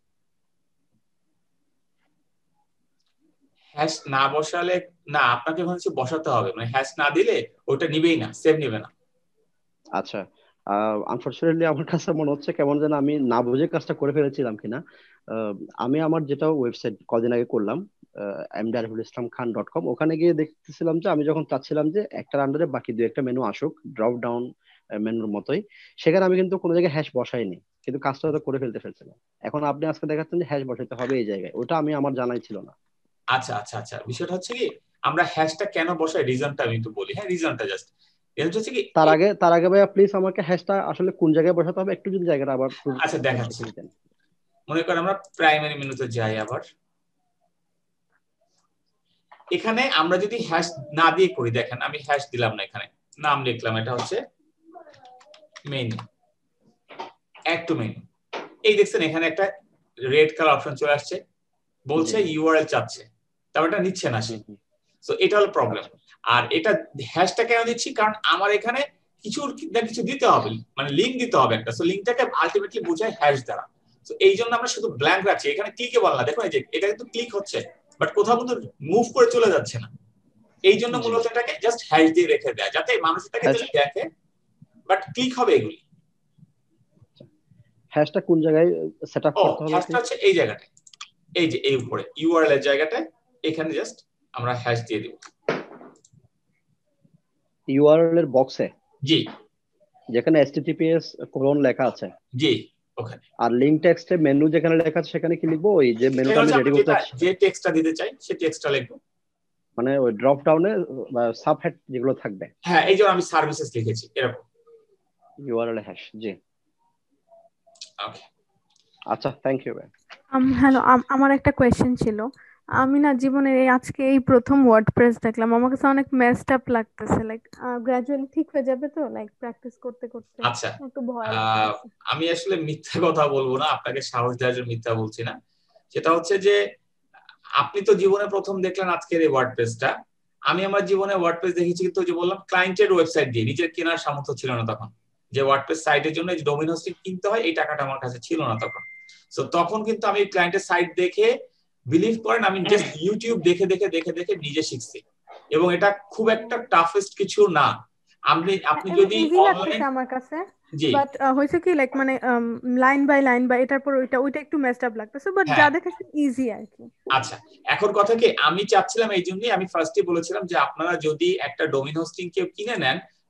S1: হ্যাশ না বসালে না, আপনাকে হচ্ছে বসাতে হবে, মানে হ্যাশ না দিলে ওটা নিবেই না, সেভ নিবে না।
S4: আচ্ছা, আনফরচুনেটলি আমার কাছে মনে হচ্ছে কেমন যেন আমি না বুঝে কাজটা করে ফেলেছিলাম কিনা। আহ, আমি আমার যেটা ওয়েবসাইট কদিন আগে করলাম MD Ariful Islam Khan dot com, ওখানে গিয়ে দেখতেছিলাম যে আমি যখন চাচ্ছিলাম যে একটার আন্ডারে বাকি দুই একটা মেনু আসুক ড্রপ ডাউন মেনুর মতোই, সেখানে আমি কিন্তু কোনো জায়গায় হ্যাশ বসাইনি, কিন্তু কাজটা তো করে ফেলতে ফেলছিলাম। এখন আপনি আজকে দেখাচ্ছেন যে হ্যাশ বসাইতে হবে এই জায়গায়, ওটা আমি আমার জানাই ছিল না।
S1: আচ্ছা আচ্ছা আচ্ছা, বিষয়টা হচ্ছে কি আমরা হ্যাশটা কেন বসাই, রিজনটা আমি একটু বলি। হ্যাঁ, রিজনটা জাস্ট এটা হচ্ছে কি,
S4: তার আগে তার আগে ভাইয়া প্লিজ আমাকে হ্যাশটা আসলে কোন জায়গায় বসাতে হবে একটু যদি জায়গাটা আবার একটু
S1: আচ্ছা দেখাচ্ছি।
S4: শিখিয়ে দিতেন।
S1: মনে করেন আমরা প্রাইমারি মেনুতে যাই, আবার এখানে আমরা যদি হ্যাশ না দিয়ে করি, দেখেন আমি হ্যাশ দিলাম না, এখানে নাম লিখলাম, এটা হচ্ছে মেনু, অ্যাড টু মেনু। এই দেখছেন এখানে একটা রেড কালার অপশন চলে আসছে, বলছে ইউআরএল চাচ্ছে, তারপর এটা নিচ্ছে না সে। সো এটা হলো প্রবলেম। আর এটা হ্যাশটা কেন দিচ্ছি, কারণ আমার এখানে কিছু না কিছু দিতে হবে, মানে লিংক দিতে হবে একটা। সো লিংকটাকে আলটিমেটলি বোঝায় হ্যাশ দ্বারা। সো এই জন্য আমরা শুধু ব্ল্যাঙ্ক রাখছি, এখানে ক্লিকে বললাম, দেখো এই যে এটা কিন্তু ক্লিক হচ্ছে বাট কোথাও কিন্তু মুভ করে চলে যাচ্ছে না। এই জন্য মূলত এটাকে জাস্ট হ্যাশ দিয়ে রেখে দেয়, যাতে মানুষ এটাকে দেখে বাট ক্লিক হবে এগুলি।
S4: হ্যাশটা কোন জায়গায় সেটআপ
S1: ও
S4: করতে হবে?
S1: হ্যাশটা হচ্ছে এই জায়গাটায়, এই যে এই উপরে ইউআরএল এর জায়গাটায়, এখানে জাস্ট আমরা হ্যাশ দিয়ে দেব
S4: ইউআরএল এর বক্সে,
S1: জি,
S4: যেখানে এইচটিটিপিএস কোলন লেখা আছে,
S1: জি ওখানে।
S4: আর লিংক টেক্সটে মেনু যেখানে লেখা আছে সেখানে কি লিখবো? ওই যে মেনুটা আমি রেডি করতে চাচ্ছি,
S1: যে টেক্সটটা দিতে চাই সেই টেক্সটটা লিখবো,
S4: মানে ওই ড্রপ ডাউনে সাব হেড যেগুলো থাকবে।
S1: হ্যাঁ, এই যে আমি সার্ভিসেস লিখেছি এরকম
S4: ইউআরএল হ্যাশ। জি,
S1: ওকে,
S4: আচ্ছা, থ্যাংক ইউ।
S11: হ্যালো, আমার একটা কোয়েশ্চেন ছিল। আমি না জীবনে এই আজকে এই প্রথম ওয়ার্ডপ্রেস দেখলাম, আমার কাছে অনেক মেসড আপ লাগতেছে। লাইক গ্রাজুয়ালি ঠিক হয়ে যাবে তো, লাইক প্র্যাকটিস করতে করতে?
S1: আচ্ছা,
S11: একটু ভয় লাগতেছে।
S1: আমি আসলে মিথ্যা কথা বলবো না, আপনাকে সাহস দেওয়ার জন্য মিথ্যা বলছি না। সেটা হচ্ছে যে আপনি তো জীবনে প্রথম দেখলেন আজকের এই ওয়ার্ডপ্রেসটা, আমি আমার জীবনে ওয়ার্ডপ্রেস দেখেছি কিন্তু যে বললাম ক্লায়েন্টের ওয়েবসাইট দিয়ে, নিজের কেনার সামর্থ্য ছিল না তখন। যে ওয়ার্ডপ্রেস সাইটের জন্য যে ডোমেইন হোস্টিং কিনতে হয়, এই টাকাটা আমার কাছে ছিল না তখন। সো তখন কিন্তু আমি ক্লায়েন্টের সাইট দেখে, বিলিভ করেন আমি জাস্ট ইউটিউব দেখে দেখে দেখে দেখে নিজে শিখছি, এবং এটা খুব একটা টাফেস্ট কিছু না। আপনি আপনি যদি অনলাইন,
S11: আমার কাছে
S1: জি,
S11: বাট হইছে কি লাইক মানে লাইন বাই লাইন বা এটার পর ওইটা ওইটা একটু মেসড আপ লাগতেছে, বাট যা দেখেছি ইজি আর কি।
S1: আচ্ছা, এখন কথা কি আমি চাচ্ছিলাম, এই জন্যই আমি ফার্স্টে বলেছিলাম যে আপনারা যদি একটা ডোমেইন হোস্টিং কেউ কিনে নেন,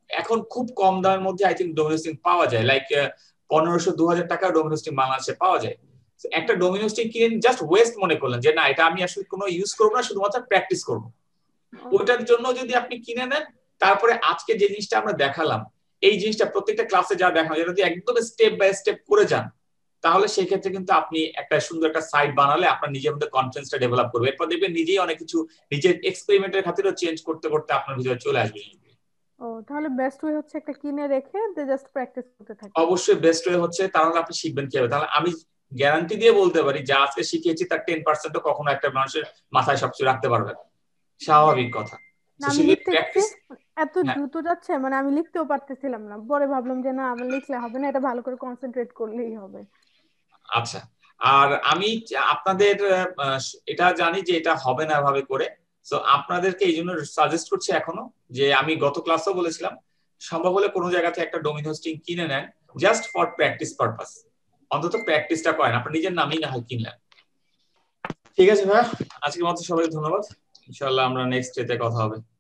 S1: এখন খুব কম দামের মধ্যে আই থিঙ্ক ডোমেন হোস্টিং পাওয়া যায়, লাইক পনেরোশো দু হাজার টাকা ডোমেন হোস্টিং বাংলাদেশে পাওয়া যায়। একটা ডোমেন হোস্টিং কিনে জাস্ট ওয়েস্ট মনে করলেন যে না এটা আমি আসলে কোনো ইউজ করবো না, শুধুমাত্র প্র্যাকটিস করবো, ওইটার জন্য যদি আপনি কিনে নেন, তারপরে আজকে যে জিনিসটা আমরা দেখালাম এই জিনিসটা প্রত্যেকটা ক্লাসে যা দেখানো যায় যদি একদম স্টেপ বাই স্টেপ করে যান, তাহলে সেই ক্ষেত্রে কিন্তু আপনি একটা সুন্দর একটা সাইট বানালে আপনার নিজের মধ্যে কনফিডেন্সটা ডেভেলপ করবে। এরপর দেখবেন নিজেই অনেক কিছু নিজের এক্সপেরিমেন্টের খাতিরেও চেঞ্জ করতে করতে আপনার ভিতরে চলে আসবে।
S11: ও তাহলে বেস্ট ওয়ে হচ্ছে একটা কিনে রেখে জাস্ট প্র্যাকটিস করতে থাকি।
S1: অবশ্যই বেস্ট ওয়ে হচ্ছে, তাহলে আপনি শিখবেন কিভাবে। তাহলে আমি গ্যারান্টি দিয়ে বলতে পারি যা আজকে শিখিয়েছি তার টেন পার্সেন্টও কখনো একটা মানুষের মাথায় সবকিছু রাখতে পারবে না, স্বাভাবিক কথা।
S11: আমি লিখতে এত দ্রুত যাচ্ছে, মানে আমি লিখতেও পারতেছিলাম না, পরে ভাবলাম যে না আমার লিখলে হবে না, এটা ভালো করে কনসেন্ট্রেট করলেই হবে।
S1: আচ্ছা, আর আমি আপনাদের এটা জানি যে এটা হবে না ভাবে করে, সো আপনাদেরকে এই জন্য সাজেস্ট করছি এখনো যে আমি গত ক্লাসেও বলেছিলাম সম্ভব হলে কোনো জায়গা থেকে একটা ডোমেইন হোস্টিং কিনে নেন জাস্ট ফর প্র্যাকটিস পারপাস, অন্তত প্র্যাকটিসটা করেন, আপনার নিজের নামই না হয় কিনলেন। ঠিক আছে ভাই, আজকের মতো সবাইকে ধন্যবাদ, ইনশাআল্লাহ আমরা নেক্সট ডেতে কথা হবে।